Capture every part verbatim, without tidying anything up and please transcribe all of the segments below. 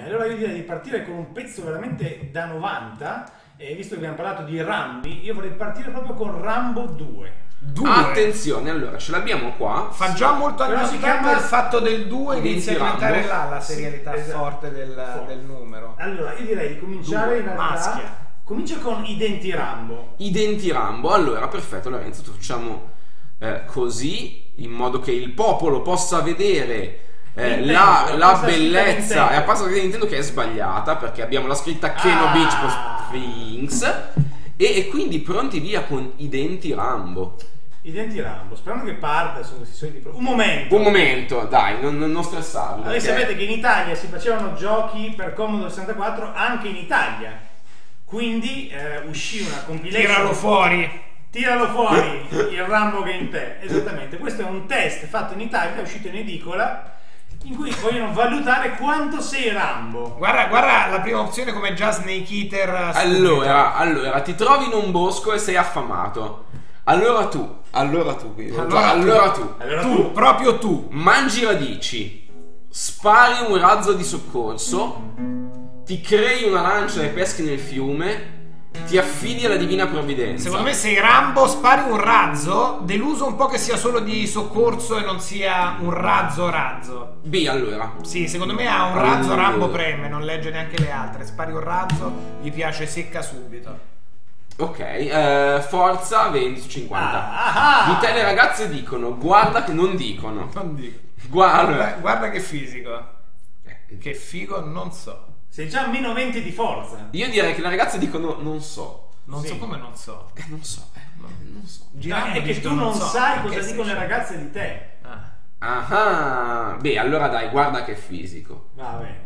allora io direi di partire con un pezzo veramente da novanta, e visto che abbiamo parlato di Rambi, io vorrei partire proprio con Rambo due. Due. Attenzione, allora ce l'abbiamo qua. Fa già molto anni si ottanta chiama il fatto del due inizia a diventare là la serialità sì, esatto. forte del, forte del numero. Allora io direi di cominciare due, in realtà. Maschia. Comincia con i denti Rambo. I denti Rambo. Allora, perfetto, Lorenzo, facciamo eh, così, in modo che il popolo possa vedere eh, Nintendo, la, la la bellezza. E a parte che Nintendo che è sbagliata, perché abbiamo la scritta Keno Ah. Beach per Sphinx. E, e quindi pronti via con i denti Rambo. I denti Rambo, sperando che parta, sono questi soliti pro- un momento. Un momento, dai, non, non stressarvi. Voi perché... sapete che in Italia si facevano giochi per Commodore sessantaquattro anche in Italia. Quindi eh, uscì una compilation. Tiralo fuori. Tiralo fuori il Rambo Game tre. Esattamente, questo è un test fatto in Italia, uscito in edicola, in cui vogliono valutare quanto sei Rambo. Guarda, guarda la prima opzione come già Snake Eater. Allora, allora, ti trovi in un bosco e sei affamato. Allora tu, allora tu, Allora, allora tu, tu, allora tu, tu, proprio tu, mangi radici, spari un razzo di soccorso, ti crei una lancia e peschi nel fiume, ti affidi alla divina provvidenza. secondo me sei Rambo, spari un razzo, deluso un po' che sia solo di soccorso e non sia un razzo razzo. B, allora. Sì, secondo me ha un razzo Allora. Rambo preme, non legge neanche le altre. Spari un razzo, gli piace secca subito. Ok, eh, forza venti su cinquanta. Ah, ah. Di te le ragazze dicono, guarda che non dicono. Non dico. Guarda. Guarda, guarda che fisico. Che figo, non so. Sei già a meno venti di forza. Io direi che le ragazze dicono, non so. Non Sì. so come non so. Eh, non so, eh, non so. No, Girando è che dico, tu non so. sai Perché cosa sei dicono le scemo? ragazze di te. Ah. Ah, beh, allora dai, guarda che fisico. Vabbè.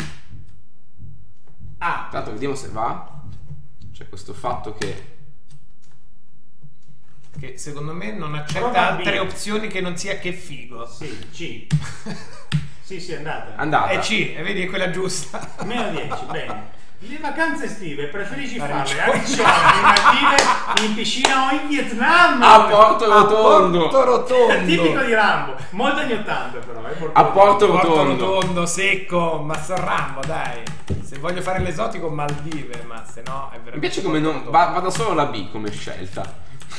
Ah, Tanto vediamo se va. C'è questo fatto che Che secondo me non accetta Prova altre B. opzioni che non sia che figo. sì, C. Sì, sì, è andata. andata. È C, e vedi è quella giusta. Meno dieci, bene. Le vacanze estive preferisci A farle Riccione. a Riccione, in attive, in piscina o in Vietnam? A Porto Rotondo. A Porto Rotondo. È tipico di Rambo, molto anni ottanta però. Eh, A Porto Porto Rotondo. Rotondo, secco, ma so Rambo, dai. Se voglio fare l'esotico Maldive, ma se no è veramente. Mi piace come non va, vada solo la B come scelta.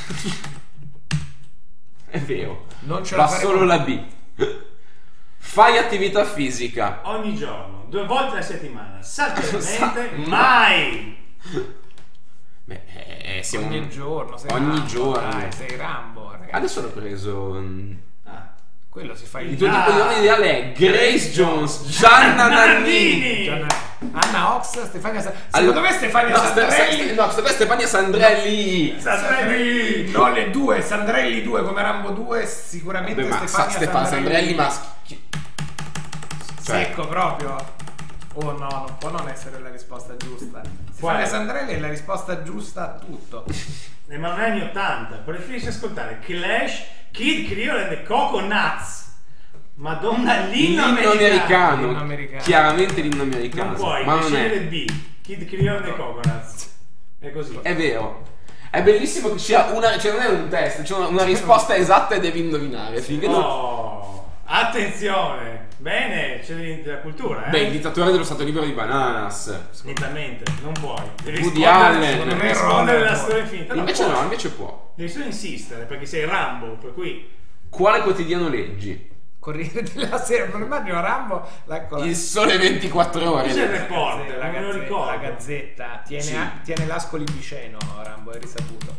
È vero. Non ce la Va faremo. solo la B. Fai attività fisica. Ogni giorno, due volte alla settimana, saggiamente, Sa- mai. Beh, eh, siamo... Ogni giorno, sei Ogni Rambo, giorno. Dai, sei Rambo, ragazzi. Adesso l'ho preso. mm, Ah. Quello si fa Il il tuo Ah. tipo di nome ideale è Grace Jones, Gianna Nannini. Nannini. Gianna- Anna Ox, Stefania Sa- Secondo me Stefania no, Ste- Sandrelli. Ste- no, Ste- Stefania Sandrelli. Sandrelli. No, le due, Sandrelli due come Rambo due, sicuramente Beh, ma Sa- Stefania Stefano Sandrelli, ma chi- cioè, secco proprio. Oh no, non può non essere la risposta giusta. Stefania è? Sandrelli è la risposta giusta a tutto. Eh, ma non è anni ottanta, preferisci ascoltare Clash, Kid Creole and the Coconuts. Madonna, l'inno l'inno americano. americano, L'inno americano. chiaramente l'inno americano, Non puoi, ma devi non scegliere è. B, Kid Creole and the Coconuts. È così. È vero. È bellissimo che sia una, cioè non è un test, c'è una, una risposta esatta e devi indovinare. Finché non- Oh, attenzione. Bene, c'è di- della cultura, eh. Beh, il dittatore dello Stato Libero di Bananas. Nettamente, non puoi. Devi Woody rispondere- Allen. secondo me Ron rispondere Howard. la storia infinita. Non Invece puoi. no, invece può. Devi solo insistere perché sei Rambo, per cui Quale quotidiano leggi? Corriere della Sera, non immagino Rambo la, con la- Il Sole ventiquattro Ore. Cos'è il leggi. reporter? la, Non me lo gazzetta, ricordo. la gazzetta tiene, Sì. a- tiene l'ascoli vicino Rambo, è risaputo.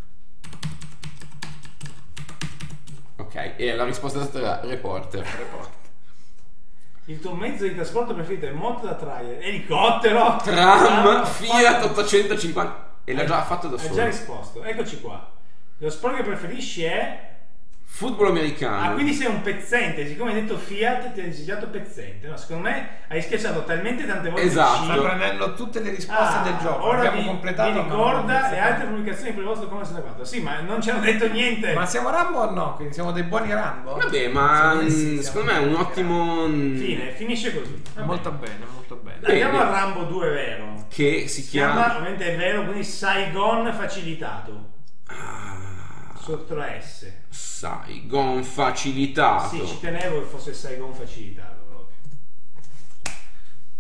Ok, e la risposta esatta era reporter. Reporter. il tuo mezzo di trasporto preferito è moto da trailer, elicottero, Tram, Ah, Fiat ottocentocinquanta. E l'ha già fatto da Hai già solo. risposto, eccoci qua. Lo sport che preferisci è... Football americano. Ah, quindi sei un pezzente, siccome hai detto Fiat ti hai desiderato pezzente. No, secondo me hai schiacciato talmente tante volte Esatto. il Sta C. prendendo tutte le risposte Ah, del gioco. ora Abbiamo vi, completato. vi ma non ricorda abbiamo le altre pubblicazioni per il vostro Commodore sessantaquattro. Sì, ma non ci hanno detto niente. Ma siamo Rambo o no? Quindi siamo dei buoni Rambo? Vabbè, ma Secondo me sì, mm, siamo secondo me è un dei ottimo. mm, Fine, finisce così. Vabbè. Molto bene, molto bene. Beh, Andiamo bene. a Rambo due vero. Che si Si chiama, chiama. ovviamente è vero, quindi Saigon facilitato. Ah, Sotto la S. Saigon facilitato. Sì, ci tenevo che fosse Saigon facilitato proprio.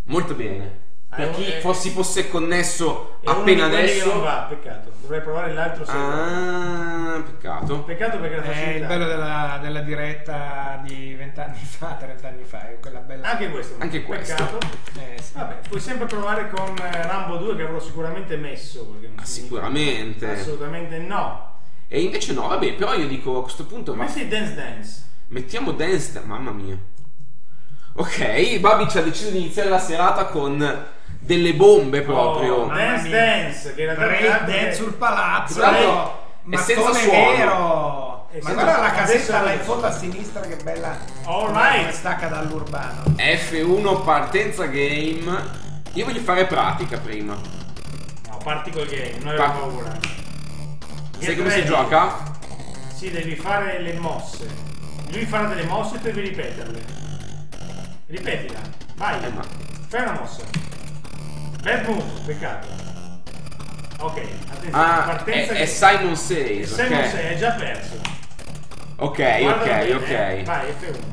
Molto bene. Per Ah, chi è- fossi fosse connesso È uno appena di quelli che adesso. non va, peccato. Dovrei provare l'altro seguito. Ah, peccato. Peccato perché la È facilità. il bello della, della diretta di vent'anni fa, trent'anni fa, è quella bella. Anche questo. Anche questo. Peccato. Eh, sì. Vabbè, puoi sempre provare con eh, Rambo due che avrò sicuramente messo. Perché non Ah, sono- sicuramente. Assolutamente no. E invece no, vabbè, però io dico a questo punto ma Metti Dance Dance. mettiamo Dance Dance, mamma mia. Ok, Babi ci ha deciso di iniziare la serata con delle bombe proprio. Oh, Mamma Dance mia. Dance, che era Break dance sul palazzo. Tra l'altro è senza mattone suono. vero. È Ma senza guarda la suono. casetta Adesso- là in fondo a sinistra che bella. All come right. stacca dall'urbano. F uno partenza game. Io voglio fare pratica prima. No, parti col game, non Pa- avevo paura. Sai Get come si ready. gioca? Sì, devi fare le mosse. Lui farà delle mosse e tu devi ripeterle. Ripetila. Vai. Eh, ma- Fai una mossa. Bad move, peccato. Ok, attenzione, Ah, partenza è, che- è Simon Says, Se non ok. sei, hai già perso. Ok, Guarda ok, bene, ok. eh. Vai, F uno.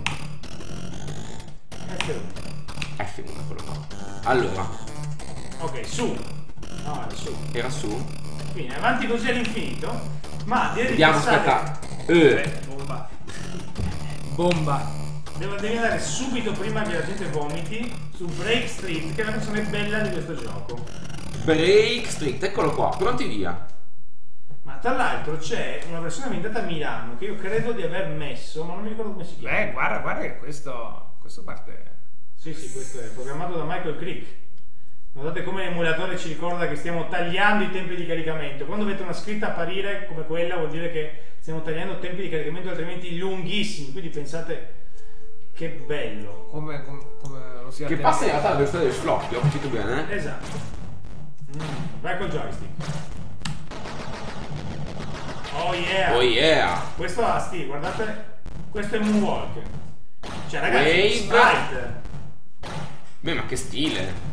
F uno. F uno, quello qua. Allora, Ok, su. No, è su. era su. Quindi avanti così all'infinito. Ma direi di Vediamo, passare- aspetta. Eh, Eh, bomba. Bomba. Devo, devi andare subito prima che la gente vomiti su Break Street, che è la versione bella di questo gioco. Break Street, eccolo qua, pronti via. Ma tra l'altro c'è una versione ambientata a Milano che io credo di aver messo, ma non mi ricordo come si chiama. Beh, guarda, guarda che questo, questo parte. Sì, sì, questo è programmato da Michael Crick. Notate come l'emulatore ci ricorda che stiamo tagliando i tempi di caricamento. Quando vedete una scritta apparire come quella vuol dire che stiamo tagliando tempi di caricamento altrimenti lunghissimi. Quindi pensate che bello. Come, come, come lo si Che alterna. passa in realtà la versione del floppy, ho capito bene? eh? Esatto. Mm, vai col joystick. Oh yeah. Oh yeah. Questo ha sti, guardate. Questo è Moonwalk. Cioè ragazzi, Wave. sprite. Beh, ma che stile.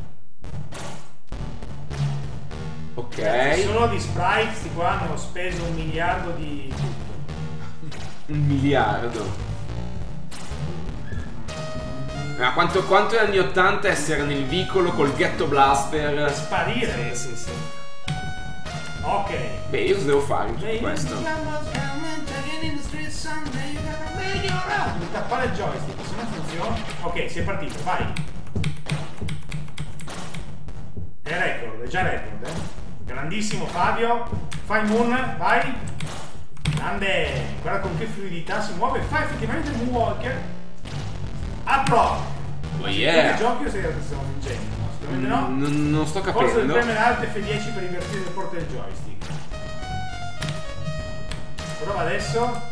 Ragazzi, Ok. solo di sprite sti qua hanno speso un miliardo di tutto. Un miliardo. Ma quanto, quanto è anni ottanta essere nel vicolo col ghetto blaster? Sparire. Sì, sì, sì. Ok. Beh, io cosa devo fare in tutto questo? Devi tappare il joystick, se non funziona. Ok, si è partito, vai. È record, è già record, eh. Grandissimo Fabio. Fai Moon, vai. Grande. Guarda con che fluidità si muove. Fa effettivamente il Moonwalker. Apro. Oh Che yeah. giochi o sei che stiamo vincendo? No, sicuramente no. Non, non sto Forse devi capendo. premere Alt F dieci per invertire le porte del joystick. Prova adesso.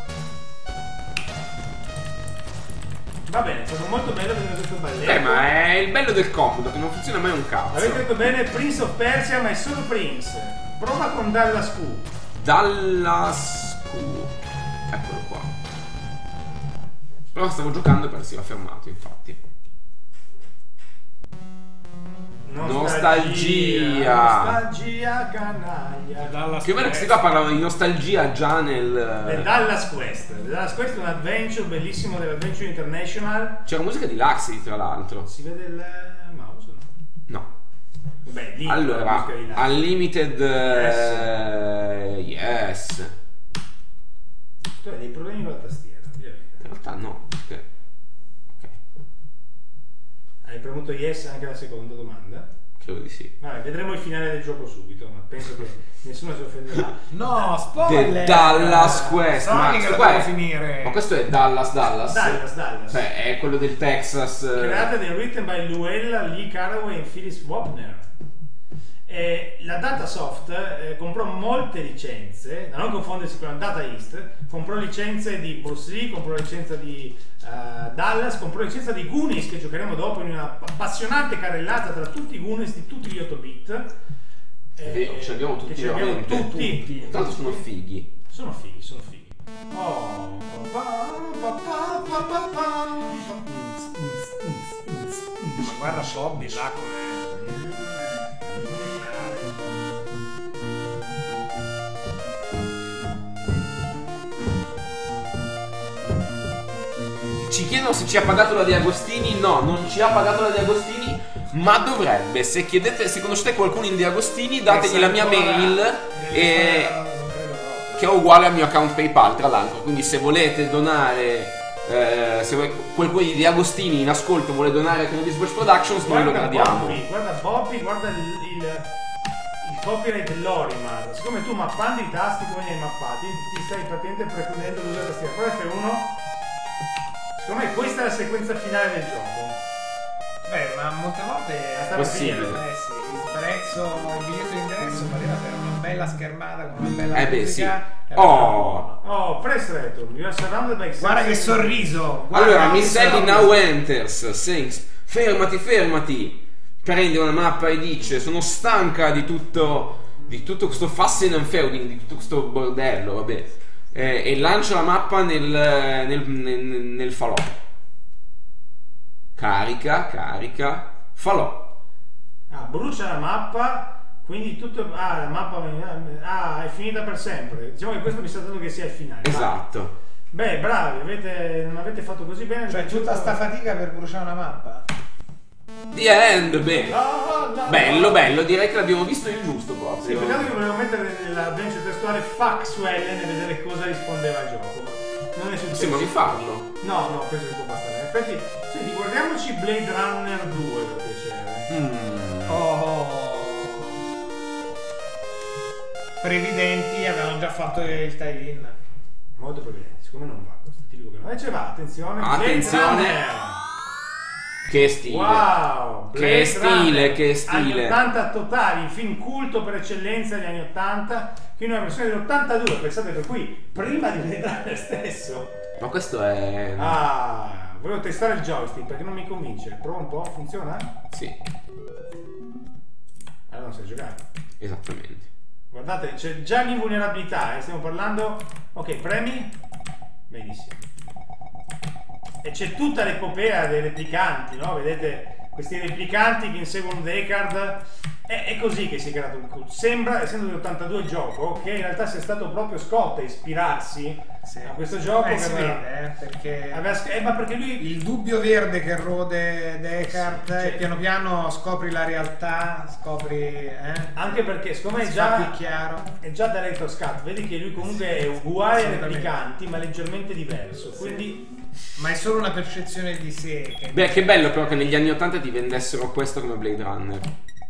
Va bene, è stato molto bello vedere questo balletto. Eh, ma è il bello del comodo, che non funziona mai un cazzo. Avete detto bene Prince of Persia, ma è solo Prince. Prova con Dallas Q. Dallas Q. Eccolo qua. Però stavo giocando e si era fermato, infatti. Nostalgia. Nostalgia canaglia. Dalla Che bello che questi qua parlavano di nostalgia già The nel... Dallas Quest. The Dallas Quest è un adventure bellissimo dell'Adventure International. C'era musica di Laxity, tra l'altro. Si vede il mouse? No? No. Beh, lì Allora, la musica di Laxity. Unlimited... eh, yes. Tu hai dei problemi con la tastiera, di la verità. In realtà no. perché- Ok, Hai premuto yes anche alla seconda domanda? credo di sì. Vabbè, vedremo il finale del gioco subito, ma penso che nessuno si offenderà. No, The spoiler! Dallas Quest. Sony Ma, che lo guarda, devo finire. ma questo è Dallas Dallas? Dallas, Dallas. Cioè, è quello del Texas. eh. Creata e written by Luella Lee Caraway e Phyllis Wapner. E la Datasoft eh, comprò molte licenze, da non confondersi con la Data East, comprò licenze di Bruce Lee, comprò licenza di eh, Dallas, comprò licenza di Goonies, che giocheremo dopo in una appassionante carrellata tra tutti i Goonies di tutti gli otto bit. È vero, ce li abbiamo tutti che ce li abbiamo veramente. tutti. Tanto sono fighi. Sono fighi, sono fighi. Oh, pa, pa, pa, pa, pa, pa. Ma guarda Bobby là come. Ci chiedono se ci ha pagato la De Agostini. No, non ci ha pagato la De Agostini. ma dovrebbe. Se chiedete, se conoscete qualcuno in De Agostini, dategli la mia mail e... che è uguale al mio account PayPal, tra l'altro. Quindi se volete donare, eh, se vuoi, qualcuno di De Agostini in ascolto vuole donare a Kenobi Splash Productions, noi lo gradiamo. Bobby, guarda Bobby, guarda il, il, il copyright dell'Orimar. Siccome tu mappando i tasti come li hai mappati, ti stai praticamente precludendo l'uso della tastiera. Poi F uno, secondo me questa è la sequenza finale del gioco. Beh, ma molte volte È possibile. Eh sì, il prezzo, il biglietto d'ingresso valeva per una bella schermata con una bella Eh beh, musica. sì. Era Oh. Oh, press return, you are surrounded by Guarda che sexy- sorriso! Guarda Allora, che Misselli sorriso. now enters, sings, fermati, fermati. Prende una mappa e dice, sono stanca di tutto, di tutto questo fussing and feuding, di tutto questo bordello, vabbè. Eh, e lancia la mappa nel, nel, nel, nel falò. Carica, carica, falò. Ah, brucia la mappa, quindi tutto... Ah, la mappa ah, è finita per sempre. Diciamo che questo mi sta dando che sia il finale. Esatto. Beh, bravi, avete, non avete fatto così bene. Cioè tutta sta fatica per bruciare una mappa. The end, bene. No, no, Bello, no. bello, direi che l'abbiamo visto il giusto Sì, proprio. peccato che volevo mettere l'avventure testuale fuck su Ellen e vedere cosa rispondeva al gioco. Ma non è successo. Possiamo rifarlo. No, no, penso che può bastare. In effetti, senti, guardiamoci Blade Runner due per piacere. Mm. Oh. Previdenti avevano già fatto il tie-in. Molto prevedente, siccome non va questo, ti dico che no. E ce va, attenzione. Blade Attenzione. Runner. Che stile. Wow, Che Blade stile, Runner. che stile. Anni ottanta totali, il film culto per eccellenza degli anni ottanta, qui una versione dell'ottantadue, pensate che qui, prima di Blade Runner stesso. Ma questo è... Ah, volevo testare il joystick perché non mi convince. Prova un po', funziona? Sì, Allora non sai giocare. esattamente. Guardate, c'è già l'invulnerabilità, eh, stiamo parlando... Ok, premi? Benissimo. E c'è tutta l'epopea dei replicanti, no? Vedete questi replicanti che inseguono Deckard. È, è così che si è creato il cult. Sembra, essendo dell'ottantadue il gioco, che in realtà sia stato proprio Scott a ispirarsi Sì. a questo gioco. Eh, che si aveva- vede, eh, perché aveva sc- eh, ma perché lui... il dubbio verde che rode Deckard Sì, cioè- e piano piano scopri la realtà, scopri... Eh? Anche perché, siccome è Si fa già... più chiaro. È già Director's Cut, vedi che lui comunque è uguale ai assolutamente. replicanti, ma leggermente diverso. Quindi... Ma è solo una percezione di sé. Che... Beh, che bello però che negli anni ottanta ti vendessero questo come Blade Runner.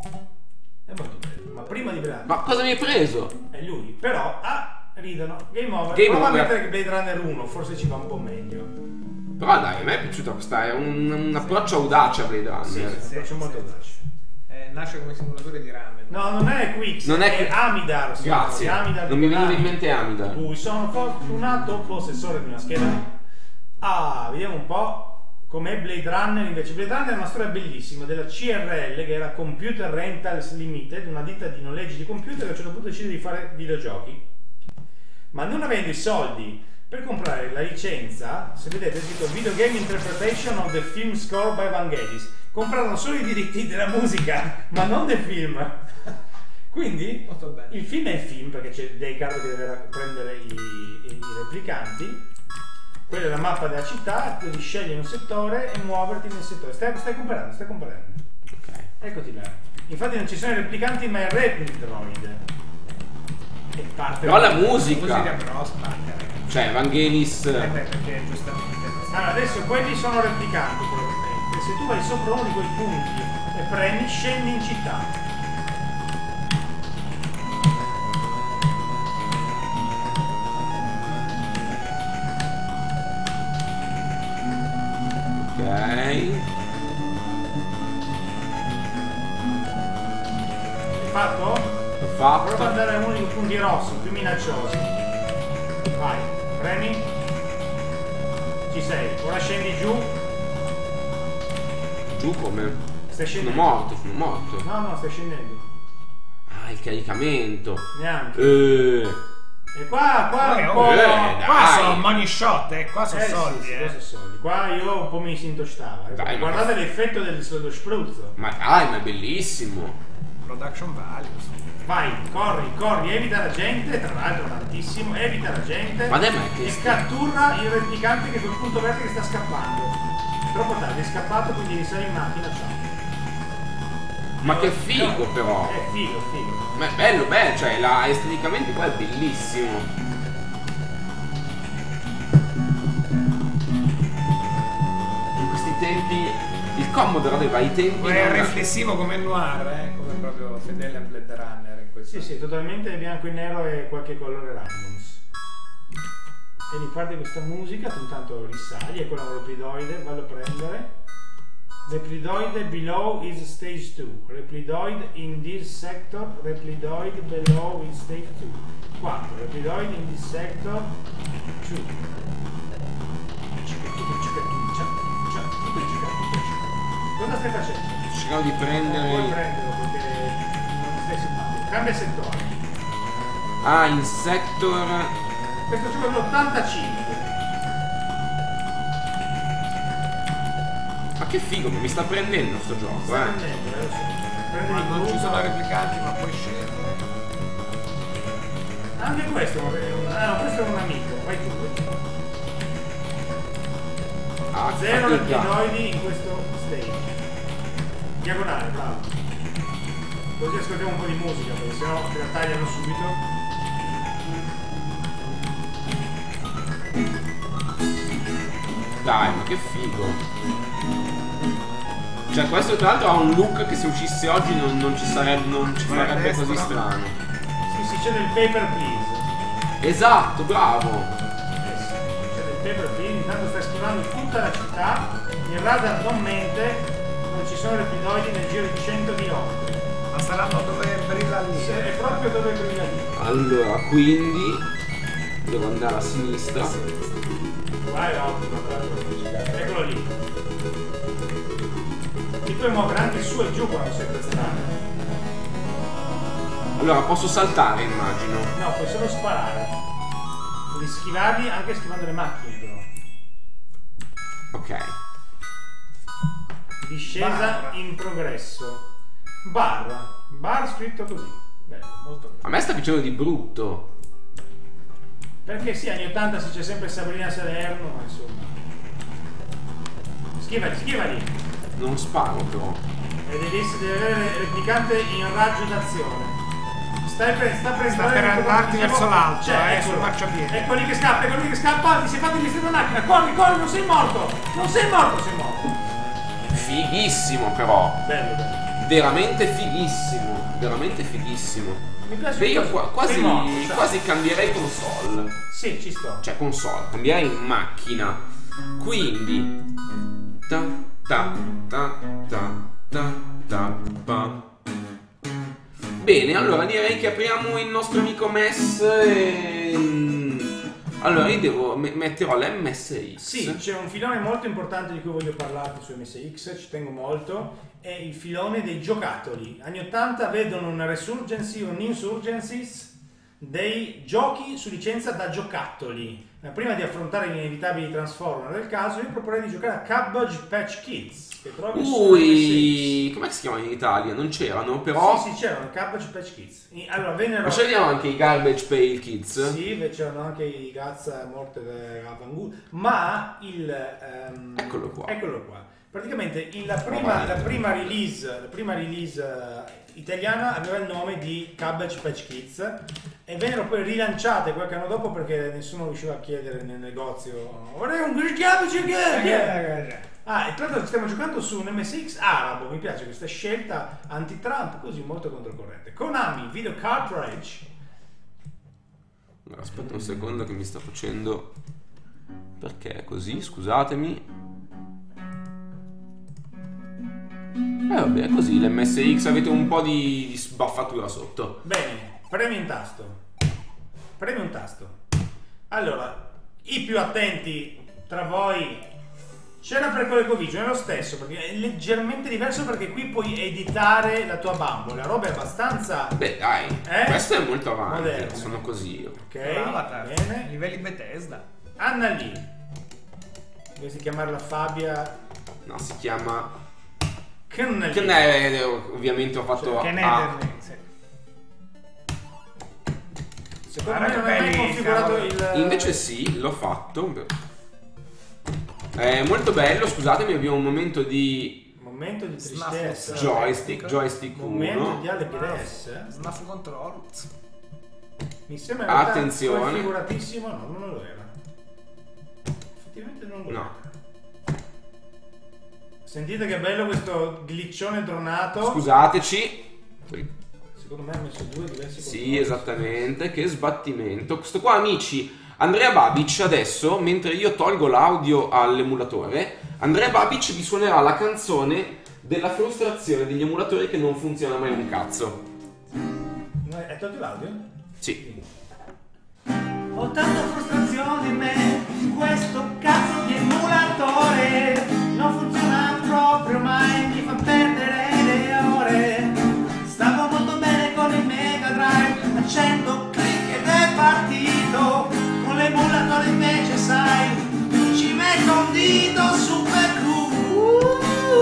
È molto bello, ma prima di Blade Ma cosa mi hai preso? è lui, però ah, ridono, game over. Game Prova over. a mettere Blade Runner uno, forse ci va un po' meglio. Però dai, a me è piaciuto questa, è un, un approccio audace a Blade Runner. Sì, faccio molto audace. Eh, nasce come simulatore di ramen. No, non è Quix, Non è è, Qui- Amidar. sì, Grazie, Amidar non mi veniva in Amidar. mente Amidar. Cui sono fortunato possessore di una scheda. Ah, vediamo un po' com'è Blade Runner. Invece Blade Runner è una storia bellissima della C R L, che era Computer Rentals Limited, una ditta di noleggi di computer che a un certo punto decide di fare videogiochi, ma non avendo i soldi per comprare la licenza. Se vedete è scritto Video Game Interpretation of the Film Score by Vangelis, comprarono solo i diritti della musica ma non del film. Quindi Molto bene. il film è il film, perché c'è Deckard che deve prendere i, i, i replicanti. Quella è la mappa della città, devi scegliere un settore e muoverti nel settore. Stai, stai comprando, stai comprando. Ok. Eccoti là. Infatti non ci sono i replicanti, ma è il Replic Droid. E parte. Però la Così musica, che però spacca, ragazzi. cioè Vangelis... Eh beh, perché giustamente... Allora, adesso quelli sono replicanti probabilmente. Se tu vai sopra uno di quei punti e premi, scendi in città. Ok. Hai fatto? L'ho Prova ad fatto. andare a uno dei punti rossi, più minacciosi. Vai, premi. Ci sei. Ora scendi giù. Giù come? Stai Sono scendendo. morto, sono morto. No, no, stai scendendo. Ah, il caricamento. Neanche. Eh. E qua, qua Eh, un oh, po'. eh, Qua dai. sono money shot, eh, qua sono Eh, sì, soldi, sì, eh. qua sono soldi. Qua io un po' mi si intostava. eh. Dai, ma- Guardate l'effetto del dello spruzzo. Ma dai, ma è bellissimo. Production values. Vai, corri, corri, evita la gente, tra l'altro tantissimo, evita la gente. Ma dai, ma è che e sti- cattura il replicante che è quel punto verde che sta scappando. Troppo tardi, è scappato, quindi risali in macchina, ciao. Ma che figo però! È figo, figo. Ma è bello, bello, cioè la, esteticamente qua è bellissimo. In questi tempi il Commodore aveva i tempi. È non- riflessivo come Noir, eh? Come proprio fedele a Blade Runner in questo. Sì, sì, totalmente bianco e nero e qualche colore randoms. E riparte questa musica, tu intanto risali, è quella replidoide, vallo a prendere. Replidoide below is stage two. Replidoid in this sector. Replidoid below is stage two. quattro. Replidoid in this sector. two. Cosa stai facendo? Cercavo di Non puoi prendere. prenderlo perché non stai simpatico. Cambia settore. Ah, in sector. Questo gioco è dell'ottantacinque. Ma che figo, mi sta prendendo sto gioco, Sta eh. prendendo, eh, lo so. Prendi Ma il non ci gruppo. sono replicanti, ma puoi scegliere. Anche questo, è un- ah, no, questo è un amico. Vai tu. vai tu. Ah, che Zero fatica. replidoidi in questo stage. Diagonale, bravo. Così ascoltiamo un po' di musica, perché sennò te la tagliano subito. Dai, ma che figo. Cioè questo tra l'altro ha un look che se uscisse oggi non, non ci sarebbe, non ci Guarda, farebbe destra. così strano. Sì, sì, c'è del paper please. Esatto, bravo. Eh sì, c'è del paper please, intanto sta esplorando tutta la città. Il radar non mente, non ci sono replidoidi nel giro di cento chilometri. Ma saranno dove brilla lì. Sì, è proprio dove brilla lì. Allora, quindi devo andare a sinistra. Vai, ottimo, eccolo lì. Ti puoi muovere anche su e giù quando sei per strada. Allora, posso saltare, immagino. No, puoi solo sparare. Devi schivarli anche schivando le macchine, però. Ok. Discesa Barra. in progresso. Barra. Bar scritto così. Bello, molto bello. A me sta piacendo di brutto. Perché sì, anni ottanta si c'è sempre Sabrina Salerno, ma insomma. Schivali, schivali! Non sparo però. E devi, essere- devi avere il replicante in raggio d'azione. Stai per, sta per, Sta per andarti verso l'alto, cioè, eh, eccolo. sul marciapiede. Ecco lì che scappa, ecco lì che scappa, ti sei fatto investire una macchina, corri, corri, non sei morto! Non sei morto, sei morto! Fighissimo però. Bello, bello. Veramente fighissimo. Veramente fighissimo. Mi piace Beh, io così. qua- quasi, Sei morto, cioè. quasi cambierei console. Sì, ci sto. Cioè console, cambierei in macchina. Quindi ta ta ta ta ta ta pa. Bene, allora direi che apriamo il nostro amico M E S e... Allora io devo me- metterò l'M S X. Sì, c'è un filone molto importante di cui voglio parlarti su M S X, ci tengo molto, è il filone dei giocattoli. Anni ottanta vedono una resurgency o un insurgencies dei giochi su licenza da giocattoli. Ma prima di affrontare gli inevitabili Transformer del caso, io proporrei di giocare a Cabbage Patch Kids, che trovi su M S X. Ui, com'è che si chiama in Italia? Non c'erano, però... Sì, sì, c'erano Cabbage Patch Kids. I- Allora, vennero... Ma c'erano anche i Garbage Pail Kids? Sì, beh, c'erano anche i Gazza morte da Vangu, ma il... ehm, Eccolo qua. Eccolo qua. Praticamente in la, prima, la prima release, la prima release eh, italiana aveva il nome di Cabbage Patch Kids e vennero poi rilanciate qualche anno dopo perché nessuno riusciva a chiedere nel negozio vorrei un Cabbage Kids! Ah, e tra l'altro stiamo giocando su un M S X arabo, mi piace questa scelta anti-Trump, così molto controcorrente. Konami Video Cartridge. Allora, aspetta un secondo che mi sta facendo... Perché è così? Scusatemi. Eh vabbè, è così, l'M S X avete un po' di, di sbaffatura sotto. Bene, premi un tasto. Premi un tasto. Allora, i più attenti tra voi. C'era per ColecoVision, è lo stesso, perché è leggermente diverso perché qui puoi editare la tua bambola. La roba è abbastanza... Beh dai, Eh? questo è molto avanti, Moderno. sono così io. Ok, Avatar. bene. Livelli Bethesda. Anna Lee. Dovresti chiamarla Fabia... No, si chiama... Connelly. Che ne è, ovviamente ho fatto... Che ah, Netherlands. Sì. Secondo me Guarda non che hai mai belli, configurato cavolo. il... Invece sì, l'ho fatto. È molto bello, scusatemi, abbiamo un momento di Momento di Snuff tristezza. Fox. Joystick, joystick Momento uno. di Alegress. Snuff control. Mi sembra in realtà Attenzione. configuratissimo. No, non lo era. Effettivamente non lo No. era. Sentite che bello questo glitchone dronato. Scusateci. Secondo me ha messo due diversi Sì, controlli. esattamente, che sbattimento. Questo qua, amici, Andrea Babic adesso, mentre io tolgo l'audio all'emulatore, Andrea Babic vi suonerà la canzone della frustrazione degli emulatori che non funziona mai un cazzo. No, hai tolto l'audio? Sì. Ho tanta frustrazione in me, questo cazzo di emulatore non funziona proprio mai, mi fa perdere le ore. Stavo molto bene con il Mega Drive, accendo click ed è partito. Con l'emulatore invece sai, ci metto un dito super cool.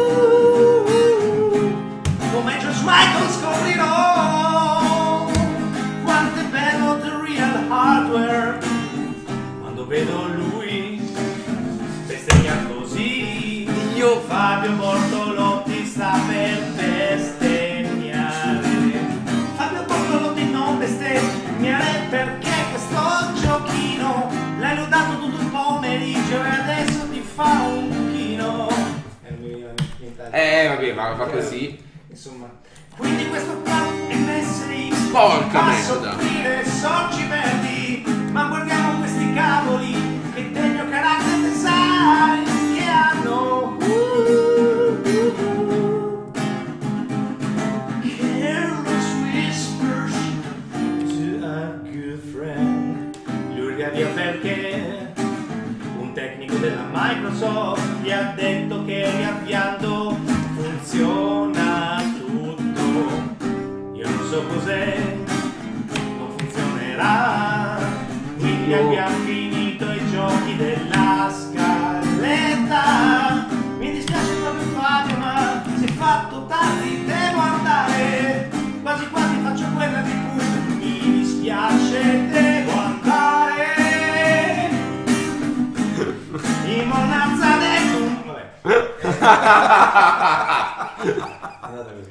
Come George Michael scoprirò quanto è bello the real hardware. Quando vedo lui bestemmiare così, io Fabio Bortolotti sta per bestemmiare. Fabio Bortolotti non bestemmiare perché questo giochino l'hai lodato tutto il pomeriggio e adesso ti fa un pochino. Eh, vabbè, va, va così. Insomma, quindi questo qua è M S X. Porca fa merda. soffrire sorci verdi, ma guardiamo questi cavoli che del mio carattere design che hanno. Uh, uh, uh. Careless whispers to a good friend. Lui via perché un tecnico della Microsoft gli ha detto che riavviando funziona tutto. Io non so cos'è, non funzionerà. Quindi No. abbiamo finito i giochi della scaletta. Mi dispiace proprio Fabio, ma si è fatto tardi, devo andare. Quasi quasi faccio quella di cui mi dispiace, devo andare. In monazza del cum. Vabbè.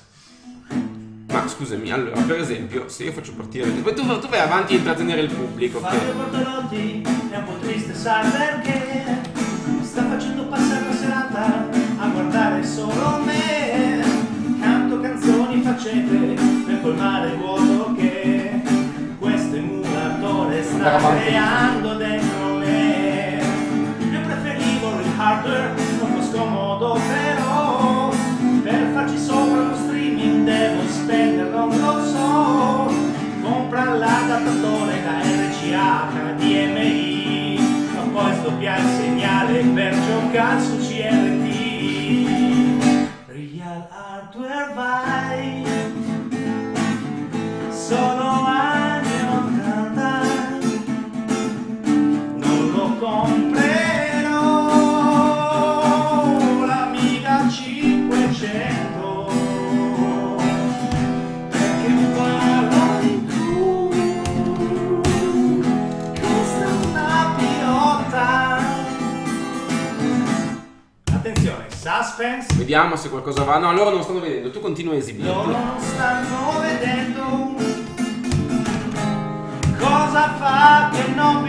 Ma scusami, allora, per esempio, se io faccio partire... Poi tu, tu vai avanti a intrattenere il pubblico, ok? Fabio Bortolotti è un po' triste, sai perché sta facendo passare la serata a guardare solo me. Canto canzoni faccete per colmare il vuoto che questo emulatore sta creando dentro me. Io preferivo il hardware, un po' scomodo però, per farci sopra lo streaming devo spendere, non lo so. Compra l'adattatore da R C A, H D M I, ma poi sdoppia il segnale per giocare su C R T. Real hardware vai, sono anni ottanta, non lo comprerò l'Amiga cinquecento, perché mi parlo di tu, questa è una pilota. Attenzione, suspense. Vediamo se qualcosa va. No, loro non stanno vedendo, tu continua a esibirti. Loro non stanno vedendo cosa fa che non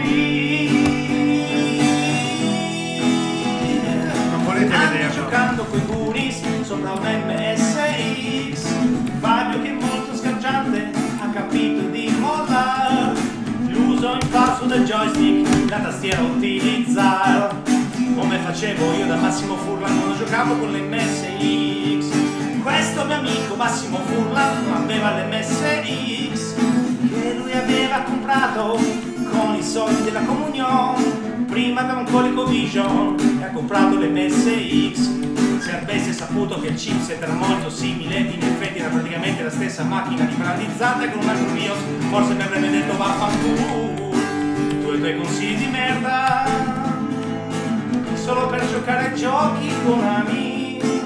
Non volete Anche vederlo. giocando coi Goonies sopra un M S X. Fabio che è molto sgargiante ha capito di mollare l'uso in falso del joystick, la tastiera utilizzare come facevo io da Massimo Furlan quando giocavo con l'M S X. Questo mio amico Massimo Furlan aveva l'M S X che lui aveva comprato con i soldi della comunione. Prima aveva un ColecoVision e ha comprato l'M S X. Se avesse saputo che il chipset era molto simile ed in effetti era praticamente la stessa macchina ribrandalizzata con un altro BIOS, forse mi avrebbe detto vaffanculo, tu e i tuoi consigli di merda, solo per giocare a giochi con amici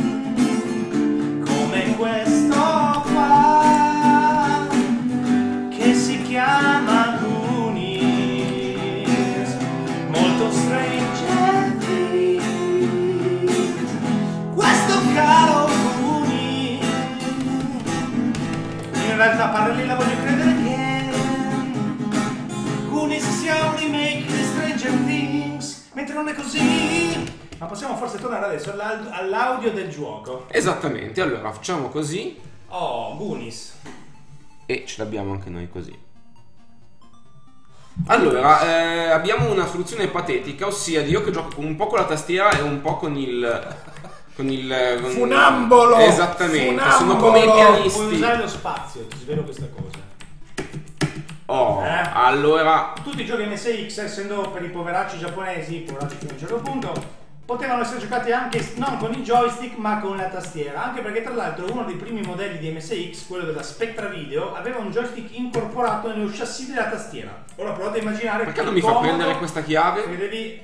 come questo qua che si chiama Goonies. Molto strange things. Questo realtà parallela voglio credere che Goonies sia un remake di Stranger Things, mentre non è così. Ma possiamo forse tornare adesso all'audio del gioco. Esattamente, allora facciamo così. Oh, Goonies. E ce l'abbiamo anche noi così. Allora, eh, abbiamo una soluzione patetica, ossia di io che gioco un po' con la tastiera e un po' con il... con il... Con funambolo! Esattamente, funambolo. sono come i pianisti. Puoi usare lo spazio, ti svelo questa cosa. Oh, eh? allora... Tutti i giochi M S X, essendo per i poveracci giapponesi, poveracci fino a un certo punto, potevano essere giocati anche non con il joystick ma con la tastiera, anche perché tra l'altro uno dei primi modelli di M S X, quello della Spectra Video, aveva un joystick incorporato nello chassis della tastiera. Ora provate a immaginare perché non mi fa prendere questa chiave? Che devi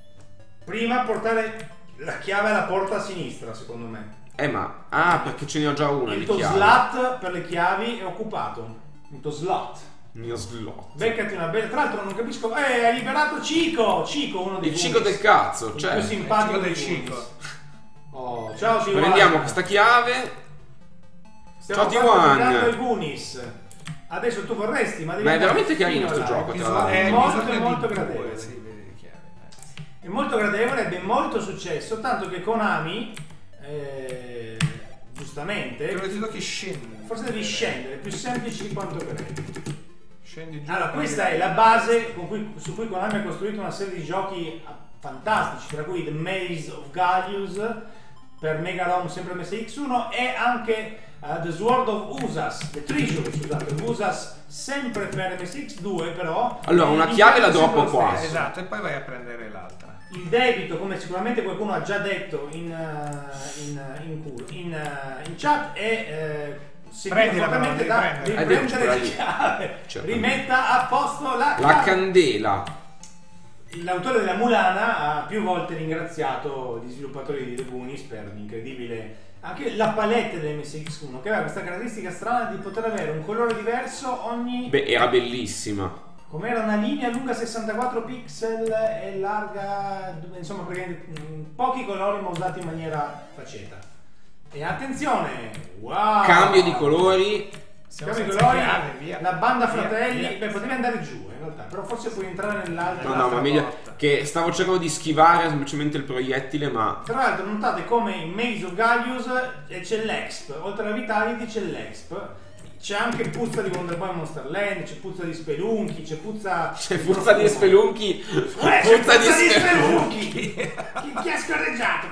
prima portare la chiave alla porta a sinistra, secondo me. Eh ma... ah, perché ce ne ho già una il di tuo chiave. slot per le chiavi è occupato. Il tuo slot. Il mio slot. Beccati una bella. Tra l'altro non capisco. Eh, hai liberato Cico! Cico, uno dei Il Cico del cazzo, cioè. il più simpatico del dei Cico. Oh, ciao Cico. Prendiamo questa chiave. Stiamo ciao T uno. giocando i Goonies. Adesso tu vorresti, ma devi. Ma è veramente carino fino questo là. gioco, tra Bisogna- l'altro. È eh, molto, bisogna molto di gradevole. due, sì, vedi le chiavi, eh. È molto gradevole, ebbe molto successo, tanto che Konami, eh, giustamente, Credo che tocchi scendere. forse devi scendere, è più semplice di quanto credi. Scendi giù. Allora, questa è la base con cui, su cui Konami ha costruito una serie di giochi fantastici, tra cui The Maze of Gallius per Mega ROM, sempre M S X uno, e anche uh, The Sword of Usas, The Treasure, scusate, Usas sempre per M S X due, però. Allora, una in chiave la sempre droppo lo qua. stesso. Esatto, e poi vai a prendere l'altra. Il debito, come sicuramente qualcuno ha già detto in, uh, in, in, culo, in, uh, in chat, è uh, Prendila, però, fortemente devi da prendere. riprendere Eh, le lì. chiave. Certo. Rimetta a posto la La chiave. candela. L'autore della Mulana ha più volte ringraziato gli sviluppatori di The Goonies per l'incredibile, anche la palette dell'M S X uno, che aveva questa caratteristica strana di poter avere un colore diverso ogni... Beh, era bellissima. come era una linea lunga sessantaquattro pixel e larga, insomma, praticamente mh, pochi colori ma usati in maniera faceta. E attenzione, wow! Cambio di colori. Siamo Cambio di senza colori, chiave, via. la banda Via, fratelli, via. beh, potevi andare giù in realtà, però forse puoi entrare nell'altra. No, no, ma meglio porta. che stavo cercando di schivare semplicemente il proiettile, ma Tra l'altro notate come in Maze of Gallius c'è l'Exp, oltre alla Vitality c'è l'Exp, c'è anche puzza di Wonder Boy Monster Land, c'è puzza di spelunchi, c'è puzza... c'è puzza di spelunchi. Eh, c'è Puzza di spelunchi. spelunchi! chi, chi ha scorreggiato,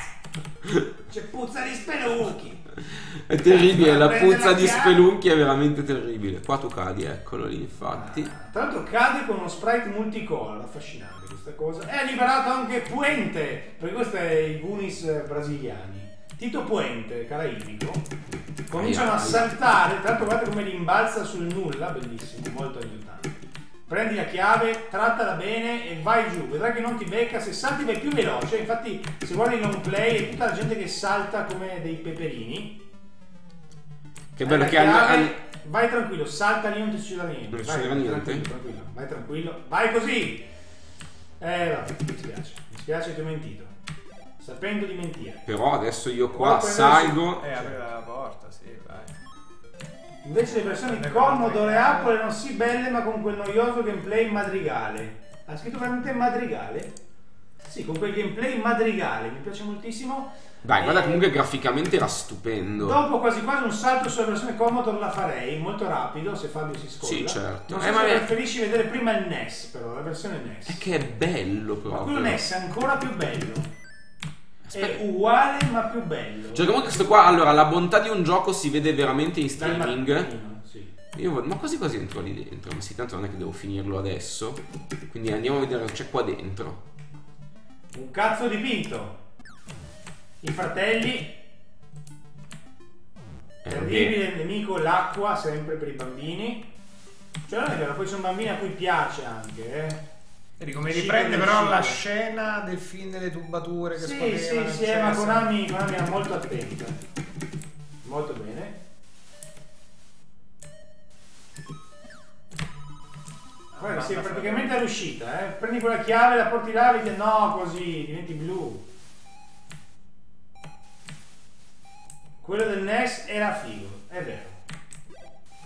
cazzo? C'è puzza di spelunchi! È terribile, la Prende puzza la di chiave. spelunchi è veramente terribile. Qua tu cadi, eccolo lì, infatti. Tra l'altro cade con uno sprite multicolor, affascinante questa cosa. E ha liberato anche Puente, perché questo è i Goonies brasiliani. Tito Puente, caraibico, cominciano a saltare, tra l'altro guardate come rimbalza sul nulla, bellissimo, molto aiutante. Prendi la chiave, trattala bene e vai giù, vedrai che non ti becca, se salti vai più veloce, infatti se guardi il long play è tutta la gente che salta come dei peperini. Che bello Hai che la hanno, chiave, hanno- vai tranquillo, salta lì, non ti succederà niente. Non ti Vai, succederà niente? Tranquillo, tranquillo, vai tranquillo, vai così. Eh, vabbè, mi spiace, mi spiace che ti ho mentito. Sapendo di mentire. Però adesso io qua Ora prendere salgo. Eh, apri la porta, sì, vai. Invece le versioni Ecco, Commodore e ecco. Apple erano sì belle, ma con quel noioso gameplay madrigale. Ha scritto veramente madrigale? Sì, con quel gameplay madrigale, mi piace moltissimo. Dai, guarda, E comunque graficamente era stupendo. dopo quasi quasi un salto sulla versione Commodore la farei, molto rapido, se Fabio si scolla. Sì, certo. Non so Eh, se ma è- preferisci vedere prima il N E S, però, la versione N E S. È che è bello Ma proprio. quello N E S è ancora più bello. Aspetta. È uguale ma più bello. Cioè comunque questo qua, allora, la bontà di un gioco si vede veramente in Dal streaming. mattino, sì. Io vo- ma quasi quasi entro lì dentro. Ma sì, tanto non è che devo finirlo adesso. Quindi andiamo a vedere cosa c'è qua dentro. Un cazzo dipinto. I fratelli. Eh, Terribile nemico, l'acqua, sempre per i bambini. Cioè non è vero, poi sono bambini a cui piace anche, eh. Vedi come Cibo riprende del però cibo. la scena del film delle tubature che Sì, scorrevano, sì, sì, cioè, ma sì. Konami, Konami era molto attenta. Molto bene. Guarda, sei praticamente all'uscita, eh. Prendi quella chiave, la porti là e vedi, no, così, diventi blu. Quello del N E S era figo, è vero.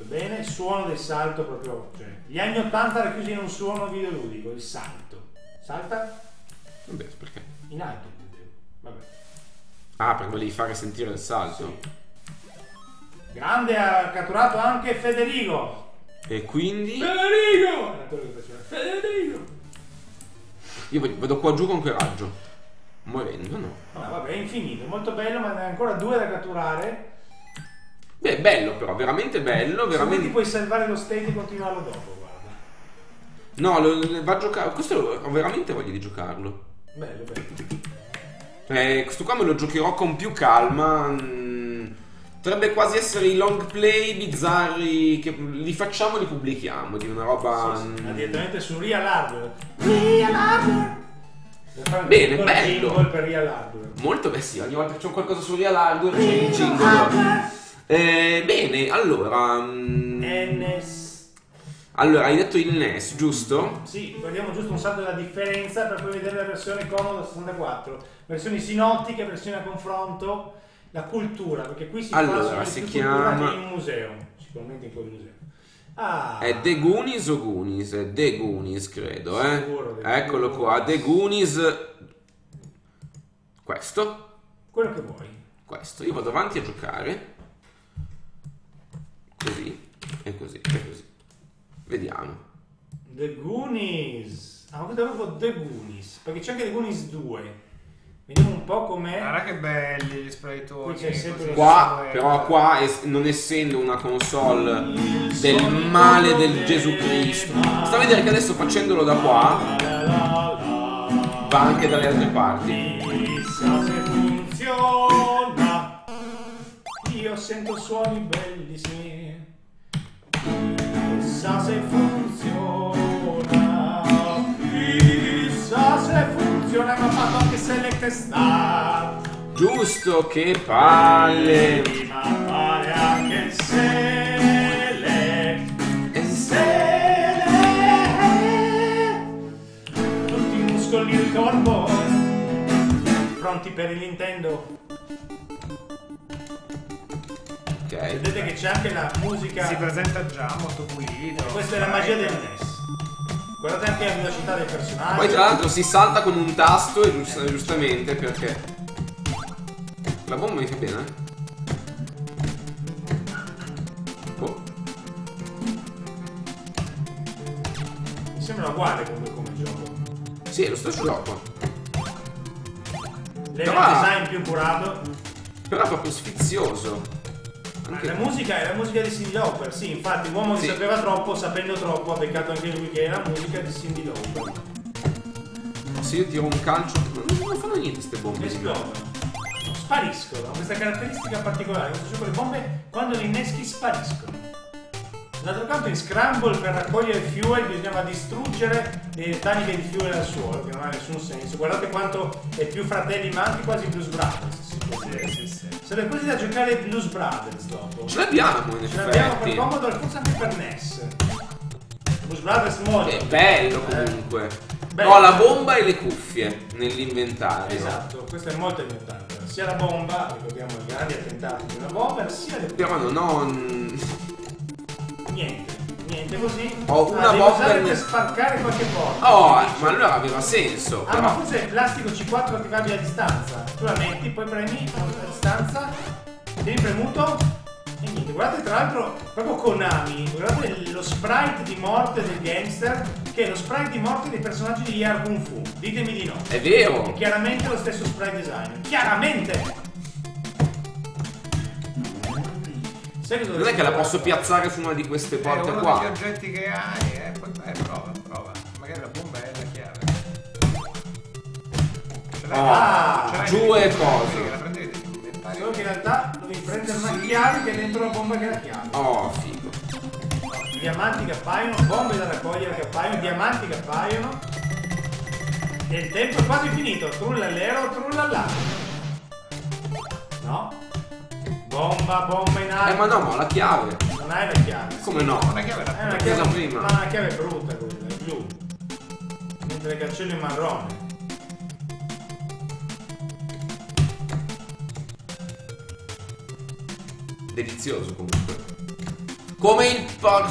bene, suono del salto proprio, cioè, gli anni ottanta racchiusi in un suono videoludico, il salto. Salta? Vabbè, perché? In alto, vabbè. Ah, perché volevi fare sentire il salto. Sì. Grande, ha catturato anche Federico. E quindi? Federico! Era quello che faceva. Federico! Io vedo qua giù con che raggio. Muovendo, no? No, vabbè, è infinito, è molto bello, ma ne ha ancora due da catturare. Beh, bello però, veramente bello, veramente... Se ti puoi salvare lo state e continuarlo dopo, guarda. No, lo, va a giocare... Questo ho veramente voglia di giocarlo. Bello, bello. Eh, questo qua me lo giocherò con più calma. mm, Potrebbe quasi essere i long play bizzarri che li facciamo e li pubblichiamo, di una roba... Sì, sì, mm, ma direttamente su Real Hardware. Real Hardware! Bene, bello. Jingle per Real Hardware. Molto, beh sì, ogni volta che c'è qualcosa su Real Hardware c'è il jingle. Eh, bene, allora... mm, N E S. Allora, hai detto il N E S, giusto? Sì, guardiamo giusto un salto della differenza per poi vedere la versione Commodore sessantaquattro. Versioni sinottiche, versioni a confronto, la cultura, perché qui si Allora, fa si più chiama- cultura che in museo, sicuramente in quel museo. Ah, È The Goonies o Goonies? È The Goonies, credo, eh. Sicuro, The Eccolo qua, The Goonies. Questo. quello che vuoi. Questo. Io vado avanti a giocare. Così. E così. E così. Vediamo. The Goonies. Ah, ma questo è proprio The Goonies, perché c'è anche The Goonies due. Vediamo un po' com'è. Guarda che belli gli sprite. Qui c'è sempre Qua, però qua, es- non essendo una console del male del Gesù Cristo, sta a vedere che adesso facendolo da qua, va anche dalle altre parti. Chissà se funziona. Io sento suoni bellissimi. Chissà se funziona. Chissà se funziona. Ma ha fatto anche Select e Start. Giusto, che palle! Ma pare anche Select e Select. Tutti i muscoli del corpo pronti per il Nintendo. Ok. Vedete che c'è anche la musica. Si presenta già molto pulito. Questa è la magia del N E S. Guardate anche la velocità dei personaggi. Poi tra l'altro si salta con un tasto e giust- giustamente perché la bomba mi fa bene? Oh. Mi sembra uguale come, come gioco. Sì, è lo stesso gioco. Level Però- design più curato. Però è proprio sfizioso. Ma Anche- la musica è la musica di Cyndi Lauper, sì, infatti l'uomo che Sì. sapeva troppo, sapendo troppo, ha beccato anche lui che è la musica di Cyndi Lauper. Se io tiro un calcio non fanno niente ste bombe. Esplodono, spariscono, questa caratteristica particolare, questo gioco le bombe quando le inneschi spariscono. D'altro canto in Scramble per raccogliere fuel bisognava distruggere le taniche di fuel al suolo, che non ha nessun senso. Guardate quanto è più Fratelli ma anche quasi Blues Brothers. Si può dire. Sì, sì, sì. Sarebbe così da giocare Blues Brothers dopo. Ce l'abbiamo in Ce l'abbiamo per effetti. Commodore, forse anche per N E S. Blues Brothers molto. È bello comunque. bello. Ho la bomba e le cuffie nell'inventario. Esatto, questo è molto importante. Sia la bomba, ricordiamo i grandi attentati di una bomba, sia le Però non ho. mm, niente, niente così. Ho una devi bomba usare e- per sparcare qualche porta. Oh, ma allora aveva senso. Ah, ma Però. forse è il plastico C quattro attivabile a distanza. Tu la metti, poi premi a distanza, tieni premuto e niente. Guardate tra l'altro proprio Konami, guardate lo sprite di morte del gangster, che è lo sprite di morte dei personaggi di Yar Kung Fu. Ditemi di no. È È vero. chiaramente lo stesso sprite design. Chiaramente! Sai cosa Non è che la posso piazzare su una di queste È porte uno qua. degli oggetti che hai, eh, poi, eh, prova, prova. Magari la bomba è la chiave. Ce l'hai? Oh, Ce l'hai giù nel- e cose. La prendete nell'inventario? Solo che in realtà dovevi prendere una chiave che è dentro la bomba che è la chiave. Oh, figo. Diamanti che appaiono, bombe da raccogliere che appaiono, diamanti che appaiono. E il tempo è quasi finito. Trullallero, trullallà. No? Bomba, bomba in Eh, aria. ma no, ma ho la chiave. Non hai la chiave. Come no? Una chiave È la una l'ho chiave, presa prima. ma una chiave brutta quella, è blu. Mentre il cancello è marrone. Delizioso comunque. Come il por...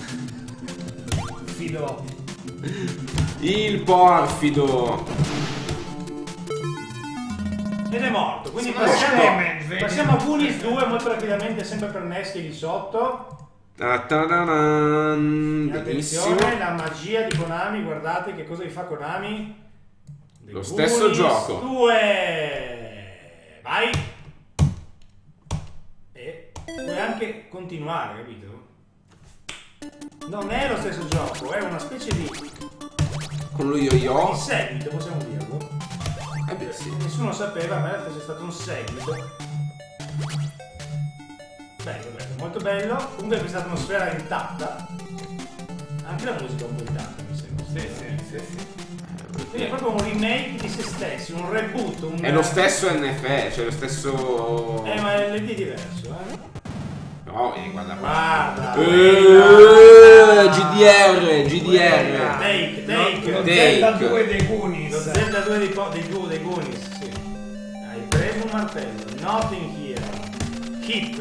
Fido. Il porfido. Ed è morto, quindi Sono passiamo, damage, vedi? passiamo a Goonies due molto rapidamente, sempre per N E S che è lì sotto. Ta-ta-da-dan. Benissimo. Attenzione, la magia di Konami, guardate che cosa vi fa Konami. The Lo stesso Goonies gioco. due. Vai. E puoi anche continuare, capito? Non è lo stesso gioco, è una specie di, Con lo yo-yo. di seguito, possiamo dirlo. Eh beh sì. Nessuno sapeva, ma in realtà c'è stato un seguito. Bello, bello, molto bello. Comunque questa atmosfera è intatta. Anche la musica è un po' intatta, mi sembra. Sì, sì, sì, sì. Quindi è proprio un remake di se stessi, un reboot. Un... È lo stesso N F E, cioè lo stesso... Eh, ma l'L D è diverso, eh. No, vieni, guarda qua. Guarda. Eh, G D R, G D R. Take, take. Lo Take. Zelda due dei Lo Goonies. Zelda due dei, po- dei, due, dei Goonies, sì. Hai preso un martello. Nothing here. Keep.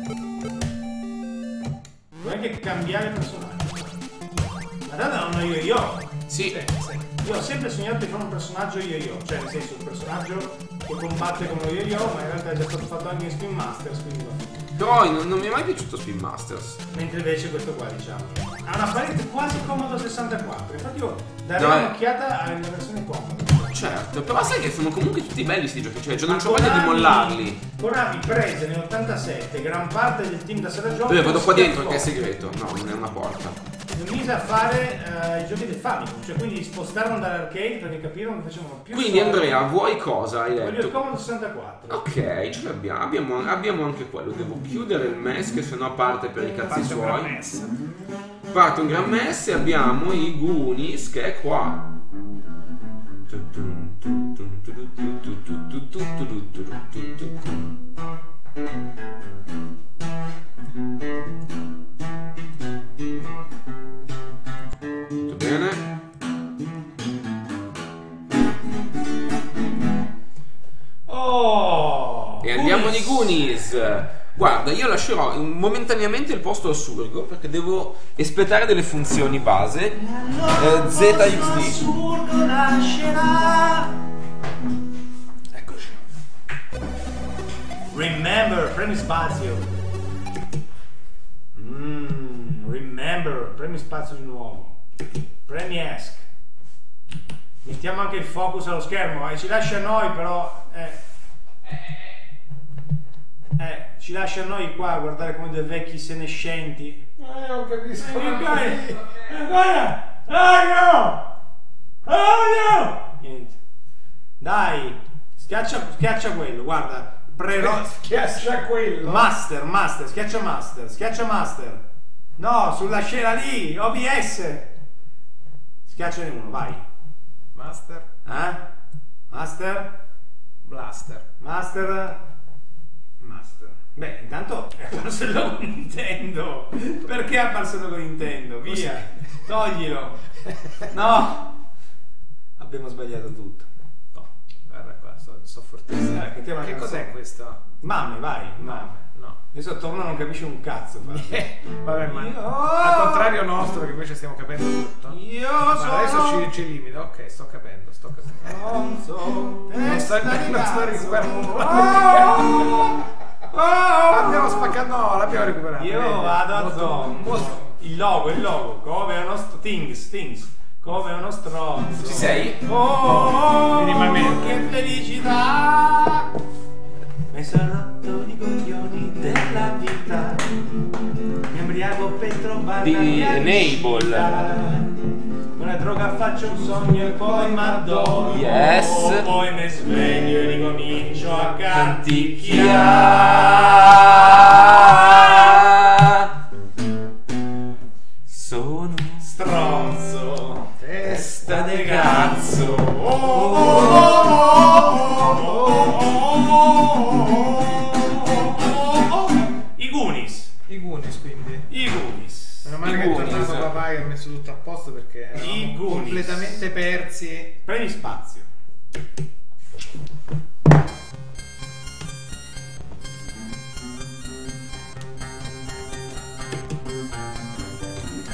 Puoi anche cambiare personaggio. Ma tanto non ho io io. Sì. Io ho sempre sognato di fare un personaggio yo-yo, cioè nel senso un personaggio che combatte come lo yo-yo, ma in realtà è già stato fatto anche in Spin Masters, quindi va. Però non, non mi è mai piaciuto Spin Masters. Mentre invece questo qua, diciamo, ha una palette quasi Commodore sessantaquattro. Infatti io darei No, eh. un'occhiata alla versione Commodore. Certo, però sai che sono comunque tutti belli sti giochi, cioè già non Ma c'ho voglia di Konami- mollarli. Konami prese nell'ottantasette gran parte del team da sala gioco. Dove vado qua dentro schiaffò. che è segreto. No, non è una porta. Si mise a fare eh, i giochi del Famicom, cioè quindi spostarono dall'arcade perché capirono che facevano più Quindi soldi. Andrea, vuoi cosa hai Voglio il detto? Commodore sessantaquattro. Ok, ce l'abbiamo, abbiamo, abbiamo anche quello. Devo chiudere il mess che sennò parte per i cazzi Parte un gran suoi. mess. Parte un gran mess e abbiamo i Goonies che è qua. Tutto bene? Oh! E andiamo nei Goonies. Guarda, io lascerò momentaneamente il posto al Surgo perché devo espletare delle funzioni base. Eh, Z X D. Surgo nascerà. Eccoci. Remember, premi spazio. Mm, remember, premi spazio di nuovo. Premi esc. Mettiamo anche il focus allo schermo, eh, ci lascia a noi però. Eh. Eh, ci lascia a noi qua a guardare come dei vecchi senescenti. Eh, non capisco. Eh, guarda! Eh, guarda! Oh no! Oh no! Niente. Dai, schiaccia, schiaccia quello, guarda. Prero... Schiaccia quello. Master, master, schiaccia master, schiaccia master. No, sulla scena lì, O B S. Schiacciane uno, vai. Master. Eh? Master? Blaster. Master? Master. Beh, intanto è apparso il logo Nintendo. Perché è apparso il logo Nintendo? Via, toglilo. No, abbiamo sbagliato tutto. No, guarda qua, so, so fortissimo. Eh, che tema Che canzone? cos'è questo? Mamme, vai. No, no. Adesso torna non capisce un cazzo. Eh, vabbè, ma Io- al contrario nostro, che invece stiamo capendo tutto. Io Ma sono adesso ci, ci limita. Ok, sto capendo, sto capendo. Stronzo, Non sto, testa di non sto cazzo. recuperando. Oh! Oh! L'abbiamo spaccato, no, l'abbiamo recuperato. Io Vedi? vado a Molto- zombie. molto- Il logo, il logo, come uno st- Things, Things, come uno stronzo. Ci sei? Oh, Minimamente. che felicità! Mi sono rotto di coglioni della vita. Mi embriago per trovare Di la mia Enable. riuscita. Con la droga faccio un sogno e poi m'addormo. Yes. Poi mi sveglio e ricomincio a Canticchia. Sono stronzo. testa de cazzo. Oh, oh, oh, oh, oh, oh, oh. I Goonies. I Goonies, quindi. I Goonies. Meno male I che è Goonies. tornato papà e ha messo tutto a posto perché I eravamo Goonies. completamente persi. Premi spazio.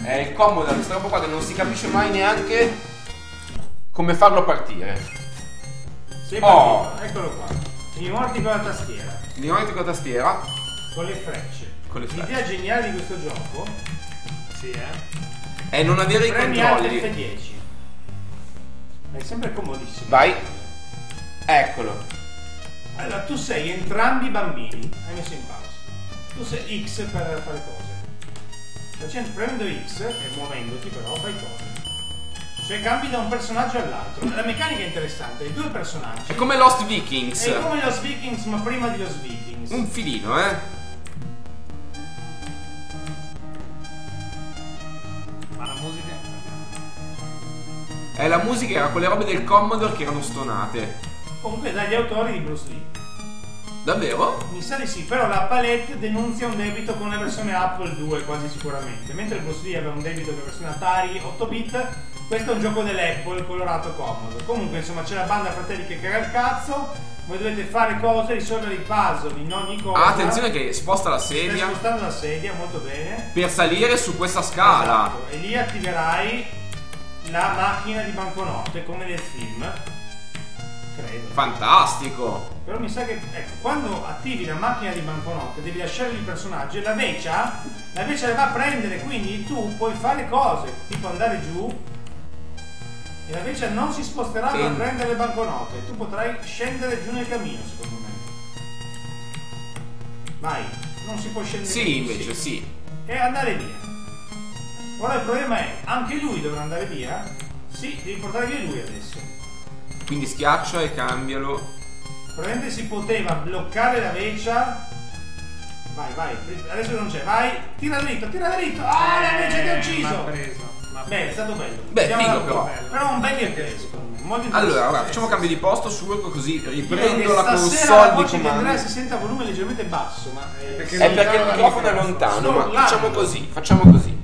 È il Commodore, questa roba qua che non si capisce mai neanche come farlo partire. Sei Oh. partito, eccolo qua. I morti con la tastiera. Di nuovo con la tastiera. Con le frecce. Con le frecce. L'idea geniale di questo gioco, sì, eh? È non avere i Premi Alt controlli. F dieci. È sempre comodissimo. Vai. Eccolo. Allora, tu sei entrambi bambini. Hai messo in pausa. Tu sei X per fare cose. Facendo, prendo X e muovendoti però fai cose. Cioè cambi da un personaggio all'altro. La meccanica è interessante, hai due personaggi. È come Lost Vikings. È come Lost Vikings, ma prima di Lost Vikings. Un filino, eh. Ma la musica? È la musica, era quelle robe del Commodore che erano stonate. Comunque dagli autori di Bruce Lee. Davvero? Mi sa di sì, però la Palette denunzia un debito con la versione Apple due quasi sicuramente. Mentre Bruce Lee aveva un debito con la versione Atari otto bit, questo è un gioco dell'Apple colorato comodo. Comunque insomma c'è la banda fratelli che caga il cazzo, voi dovete fare cose, risolvere i puzzle in ogni cosa. Ah, attenzione che sposta la Stai sedia spostando la sedia, molto bene. per salire su questa scala. Esatto. E lì attiverai la macchina di banconote come nel film. Credo. Fantastico. Però mi sa che, ecco, quando attivi la macchina di banconote devi lasciare il personaggio e la vecchia, la vecchia le va a prendere, quindi tu puoi fare cose, tipo andare giù e la vecchia non si sposterà per Sì. prendere le banconote, tu potrai scendere giù nel cammino secondo me. Vai, non si può scendere Sì, giù, invece, sì. E andare via. Ora il problema è, anche lui dovrà andare via? Sì, devi portare via lui adesso. Quindi schiaccia e cambialo. Probabilmente si poteva bloccare la vecchia. Vai, vai, adesso non c'è, vai, tira dritto, tira dritto. Ah, la vecchia ti ha ucciso! M'ha preso. m'ha Bene, è stato bello. Beh, Vediamo figo la- però. Però un bel gameplay secondo me. Molto Allora, interessante. guarda, facciamo cambio di posto su così Direi riprendo che la stasera console la di voce di Andrea comando. si sente a volume leggermente basso, ma è Perché È perché il lontano microfono è dal lontano, Sto ma urlando. facciamo così, facciamo così.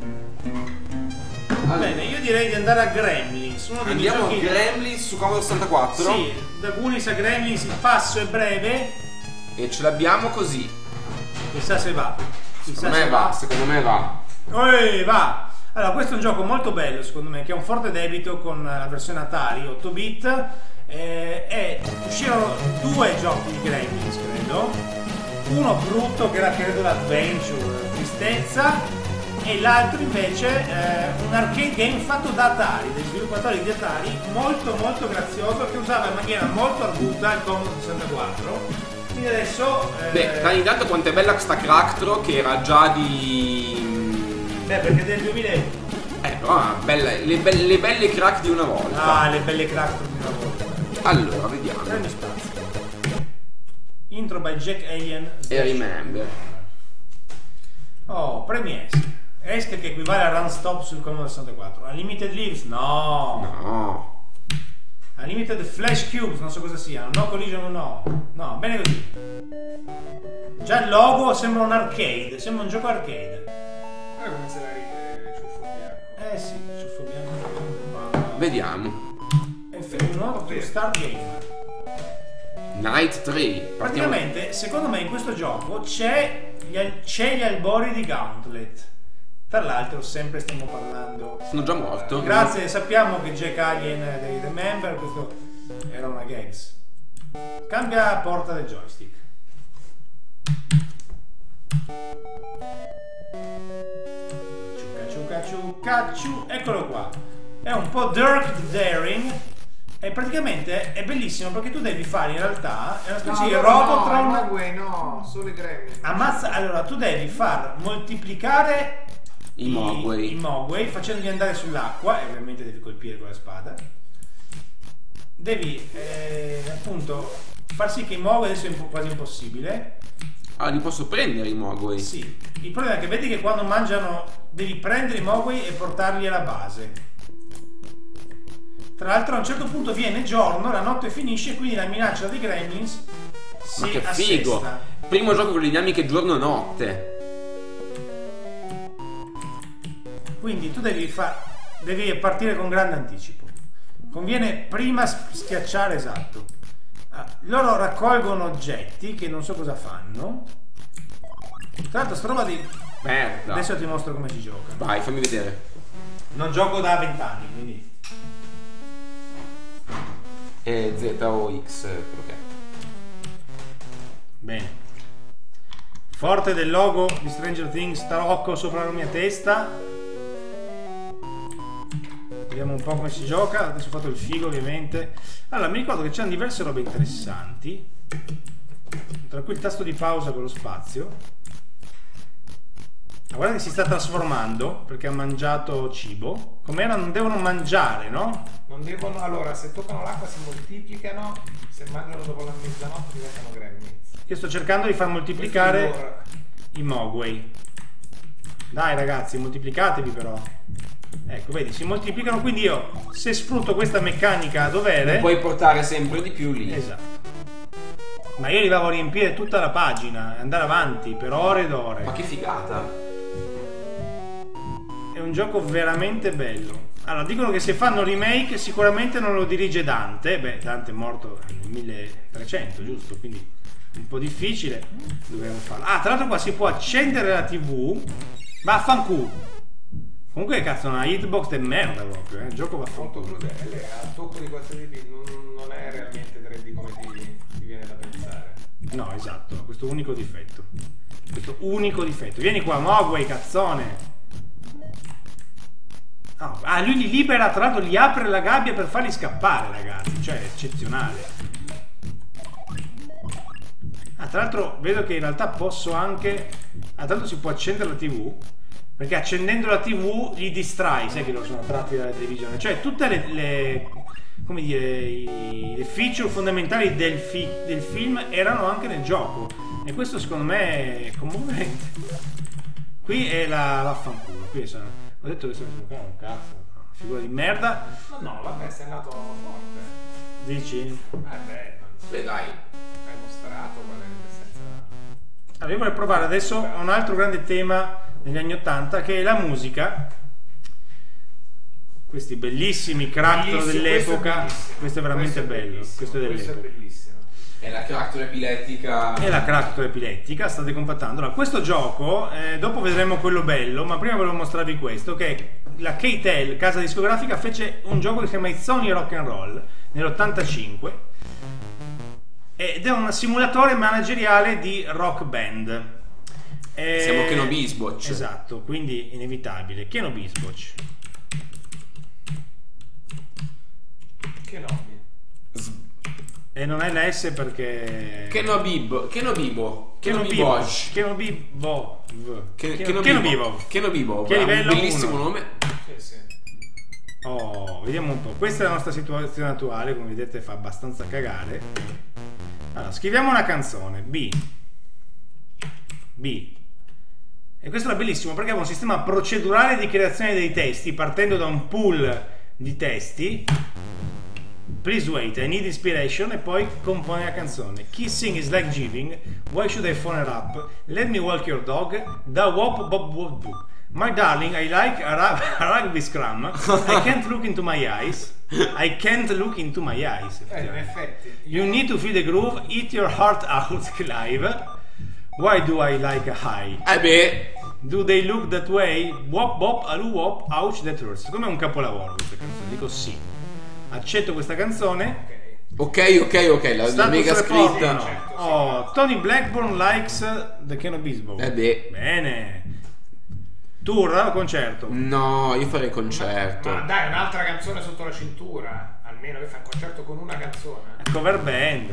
Va bene, io direi di andare a Gremlins, uno dei Andiamo a giochi. Gremlins su Commodore sessantaquattro. Sì, da Ghoulies a Gremlins il passo è breve, E ce l'abbiamo così. chissà se va. Chissà Secondo me se va, secondo me va. Ehi, va! Allora, questo è un gioco molto bello secondo me, che ha un forte debito con la versione Atari otto bit. Eh, e uscirono due giochi di Gremlins, credo. Uno brutto, che era credo l'Adventure, tristezza, e l'altro invece eh, un arcade game fatto da Atari, degli sviluppatori di Atari, molto molto grazioso, che usava in maniera molto arguta il Commodore sessantaquattro. Quindi adesso... eh, Beh, dai, intanto quanto è bella sta Cracktro che era già di... beh, perché è del duemilauno. Eh, però ah, belle, le, belle, le belle crack di una volta. Ah, le belle crack di una volta. Allora, vediamo. Premi spazio. Intro by Jack Alien. E remember. Oh, premi ESC. ESC che equivale a Run Stop sul Commodore sessantaquattro. Unlimited Leaves? No. No. Unlimited Flash Cubes, non so cosa siano. No Collision, no. No, bene così. Già il logo sembra un arcade, sembra un gioco arcade. Guarda come se la ride ciuffo bianco. Eh sì, ciuffo bianco. Vediamo. F uno to Start Game. Night tre. Partiamo. Praticamente, secondo me in questo gioco c'è gli, al- c'è gli albori di Gauntlet. Tra l'altro, sempre stiamo parlando. Sono già morto. Grazie, sappiamo che Jack Alien dei Remember, questo era una gags. Cambia porta del joystick. Ciucca ciucca ciucca ciu. Eccolo qua. È un po' Dirk Daring. E praticamente è bellissimo perché tu devi fare in realtà è una specie di Robotron. No, no, no, solo i Gremlin. Ammazza, allora tu devi far moltiplicare I Mogwai. i Mogwai facendoli andare sull'acqua, e ovviamente devi colpire con la spada. Devi eh, appunto far sì che i Mogwai, adesso è un po' quasi impossibile. Ah, li posso prendere i Mogwai? Sì, il problema è che vedi che quando mangiano devi prendere i Mogwai e portarli alla base. Tra l'altro a un certo punto viene giorno, la notte finisce e quindi la minaccia dei Gremlins si Ma che assesta. figo! Primo gioco con le dinamiche giorno-notte. Quindi tu devi, fa- devi partire con grande anticipo. Conviene prima s- schiacciare, esatto. Ah, loro raccolgono oggetti che non so cosa fanno. Tra l'altro sta roba di Merda. Adesso ti mostro come si gioca. Vai, fammi vedere. Non gioco da vent'anni, quindi. E Z O X, quello che è. Bene. Forte del logo di Stranger Things tarocco sopra la mia testa. Vediamo un po' come si gioca. Adesso ho fatto il figo, ovviamente. Allora, mi ricordo che c'erano diverse robe interessanti, tra cui il tasto di pausa con lo spazio. Ma guarda che si sta trasformando perché ha mangiato cibo. Com'era? Non devono mangiare, no? Non devono. Allora, se toccano l'acqua si moltiplicano, se mangiano dopo la mezzanotte diventano gremlins. Io sto cercando di far moltiplicare i Mogwai. Dai ragazzi, moltiplicatevi però. Ecco, vedi, si moltiplicano, quindi io se sfrutto questa meccanica a dovere puoi portare sempre di più lì. Esatto. Ma io arrivavo a riempire tutta la pagina e andare avanti per ore ed ore. Ma che figata. È un gioco veramente bello. Allora, dicono che se fanno remake sicuramente non lo dirige Dante. Beh, Dante è morto nel milletrecento, giusto? Quindi un po' difficile. Dovremmo farlo. Ah, tra l'altro qua si può accendere la tivù. Vaffanculo. Comunque cazzo, una hitbox de merda proprio, eh. Il gioco va molto crudele, a tocco di qualsiasi tipo non, non è realmente tre D come ti, ti viene da pensare. No, esatto, questo unico difetto. Questo unico difetto. Vieni qua, Mogwai, cazzone. Oh, ah, lui li libera, tra l'altro gli apre la gabbia per farli scappare, ragazzi. Cioè, è eccezionale. Ah, tra l'altro vedo che in realtà posso anche... Ah, tra l'altro si può accendere la tivù. Perché accendendo la tivù gli distrai, sai che lo sono tratti dalla televisione. Cioè tutte le, le come dire, i, le feature fondamentali del, fi, del film erano anche nel gioco. E questo secondo me è commovente. Qui è la vaffanculo. Qui sono, ho detto che sono un cazzo, figura di merda. No, no, vabbè, sei andato forte. Dici? Eh beh, beh dai. Hai mostrato qual è l'essenza. Allora io vorrei provare adesso un altro grande tema negli anni ottanta, che è la musica. Questi bellissimi cracktor dell'epoca. Questo, questo è veramente questo è bello. Questo è questo è bellissimo. È la cracktor epilettica. È la cracktor epilettica, state compattando. Allora, questo gioco, eh, dopo vedremo quello bello, ma prima volevo mostrarvi questo, che la K T L, casa discografica, fece un gioco che si chiama It's Sony Rock and Roll nell'ottantacinque ed è un simulatore manageriale di rock band. Eh, Siamo Keno Bisboch. Esatto, quindi inevitabile. Keno Bisboch. Kenobi. E non è la S perché... Keno Bib. Keno Bibo. Keno Biboch. Keno Bibo. Keno Bibo. Keno Bibo. Che livello? Un bellissimo uno. nome. Sì, sì. Oh, vediamo un po'. Questa è la nostra situazione attuale, come vedete fa abbastanza cagare. Allora, scriviamo una canzone. B. B. E questo era bellissimo perché aveva un sistema procedurale di creazione dei testi partendo da un pool di testi. Please wait, I need inspiration, e poi compone la canzone. Kissing is like giving, why should I phone her up? Let me walk your dog, da wop bob wop do. My darling, I like a, rug a rugby scrum. I can't look into my eyes. I can't look into my eyes. Eh, in effetti. You need to feel the groove, eat your heart out live. Why do I like a high? Eh beh. Do they look that way? Wop bop alu wop, ouch that hurts. Secondo me è un capolavoro questa canzone, dico sì. Accetto questa canzone. Ok, ok, ok, la, la mega scritta. No. Oh, Tony Blackburn likes the Keno Bisboch. Eh beh. Bene. Tour o concerto? No, io farei concerto. Ma, ma dai, un'altra canzone sotto la cintura. Almeno che fa un concerto con una canzone. Cover band.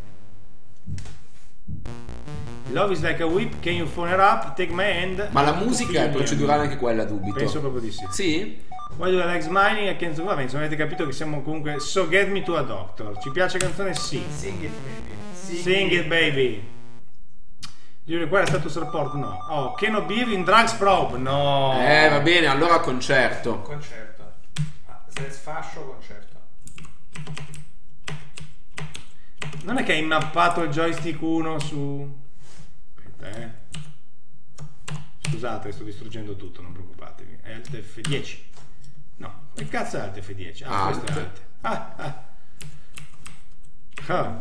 Love is like a whip, can you phone her up? Take my hand. Ma la musica è procedurale anche quella, dubito. Penso proprio di sì. Sì? Why do I like smiling? I can't... Vabbè, insomma, avete capito che siamo comunque So Get Me to a Doctor. Ci piace la canzone? Sì. Sing it baby. Sing, Sing it baby. You require status report? No. Oh, Keno Beef in drugs probe? No. Eh, va bene, allora concerto. Concerto. Ah, se sfascio, concerto. Non è che hai mappato il joystick uno su... Aspetta, eh. Scusate, sto distruggendo tutto, non preoccupatevi. È Alt F dieci. No, che cazzo è Alt F dieci? Ah, Alt. questo è Alt. Ah, ah. Ah.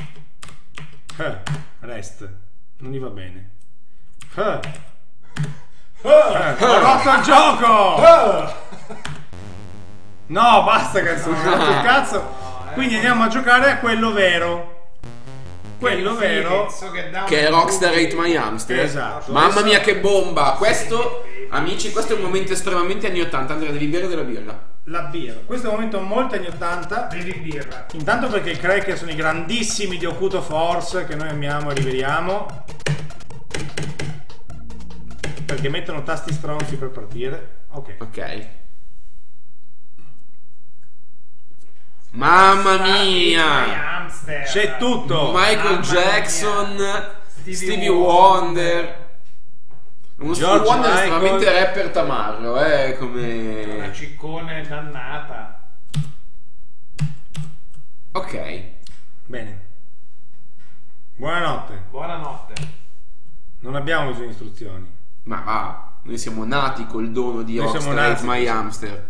Ah. Rest. Non gli va bene. Ah. Ho rotto il gioco! No, basta cazzo, ho rotto il cazzo. Quindi andiamo a giocare a quello vero. Quello vero che, che è Rockstar Ate My Hamster. Esatto. Mamma mia che bomba. Questo, amici, questo è un momento estremamente anni ottanta. Andrea, devi bere della birra. La birra. Questo è un momento molto anni ottanta. Bevi birra. Intanto perché i cracker sono i grandissimi di Okuto Force che noi amiamo e rivediamo. Perché mettono tasti stronzi per partire. Ok. Ok. Mamma mia. C'è tutto. Michael Jackson, Stevie, Stevie Wonder. Uno Stevie Wonder è estremamente rapper tamarro, eh, come... Una ciccone dannata. Ok. Bene. Buonanotte. Buonanotte. Non abbiamo bisogno di istruzioni. Ma va, noi siamo nati col dono di Noi siamo Rockstar Ate nati My così. Hamster.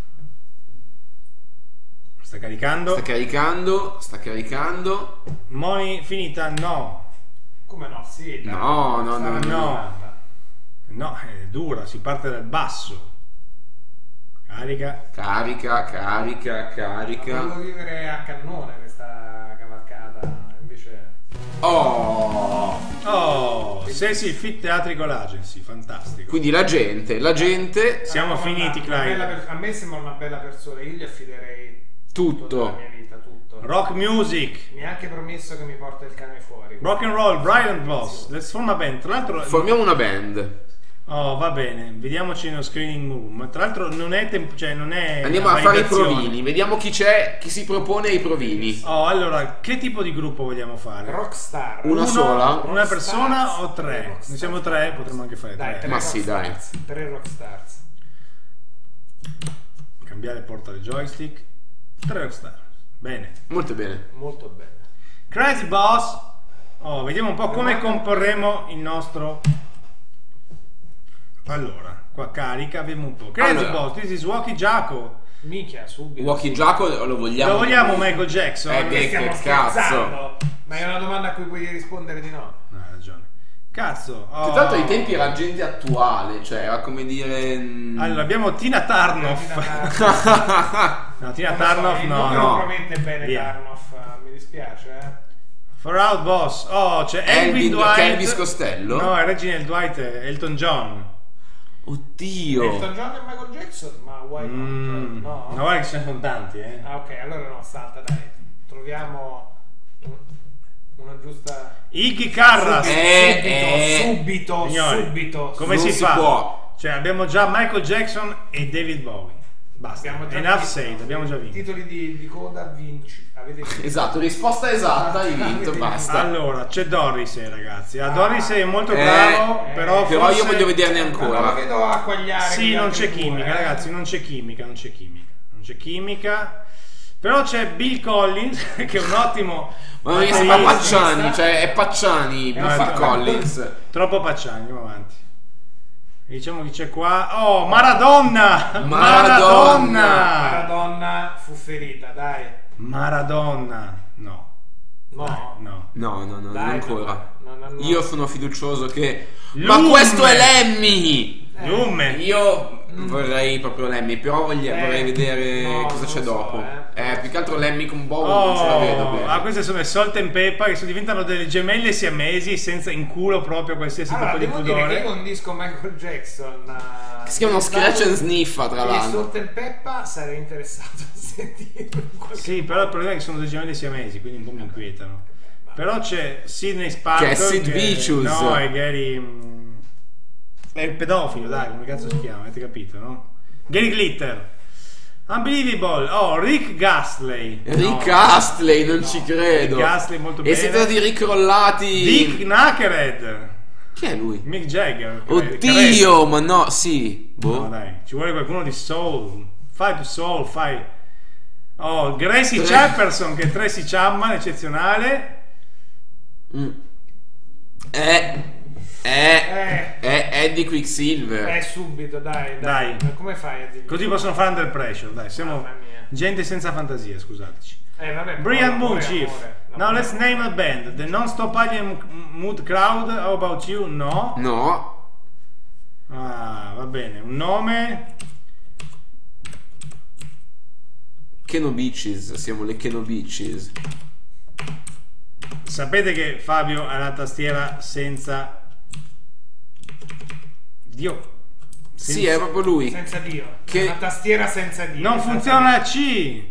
Sta caricando. Sta caricando, sta caricando. Money finita? No. Come no? Sì. dai. No, no, no, Sarà no. giornata. No, è dura, si parte dal basso. Carica. Carica, carica, carica. Volevo vivere a cannone questa cavalcata, invece... Oh! Oh, Cecil Fit Theatrical Agency, fantastico. Quindi la gente, la gente... Siamo Una- finiti, una Clyde. bella per- A me sembra una bella persona, io gli affiderei Tutto. la mia vita, tutto. Rock music. Mi ha anche promesso che mi porta il cane fuori. Rock and roll, Brian Boss. Let's form a band. Tra l'altro... Formiamo una band. Oh, va bene, vediamoci nello screening room. Tra l'altro non è tempo, cioè non è Andiamo una a fare i validazione. provini. Vediamo chi c'è, chi si propone ai provini. Oh, allora, che tipo di gruppo vogliamo fare? Rockstar. Una Uno, sola? Una Rockstars, persona o tre? Rockstars. Noi siamo tre, potremmo anche fare Dai, tre. tre Ma sì, Rockstars. Tre Rockstars. Cambiare porta del joystick. Tre rockstar. Bene. Molto bene. Molto bene. Crazy Boss. Oh, vediamo un po' come comporremo il nostro. Allora, qua carica, abbiamo un po'. Crazy Allora. Boss, this is Walkie Jacko. Minchia, subito. Walkie Giaco lo vogliamo? Lo vogliamo Michael Jackson? Eh, che- Stiamo che cazzo. scherzando. Ma è una domanda a cui puoi rispondere di no. No, hai ragione. Cazzo. Che oh. tra l'altro ai tempi era gente attuale, cioè era come dire... mm, Allora, abbiamo Tina Tarnoff. No, Tina Tarnoff no, non no. promette bene Via. Tarnoff, mi dispiace, eh. For Out Boss. Oh, c'è Elvin Elvin- Dwight. che è Elvis Costello? No, è Reginald Dwight, è Elton John. Oddio. Elton John e Michael Jackson, ma why not? Mm. No. No, guarda che ce ne sono tanti, eh. Ah, ok, allora no, salta, dai. Troviamo un- una giusta... Iggy Carras. Eh, subito, eh. subito, Signori, subito. come Non si, si fa? può. Cioè, abbiamo già Michael Jackson e David Bowie. Basta. Abbiamo già Enough vinto. said, abbiamo già vinto. Titoli di, di coda, vinci. Avete vinto. Esatto, risposta esatta, hai vinto, Avete basta. Allora, c'è Dorrisey, ragazzi. Ah, Ah. Dorrisey è molto Eh, bravo, eh, però Però forse... io voglio vederne Ma non ancora. lo vedo acquagliare. Sì, con gli non altri c'è due, chimica, eh. ragazzi, non c'è chimica, non c'è chimica. Non c'è chimica. Però c'è Bill Collins, che è un ottimo... Ma mi batterista. sembra Pacciani, cioè è Pacciani, No, Bill è Phil troppo- Collins. Troppo Pacciani, andiamo avanti. E diciamo chi c'è qua. Oh, Maradona! Maradona! Maradona fu ferita, dai. Maradona! No. No. Dai, no. No, no, no, Dai, non ancora. no, no, no. Io sono fiducioso che... Lume! Ma questo è Lemmy! Eh, Lume! Io vorrei proprio Lemmy, però voglia- Eh, vorrei vedere no, cosa non c'è lo so, dopo. eh. Eh, più che altro Lemmy con Bowie non ce la vedo Oh, bene. ah, queste sono le Salt and Pepper che sono- diventano delle gemelle siamesi senza in culo proprio qualsiasi Allora, tipo di devo dire che pudore. io con disco Michael Jackson Si chiamano Scratch and Sniffa, tra e l'altro. Salt and Peppa sarei interessato a sentire qualche... Sì, però il problema è che sono delle gemelle siamesi, quindi un po' mi inquietano. Però c'è Sidney Sparkle Che è Sid Vicious. No, è Gary mm, è il pedofilo, dai, come cazzo si chiama, avete capito, no? Gary Glitter. Unbelievable. Oh, Rick Gastley. Rick No. Astley, non ci credo. Rick Astley, molto e bene. siete stati ricrollati. Dick Knucklehead. Chi è lui? Mick Jagger. Oddio, ma no, sì. Boh. No, dai, ci vuole qualcuno di soul. Fai tu soul, fai. Oh, Gracie Tre- Chapperson, che è Tracy Chapman, eccezionale. Mm. Eh, eh, Eh. è Eddie Quicksilver. Eh, subito, dai, dai. Dai. Ma come fai a dire? Così possono fare under pressure, dai, siamo Mamma mia. gente senza fantasia, scusateci. Eh, vabbè, Brian amore, Moon, amore, Chief. amore. Now let's name a band. The Non-Stop Alien Mood Crowd. How about you? No. No. Ah, bene, un nome. Kenobiches, siamo le Kenobiches. Sapete che Fabio ha la tastiera senza Dio. Sì, è proprio lui. Senza Dio. Che- Una tastiera senza Dio. Non funziona la C.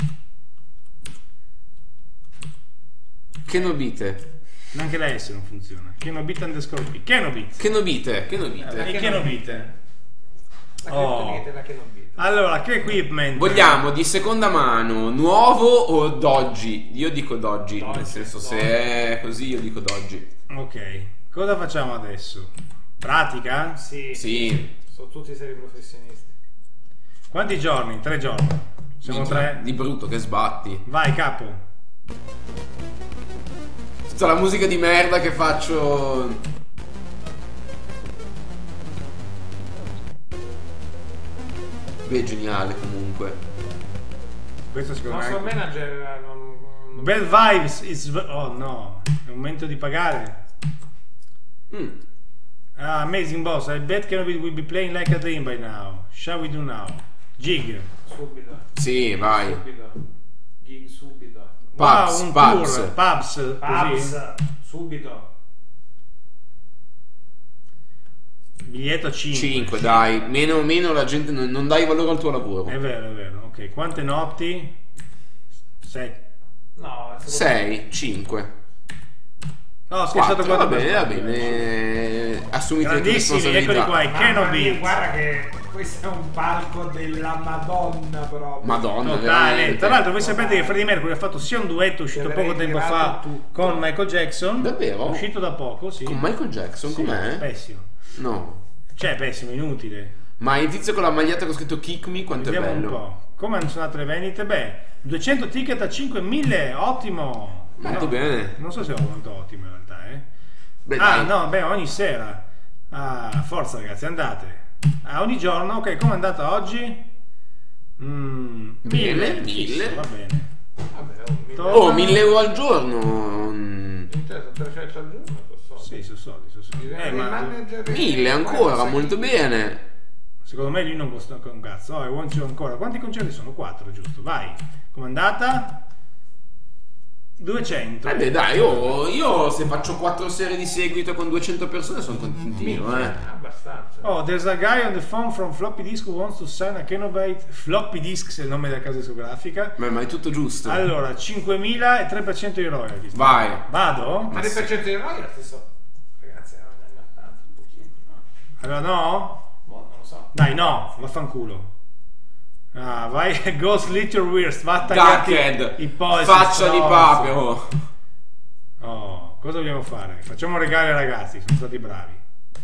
Kenobite. Neanche la S non funziona. Kenobit underscore P. Kenobit. Kenobite, Kenobite. E Kenobite. La Oh. criptonite, la che non vede. Allora, che equipment? Vogliamo di seconda mano, nuovo o doggi? Io dico doggi, Doggi, nel senso doggi. se è così io dico doggi. Ok, cosa facciamo adesso? Pratica? Sì. Sì. Sono tutti seri professionisti. Quanti giorni? Tre giorni. Siamo Minchia, tre. Di brutto che sbatti. Vai, capo. Tutta la musica di merda che faccio. Lui è geniale comunque. Questo secondo Nostro me. manager non, non... Bad vibes. Is... Oh no, è il momento di pagare. Mm. Ah, amazing boss. I bet Kenobit will be playing like a dream by now. Shall we do now? Gig. Subito. Sì, vai. Subito. Gig subito. Pubs, wow, un pubs. tour. Pubs. Così. Pubs. Subito. Biglietto cinque. cinque, dai. Meno, meno la gente non, non dai valore al tuo lavoro. È vero, è vero. Ok, quante notti? sette. No, sei, cinque. No, ho scherzato quattro, va quattro. bene, va bene. Assumiti le tue Grandissimi, eccoli responsabilità. qua, i Mamma mia, Kenobit. guarda che questo è un palco della Madonna proprio. Madonna, Totale. veramente. Tra l'altro voi sapete che Freddie Mercury ha fatto sia un duetto uscito Avrei poco tempo tirato fa tutto. con Michael Jackson. Davvero? Uscito da poco, sì. Con Michael Jackson, Sì, com'è? Pessimo. No. Cioè, pessimo, inutile. Ma il tizio con la maglietta che ho scritto Kick Me, quanto Vediamo è bello. un po'. Come hanno suonato le vendite? Beh, duecento ticket a cinquemila, ottimo. Molto No, bene. Non so se ho molto ottimo in realtà, eh. Beh, ah, dai. no, beh, ogni sera. Ah, forza ragazzi, andate. Ah, ogni giorno, ok, come è andata oggi? Mm, Bene, mille. fisso, va bene. Vabbè, oh, mi... To- Oh, mille euro al giorno. Mm. Certo, trecento al giorno, so, so. Sì, sono soldi, sono soldi. Bisogna Eh, il ma manager- Mille ancora, molto bene. secondo me lui non costa un cazzo. Oh, I want you ancora. Quanti concerti sono? Quattro, giusto? Vai. Com'è andata? duecento. Eh beh, dai, io, io se faccio quattro serie di seguito con duecento persone sono contentino, eh. Abbastanza. Oh, there's a guy on the phone from Floppy Disk who wants to sign a Kenobite. Floppy Disk, se è il nome della casa discografica. Beh, ma è tutto giusto. Allora, cinquemila e tre per cento di royalties. Vai. Vado? Ma tre per cento di royalties so. Ragazzi, non è tanto, un pochino. No. Allora, no? Boh, non lo so. Dai, no, vaffanculo. Ah, vai, go slit your wrist, va a tagliarti Duckhead, i polsi. faccia di stronzo. papero. Oh, cosa dobbiamo fare? Facciamo regali ai ragazzi, sono stati bravi.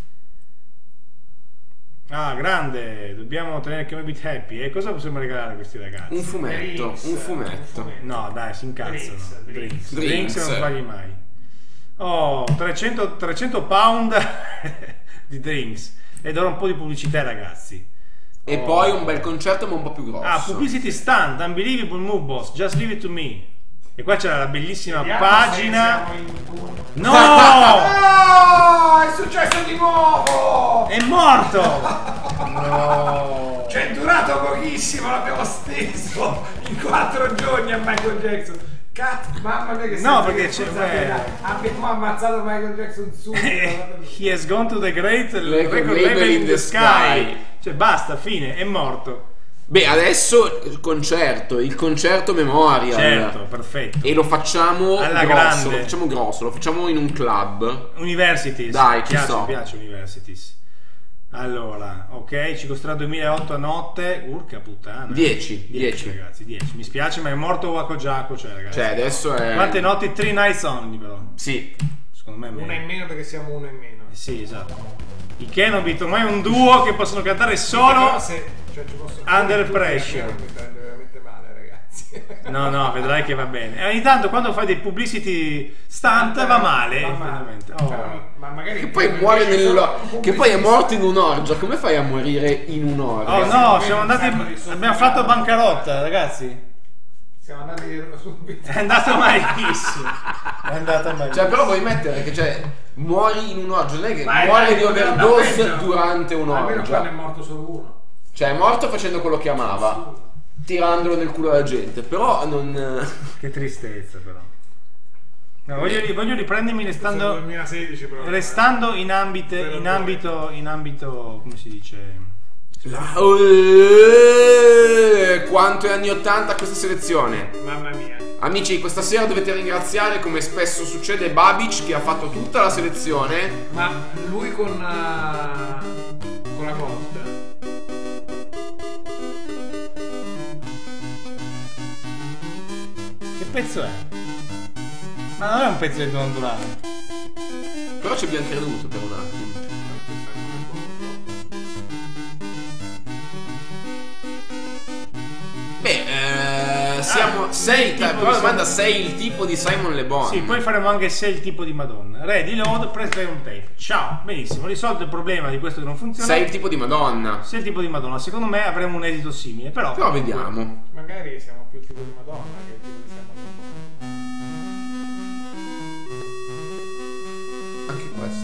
Ah, grande, dobbiamo tenere Kenobit happy. E cosa possiamo regalare a questi ragazzi? Un fumetto, Drinks, un fumetto. No, dai, si incazzano. Drinks, Drinks, drinks. Drinks non Drinks. sbagli mai. Oh, trecento, trecento pound di drinks. Ed ora un po' di pubblicità, ragazzi. E Oh. poi un bel concerto ma un po' più grosso. Ah, publicity stunt, unbelievable move boss, just leave it to me. E qua c'era la bellissima Vediamo pagina. se siamo in punto. No! Oh, è successo di nuovo! È morto! No! Cioè è durato pochissimo, l'abbiamo steso in quattro giorni a Michael Jackson. Cazzo, mamma mia che No, senti perché che c'è- responsabilità. Abbiamo ammazzato Michael Jackson subito. He has gone to the great Record record label label in in the the sky. sky. Cioè basta, fine, è morto. Beh, adesso il concerto, il concerto memorial. Certo, perfetto. E lo facciamo Alla grosso, grande. lo facciamo grosso, lo facciamo in un club. Universities. Dai, ci piace, sto. piace Universities. Allora, ok, ci costerà duemilaotto a notte. Urca puttana. dieci, dieci. ragazzi, dieci. Mi spiace, ma è morto Waco Giaco, cioè ragazzi. Cioè, adesso è... Quante notti? Three nights only però. Sì. Secondo me è Una meglio. in meno perché siamo uno in meno. Eh Sì, esatto. I Kenobit ormai è un duo che possono cantare Però solo. se, cioè, ci posso Under tutti, pressure. Mi prende veramente male, ragazzi. No, no, vedrai che va bene. E ogni tanto quando fai dei publicity stunt va male. Va male. veramente. Oh. Però, ma magari Che poi muore invece nel... sono Che poi è pubblicisti. morto in un'orgia. Come fai a morire in un'orgia? Oh Ragazzi, no, come siamo un sacco di andati. soldi. Abbiamo fatto bancarotta, ragazzi. Siamo andati subito. È andato malissimo. È andato malissimo. Cioè, però vuoi mettere che, cioè, muori in un'orgia, non è che Ma è muori dai, di non overdose peggio. durante Almeno quando è un'orgia. morto solo uno. Cioè è morto facendo quello che amava, tirandolo nel culo alla gente, però non... Che tristezza però. No, voglio, voglio riprendermi restando, duemilasedici però. restando in ambito, in ambito, in ambito, come si dice? La- Eh, quanto è anni ottanta questa selezione. Mamma mia. Amici, questa sera dovete ringraziare, come spesso succede, Babic che ha fatto tutta la selezione. Ma lui con, uh, con la Ghost. Che pezzo è? Ma non è un pezzo di Don Durano. Però ci abbiamo creduto per un attimo. Beh, eh, siamo. Ah, sei. il tipo Però la di domanda: Simon- sei il tipo di Simon Le Bon? Sì, poi faremo anche se il tipo di Madonna. Ready, load, press play on tape. Ciao, benissimo, risolto il problema di questo che non funziona. Sei il tipo di Madonna. Sei il tipo di Madonna. Secondo me avremo un esito simile, però. Però vediamo. Magari siamo più il tipo di Madonna che il tipo di Simon. Anche questo.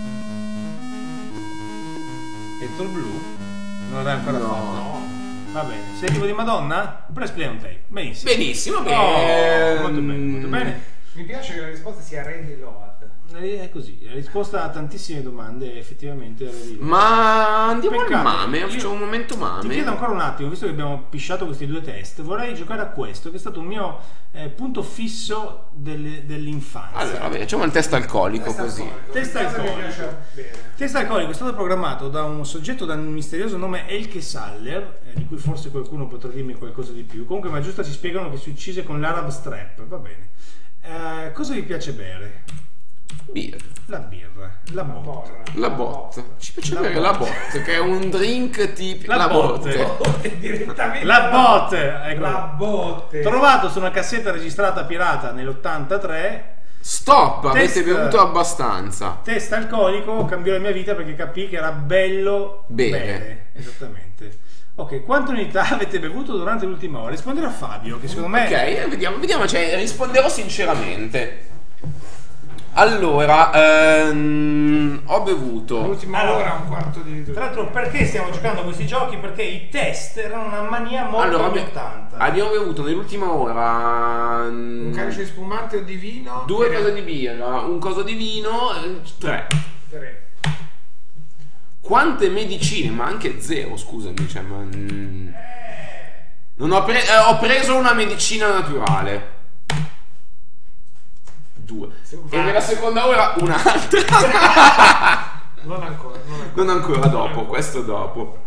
Ettore Blu? Non l'hai ancora No. fatto? Va bene. Sei il tipo di Madonna? Press play on tape. Benissimo. Benissimo, Oh, bene. molto bene, molto bene. Mi piace che la risposta sia Ready Load. È così, la risposta a tantissime domande effettivamente era di- Ma andiamo Peccato. al mame, Io- facciamo un momento Ti mame. chiedo ancora un attimo, visto che abbiamo pisciato questi due test, vorrei giocare a questo, che è stato un mio eh, punto fisso delle- dell'infanzia. Allora, vabbè, facciamo il test alcolico così. Test alcolico. Bene. Test alcolico è stato programmato da un soggetto dal misterioso nome Elke Saller, eh, di cui forse qualcuno potrà dirmi qualcosa di più. Comunque, ma giusto ci spiegano che si uccise con l'Arab Strap, va bene. Eh, cosa vi piace bere? Birra. La birra, la botta. La botte. Ci piace La bere la botte. botte, che è un drink tipico. La botte. Direttamente La botte, ecco. La botte. Trovato su una cassetta registrata pirata nell'ottantatré. Stop, avete Test- bevuto abbastanza. Test alcolico, cambiò la mia vita perché capii che era bello Bere. bere. Esattamente. Ok, quante unità avete bevuto durante l'ultima ora? Risponderò a Fabio, che secondo me... Ok, eh, vediamo, vediamo, cioè, risponderò sinceramente. Allora, ehm, ho bevuto. L'ultima Allora, ora un quarto di litro. Tra l'altro, perché stiamo giocando a questi giochi? Perché i test erano una mania molto Allora, anni abbi- ottanta. abbiamo bevuto nell'ultima ora Un mm, calice di spumante o di vino. due e- cose di birra, un coso di vino, eh, tre. Tre. Quante medicine? Ma anche zero, scusami. Cioè, ma, mm, non ho, pre- eh, ho preso una medicina naturale. Due. E nella seconda ora un'altra. Non ancora, non ancora. Non ancora, dopo, questo dopo.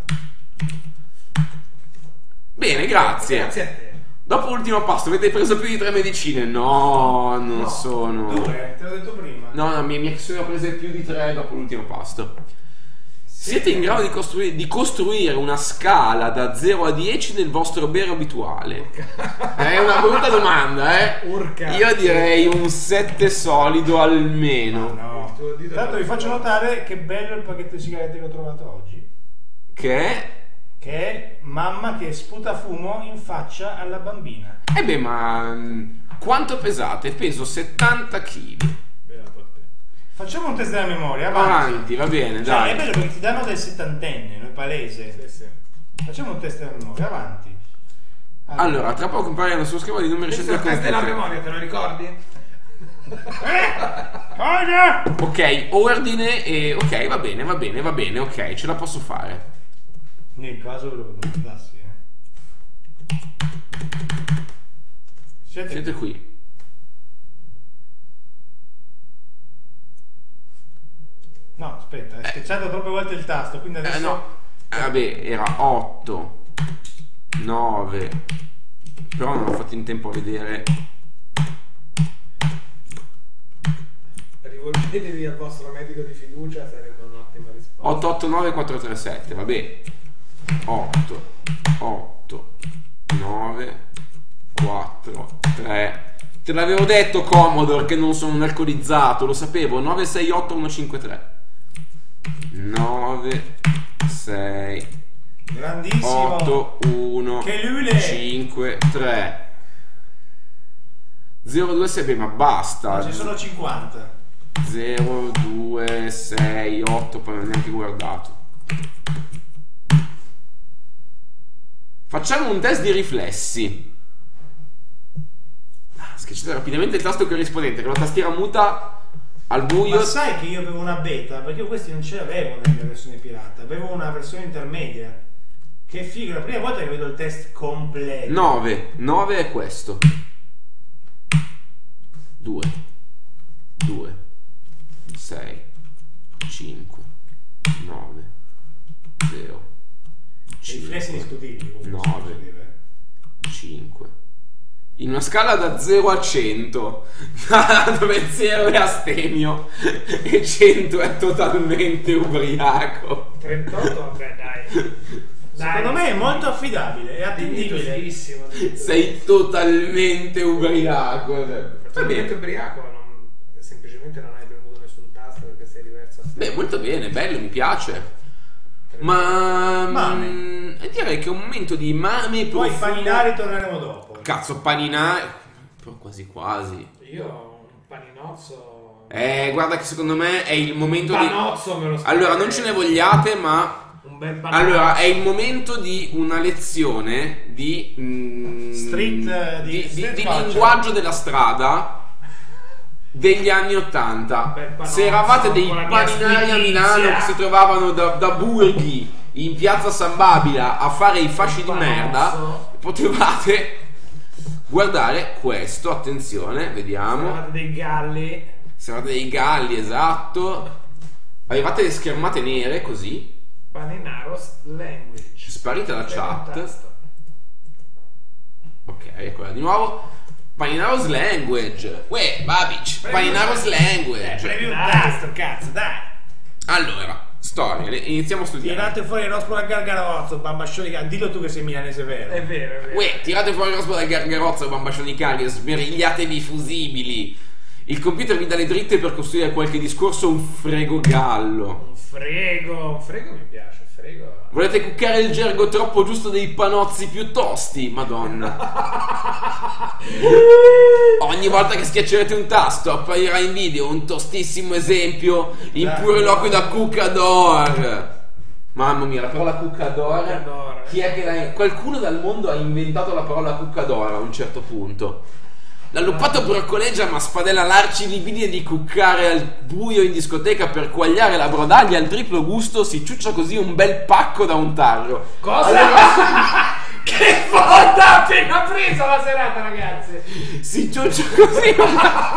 Bene, grazie. Grazie a te. Dopo l'ultimo pasto avete preso più di tre medicine? No, non No. sono. Due, te l'ho detto prima. No, no, mi, mi sono prese più di tre dopo l'ultimo pasto. Siete in grado di costruire, di costruire una scala da zero a dieci del vostro bere abituale? È una brutta domanda, eh? Urca. Io direi un sette solido almeno. No. Il tuo dito Tanto è- vi faccio notare che bello il pacchetto di sigarette che ho trovato oggi. Che è? Che è mamma che sputa fumo in faccia alla bambina. Eh beh, ma mm, quanto pesate? Peso settanta chili. Beato a te. Facciamo un test della memoria, avanti. Avanti, va bene, Cioè, dai. è bello perché ti danno del settantenne, no? È palese. Sì, sì. Facciamo un test della memoria, avanti. Allora, tra poco comparirà sullo schermo di numeri Questo è scelti il test della da memoria, te lo ricordi? Cosa? Ok, ordine e... Ok, va bene, va bene, va bene, ok, ce la posso fare. Nel caso ve lo dassi, eh. Siete, Siete qui. No, aspetta, hai schiacciato troppe volte il tasto, quindi adesso... Eh no, eh, vabbè, era otto, nove, però non ho fatto in tempo a vedere. Rivolgetevi al vostro medico di fiducia, sarebbe un'ottima risposta. otto otto nove quattro tre sette, vabbè. otto, otto, nove, quattro, tre. Te l'avevo detto Commodore che non sono un alcolizzato, lo sapevo. nove sei otto uno cinque tre. nove sei Grandissimo. otto uno Che lui le... cinque tre zero due sei. Beh, ma basta. No, ci sono cinquanta. zero, due, sei, otto, poi non ho neanche guardato. Facciamo un test di riflessi. Ah, schiacciate rapidamente il tasto corrispondente, con la tastiera muta al buio. Ma sai che io avevo una beta? Perché io questi non ce l'avevo nella mia versione pirata, avevo una versione intermedia. Che figo, la prima volta che vedo il test completo. nove, nove è questo. due, due, sei, cinque, nove, zero, Riflessi indiscutibili. nove, cinque. In una scala da zero a cento, dove zero è astemio e cento è totalmente ubriaco. trentotto, vabbè, dai. Secondo me è molto affidabile, è attendibile. Dignitosissimo. Sei totalmente ubriaco. Totalmente ubriaco, non, semplicemente non hai premuto nessun tasto perché sei diverso a te. Beh, molto bene, bello, mi piace. Ma Mame. mm, direi che è un momento di mame Poi profumo. paninari torneremo dopo. Cazzo, paninari. Però quasi quasi. Io un paninozzo. Eh, guarda che secondo me è il momento di. Panozzo me lo spero. Allora, non ce ne vogliate, ma. Un bel panozzo. Allora, è il momento di una lezione di. mm, Street, eh, di di, di- street di culture. linguaggio della strada. Degli anni ottanta. Bel panozzo, Se eravate dei con la mia paninari a Milano squilizia. che si trovavano da, da Burghi in piazza San Babila a fare i fasci di Panozzo. merda, potevate guardare questo. Attenzione, vediamo. Eravate dei galli. Se eravate dei galli, esatto. Avevate le schermate nere così. Paninaros language. Sparite la Premi un chat. tasto. Ok, eccola di nuovo. Paninaros language. Uè, Babic. Premi Paninaros un- language. Previ un Dai. tasto, cazzo, dai. Allora, storia, le- iniziamo a studiare. Tirate fuori il rospo dal gargarozzo, bambascioni. Dillo tu che sei milanese vero. È vero, è vero. Uè, tirate fuori il rospo dal gargarozzo, bambascioni cari, smerigliatevi i fusibili. Il computer vi dà le dritte per costruire qualche discorso, un frego gallo. Un frego. Un frego mi piace, il frego. Volete cuccare il gergo troppo giusto dei panozzi più tosti? Madonna. Ogni volta che schiaccerete un tasto apparirà in video un tostissimo esempio in puro eloquio da cuccador. Mamma mia, la parola cuccador. Cuccador. Chi è che l'ha... Qualcuno dal mondo ha inventato la parola cuccador a un certo punto. L'alluppato broccoleggia ma spadella l'arcivibile di cuccare al buio in discoteca per quagliare la brodaglia al triplo gusto, si ciuccia così un bel pacco da un tarro. Cosa? Che foda appena preso la serata, ragazzi. Si ciuccia così un,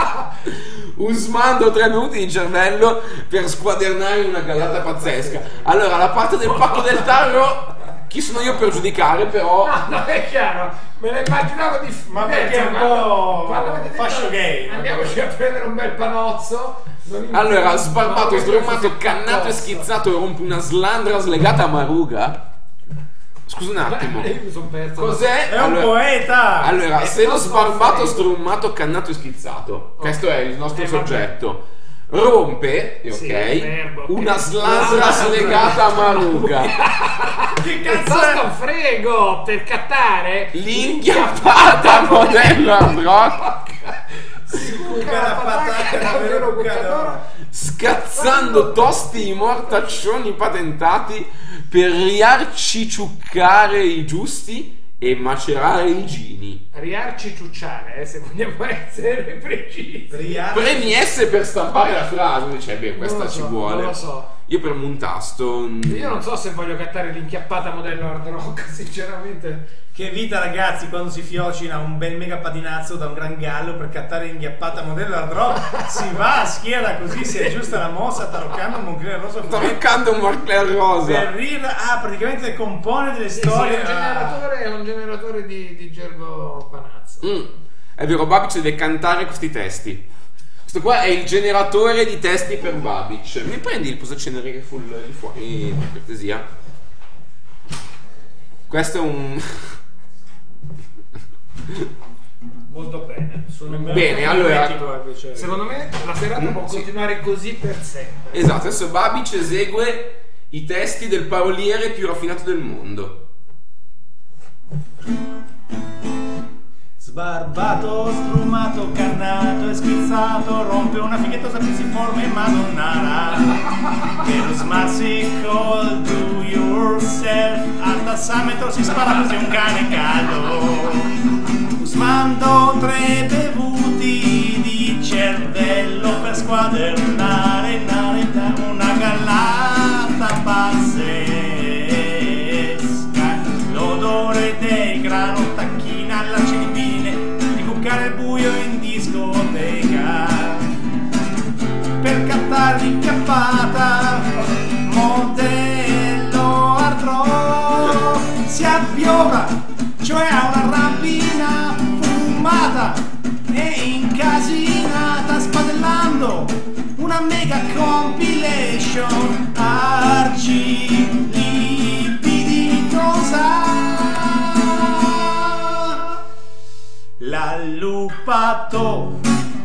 un smando tre minuti di cervello per squadernare una gallata pazzesca. Allora, la parte del pacco del tarro, chi sono io per giudicare, però... No, no, è chiaro. Me la immaginavo di Ma perché è un po' fascio gay. Andiamoci a prendere un bel panozzo. non Allora, no, sbarbato, no, sdrumato, così cannato e cazzo. schizzato, rompe una slandra slegata a maruga. Scusa un attimo. Io mi son perso. Cos'è? È un Allora- poeta. Allora, È se lo posto sbarbato, freddo. strummato, cannato e schizzato. Questo è il nostro Eh, vabbè. soggetto. Rompe, ok, Sì, il verbo, una ok. slandra slegata a maruga. Che Cazzo cazzo sta è? un frego per cattare. L'inchiappata modello hard rock, Cucca la patata, davvero cuccadora. scazzando tosti i mortaccioni patentati per riarciciuccare i giusti e macerare i gini. Riarci ciucciare, eh, se vogliamo essere precisi. Briaco. Premi S per stampare la frase. Cioè, beh, questa Non lo ci so, vuole. Non lo so. Io premo un tasto. mm, Io non so se voglio cattare l'inchiappata modello hard rock, sinceramente. Che vita, ragazzi, quando si fiocina un bel mega patinazzo da un gran gallo per cattare l'inghiappata modello hard rock. Si va a schiera così, si aggiusta la mossa, taroccando un Moncler rosso Sto fumetto. toccando un Moncler rosa. Per rir- ah, praticamente compone delle Sì, sì, è storie. un ah. generatore, è un generatore di, di gergo panazzo. Mm, È vero, Babic deve cantare questi testi. Questo qua è il generatore di testi per Babic. Mi prendi il posacenere full lì fuori, per cortesia? Questo è un... Molto bene. Sono Bene, allora- Secondo me la serata Mm, può sì. continuare così per sempre. Esatto, adesso Babic esegue i testi del paroliere più raffinato del mondo. Sbarbato, sfrumato, cannato e schizzato, rompe una fighettosa pizziforme madonnara. Per smarsi col do yourself, a tassametro si spara così un cane caldo. Usmando tre bevuti di cervello per squadernare una gallata pazzesca. L'odore del grano tacchina alla cenipine, di cuccare il buio in discoteca. Per cattarli incappata, modello hard rock, si avviora, cioè ha una rampina fumata e incasinata, spadellando una mega compilation arcilipiditosa. L'allupato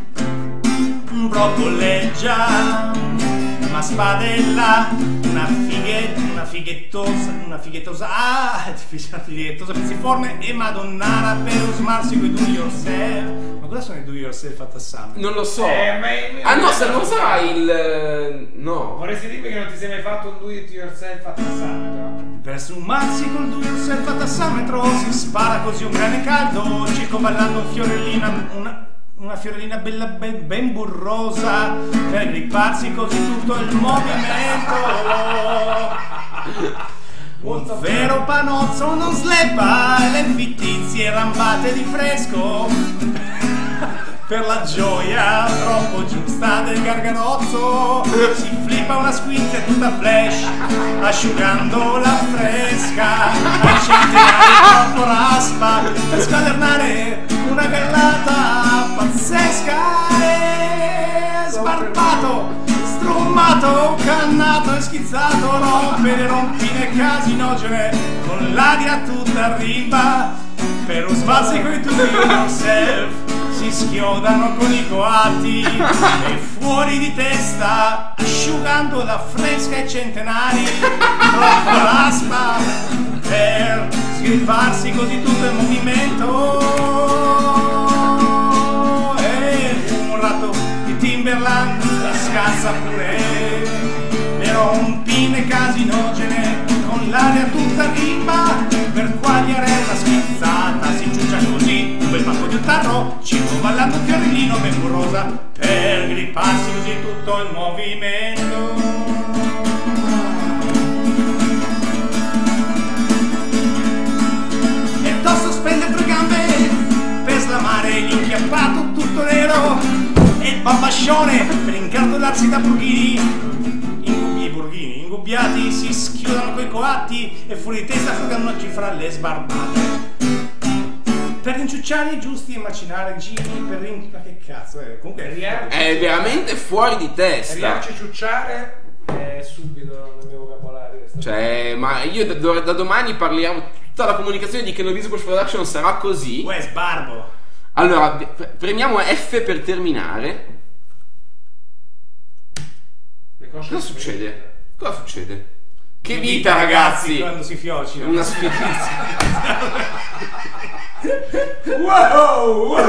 brottoleggia, ma spadella una fighetta, una fighettosa, una fighettosa, ah, una fighettosa pizziforme e madonnara per usmarsi coi do yourself. Ma cosa sono i do yourself a Tassame? Non lo so. Eh, ma- ah no, se non sai il... no. Vorresti dirmi che non ti sei mai fatto un do it yourself a tassametro? Per sfumarsi col do yourself a tassametro si spara così un cane caldo, circovallando un fiorellina, una, una fiorellina bella ben, ben burrosa, per gripparsi così tutto il movimento. Un vero panozzo non sleppa le fittizie rambate di fresco. Per la gioia troppo giusta del gargarozzo si flippa una squinta tutta flash, asciugando la fresca ai centenari troppo raspa per scadernare una gallata pazzesca. E sbarbato, strummato, cannato e schizzato, rompe le rompine casinogene con l'aria tutta riba. Per usvarsi coi do yourself si schiodano con i coati e fuori di testa, asciugando la fresca ai centenari, troppo raspa per sgripparsi così tutto il movimento. E un ratto di Timberland la scazza pure, le rompine casinogene con l'aria tutta rimba, per quagliare una schizzata si ciuccia così un bel pacco di un tarro, circovallando un fiorellino ben burrosa, per gripparsi così tutto il movimento. E tosto spende tre gambe per slamare l'inchiappato tutto nero, e il babascione per incartolarsi da burghini. I burghini ingubbiati si schiudano coi coatti e fuori di testa fruganoci fra le sbarbate, per rinciucciare i giusti e macinare giri per rin... ma che cazzo è? Comunque è, è veramente fuori di testa. Riarci ciucciare è subito nel mio vocabolario. Cioè, ma io da, da domani parliamo, tutta la comunicazione di Kenobi Push Production sarà così. Uè, sbarbo. Allora, premiamo F per terminare. Cosa succede? Cosa succede? Che vita, ragazzi! Quando si fiocina. Una sfidizia. Wow! Wow!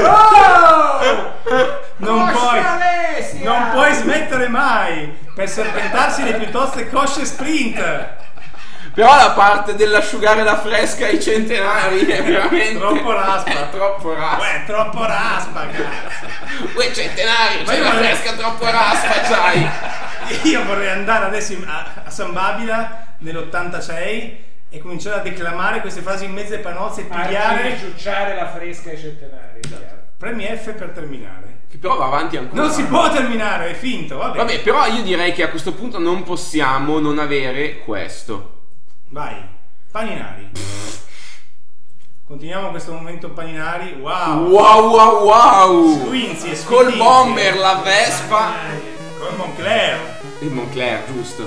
Non puoi, non puoi smettere mai per serpentarsi le piuttosto cosce sprint. Però la parte dell'asciugare la fresca ai centenari è veramente troppo raspa. È troppo raspa. Uè, troppo raspa, cazzo. Uè, centenari, c'è io la vorrei- fresca troppo raspa, c'hai. Io vorrei andare adesso in- a, a San Babila nell'ottantasei e cominciare a declamare queste frasi in mezzo ai panozzi e Pigliare pigliare. ciucciare la fresca ai centenari. chiaro. Premi F per terminare. Che però va avanti ancora. Non si può terminare, è finto, vabbè. Vabbè, però io direi che a questo punto non possiamo non avere questo. Vai, paninari. Continuiamo questo momento paninari. Wow. Wow wow wow. Squinzi e Col squinzi. bomber, la Vespa. Con Moncler. Il Moncler, giusto.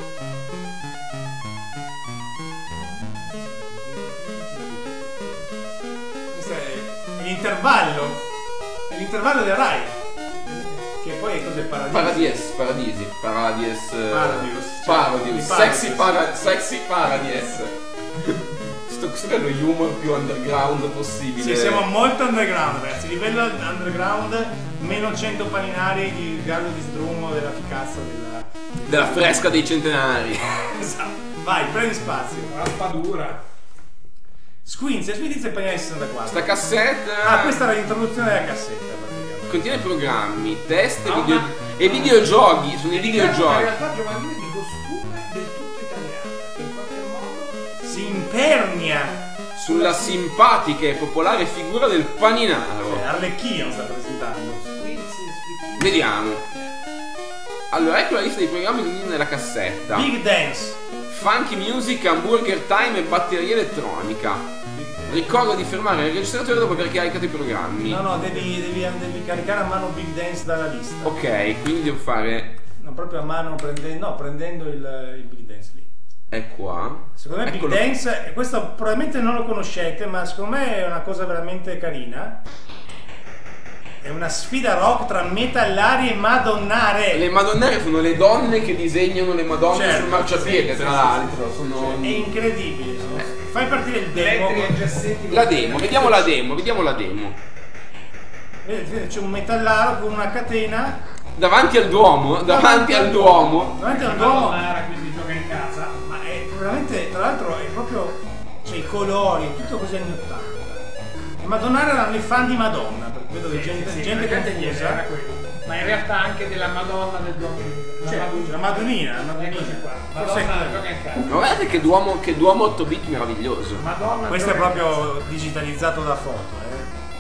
Questo è l'intervallo. È l'intervallo del Rai. Che poi è cos'è Paradiso? Paradies, Paradisi, Paradies, eh, Paradius. Paradius, Cioè, sexy, di para, Paradius. sexy Paradies. Sto questo è lo humor più underground possibile. Sì, siamo molto underground, ragazzi. Livello underground, meno cento paninari di Gallo di Sdrumo della Ficazza della... Della fresca dei centenari. Esatto. Vai, prendi spazio. Raspadura. Squinze, Squinze e paninari sessantaquattro. Sta cassetta. Ah, questa è l'introduzione della cassetta, praticamente. Contiene programmi, test Ah, video... ma- e videogiochi. Sono i In videogiochi. realtà giovanile di costume del tutto italiano. Che in qualche modo Si impernia. Sulla simpatica e popolare figura del paninaro. Eh, Arlecchino sta presentando. Squinzi, squinzi. Vediamo. Allora, ecco la lista dei programmi contenuti nella cassetta. Big Dance. Funky Music, Hamburger Time e batteria elettronica. Ricordo di fermare il registratore dopo aver caricato i programmi. No, no, devi, devi, devi caricare a mano Big Dance dalla lista. Ok, quindi devo fare... No, proprio a mano prendendo, no, prendendo il, il Big Dance lì. È qua. Secondo me Eccolo. Big Dance, e questo probabilmente non lo conoscete, ma secondo me è una cosa veramente carina. È una sfida rock tra metallari e madonnare. Le madonnare sono le donne che disegnano le madonne Certo, sul marciapiede, sì, tra sì, l'altro. Sono... È incredibile. Fai partire il demo. Elettri e gessetti. La demo, vediamo la demo, vediamo la demo. Vedete, c'è un metallaro con una catena Davanti al Duomo, davanti al Duomo. davanti al La domo. Madonna era, quindi gioca in casa. Ma è veramente, tra l'altro, è proprio. C'è i colori, è tutto così anni ottanta. E Madonnare erano i fan di Madonna, perché vedo che gente, Sì, gente praticamente ieri era confusa. quello. Ma in realtà anche della Madonna del Duomo. Cioè, la Madonnina, la Madonnina. Eccoci qua. Forse Madonna è- gioca in casa. Ma guardate che Duomo, che Duomo otto bit meraviglioso. Madonna Questo è gioca in proprio digitalizzato da foto, eh.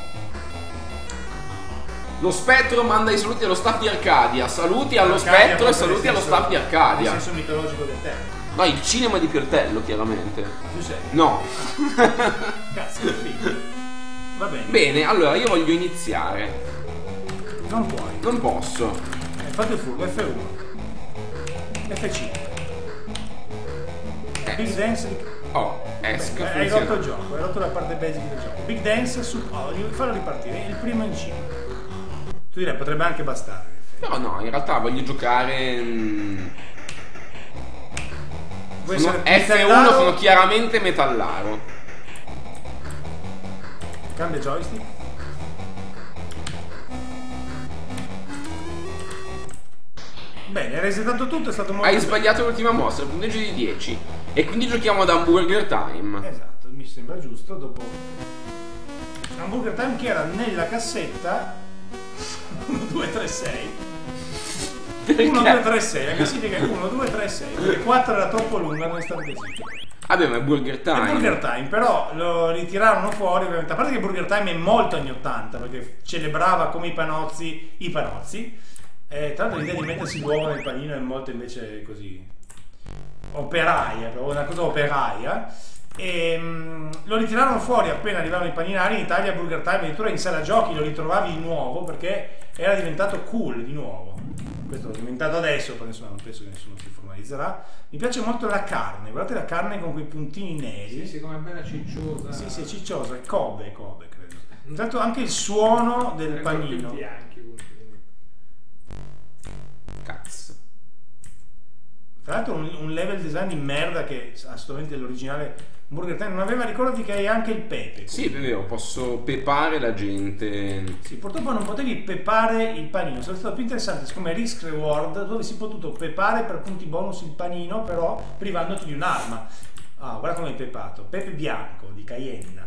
Lo Spettro manda i saluti allo staff di Arcadia. Saluti allo Arcadia Spettro e proprio saluti nel allo senso- staff di Nel Arcadia. senso mitologico del termine. No, il cinema di Pioltello, chiaramente. Tu sei. No. Cazzo, che figo. Va bene. Bene, allora io voglio iniziare. Non puoi. Non posso. Eh, fate il furbo, F uno. F cinque. Eh, Big Dance di... Oh, esca, Hai rotto il funziona. gioco, hai rotto la parte basic del gioco. Big Dance su... Oh, devi farlo ripartire, il primo in cima. Tu direi, potrebbe anche bastare. Però no, in realtà voglio giocare... mm, Vuoi sono- essere F uno metallaro? sono chiaramente metallaro. Cambia joystick. Bene, hai resetato tutto, è stato molto Hai bello. sbagliato l'ultima mossa, il punteggio è di dieci. E quindi giochiamo ad Hamburger Time. Esatto, mi sembra giusto. Dopo Hamburger Time che era nella cassetta uno, due, tre, sei. uno, due, tre, sei, la classifica è uno, due, tre, sei. Perché quattro era troppo lunga, non è stato così. Vabbè, ma è Burger È Time. Burger Time, però lo ritirarono fuori ovviamente. A parte che Burger Time è molto anni ottanta, perché celebrava come i panozzi i panozzi. E tra l'altro l'idea di mettersi l'uovo nel panino è molto invece così operaia, proprio una cosa operaia. E mm, lo ritirarono fuori appena arrivavano i paninari. In Italia Burger Time addirittura in sala giochi lo ritrovavi di nuovo perché era diventato cool di nuovo. Questo è diventato adesso, però insomma non penso che nessuno si formalizzerà. Mi piace molto la carne, guardate la carne con quei puntini neri. Sì, sì, come bella cicciosa. Sì, sì, è cicciosa, è Kobe, Kobe credo. Tra l'altro anche il suono del Ancora più panino. bianchi, quindi. Cazzo. Tra l'altro un, un level design di merda che assolutamente l'originale Burger Time non aveva. Ricordati che hai anche il pepe. Sì, è vero, posso pepare la gente. Sì, purtroppo non potevi pepare il panino. Sarebbe stato più interessante siccome Risk Reward, dove si è potuto pepare per punti bonus il panino, però privandoti di un'arma. Ah, guarda come hai pepato. Pepe bianco di Cayenne.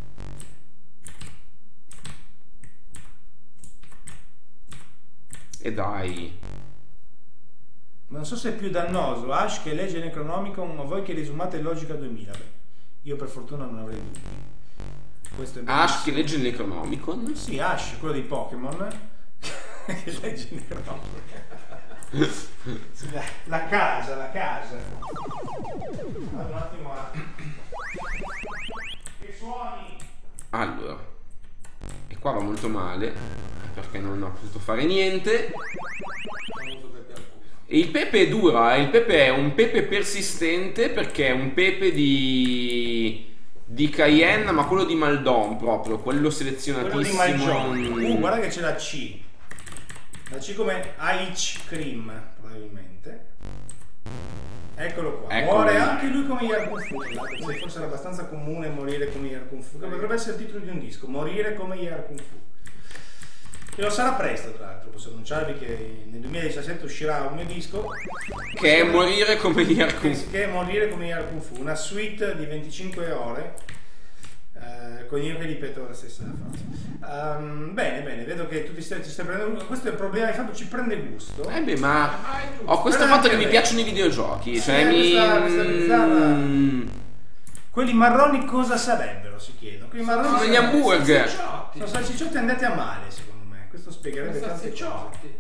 E dai. Ma non so se è più dannoso Ash che legge Necronomicon o voi che risumate Logica duemila. Beh, io per fortuna non avrei dubbi. Questo è Ash che legge il Necronomicon. Sì, Ash, quello dei Pokémon che legge Necronomicon. Sì, dai, la casa, la casa. Vado un attimo a... Che suoni? Allora. E qua va molto male. Perché non ho potuto fare niente. E il pepe è dura, il pepe è un pepe persistente perché è un pepe di di Cayenne, ma quello di Maldon proprio, quello selezionatissimo. Quello di Malgione. Uh, guarda che c'è la C. La C come ice cream, probabilmente. Eccolo qua. Eccolo Muore lì. anche lui come Yar Kung Fu. Se forse era abbastanza comune morire come Yar Kung Fu. Che potrebbe essere il titolo di un disco. Morire come Yar Kung Fu. E lo sarà presto, tra l'altro. Posso annunciarvi che nel duemiladiciassette uscirà un mio disco. Che è morire come Yar Kung Fu. Che è morire come Yar Kung Fu. Una suite di venticinque ore. Uh, con io che ripeto la stessa frase. Um, bene, bene, vedo che tu ti stai, ti stai prendendo. Questo è il problema di Fabio, ci prende gusto. Eh beh, ma ho questo Però fatto che anche mi lei. piacciono i videogiochi. Sì, Cioè, mi. questa- questa bizzarra- Mm, Quelli marroni cosa sarebbero, si chiedono. Quelli marroni Sono gli sarebbero- hamburger. Salsicciotti. Sono salsicciotti andati a male, secondo me. Questo spiegherebbe tante cose. Salsicciotti.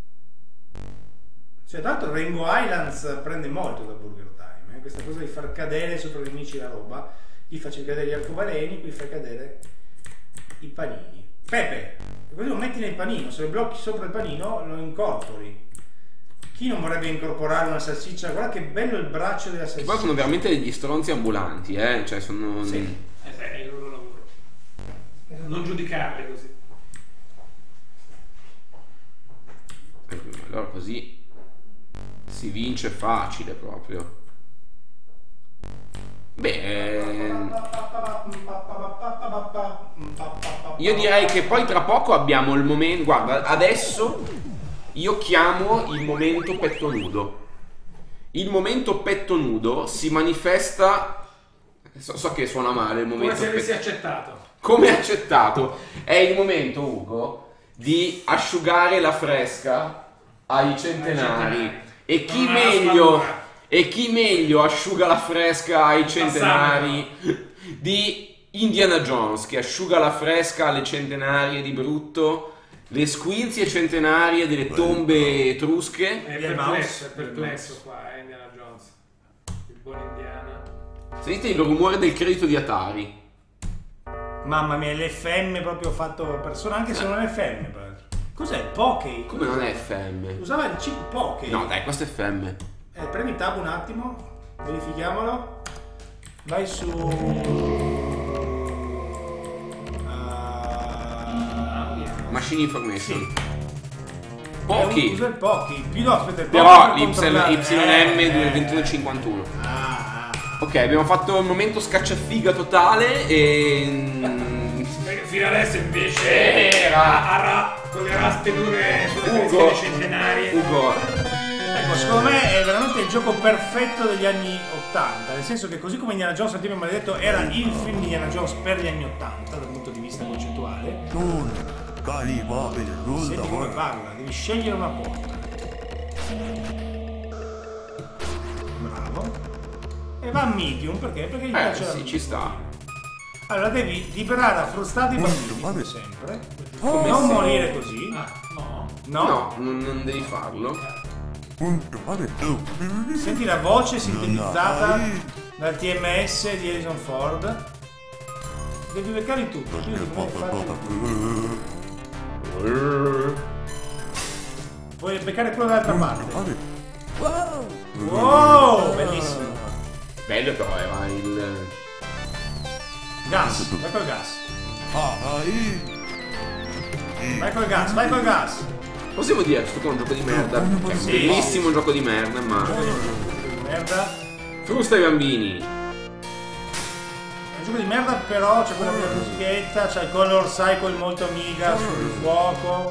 Cioè, tra l'altro Rainbow Islands prende molto da Burger Time. Eh? Questa cosa di far cadere sopra gli amici la roba. Gli faccio cadere gli arcobaleni, qui fai cadere i panini. Pepe, così lo metti nel panino, se lo blocchi sopra il panino lo incorpori. Chi non vorrebbe incorporare una salsiccia? Guarda che bello il braccio della salsiccia. Poi sono veramente degli stronzi ambulanti, eh. Cioè, sono. Sì. Eh, beh, è il loro lavoro. Non giudicarli così. Allora così si vince facile proprio. Beh, io direi che poi tra poco abbiamo il momento. Guarda, adesso io chiamo il momento petto nudo. Il momento petto nudo si manifesta. So, so che suona male il Come momento se avessi petto- accettato. come accettato. È il momento, Ugo, di asciugare la fresca ai centenari. centenari. E chi Non ha meglio spallura. e chi meglio asciuga la fresca ai centenari di Indiana Jones, che asciuga la fresca alle centenarie di brutto, le squinzie centenarie delle tombe etrusche. È Via perplesso, è Mouse. perplesso qua, è Indiana Jones. Il buon Indiana. Sentite il rumore del credito di Atari. Mamma mia, l'F M proprio fatto persona, anche se non è F M, tra l'altro. Cos'è il Poké? Come non è F M? Usava il chip Poké. No, dai, questo è F M. Eh, premi tab un attimo, verifichiamolo. Vai su. Uh, Machine Information. sì. Pochi. Usa il Poké. Più no, aspetta, il Però Poké per controllare. l'Y M Eh, ventuno cinquantuno. Ah, ah. Ok, abbiamo fatto il momento scacciafiga totale e. Perché fino adesso invece era a ra- con le raspe dure sulle Ugo. fezioni centenarie. Ugo. Ecco, secondo me è veramente il gioco perfetto degli anni ottanta, nel senso che così come Indiana Jones, al tempo maledetto, era il film di Indiana Jones per gli anni ottanta dal punto di vista concettuale. Senti come parla, devi scegliere una porta. Bravo. E va a medium perché? Perché gli Eh piace la sì, ci sta. Allora devi liberare a frustati i bambini, come sempre. Come Non se- morire così. Ah, no. No. No, non, non devi farlo. Senti la voce sintetizzata dal T M S di Harrison Ford. Devi beccarli tutti. Quindi come fai? Puoi beccare quello dall'altra parte. Wow, bellissimo. Bello però era il. Gas, vai col gas. Vai col gas, vai col gas. Possiamo dire che sto è un gioco di merda. È un Sì. bellissimo gioco di merda, ma. Merda. Frusta i bambini. È un gioco di merda, però c'è quella bella musichetta, c'è il color cycle molto amiga sul fuoco.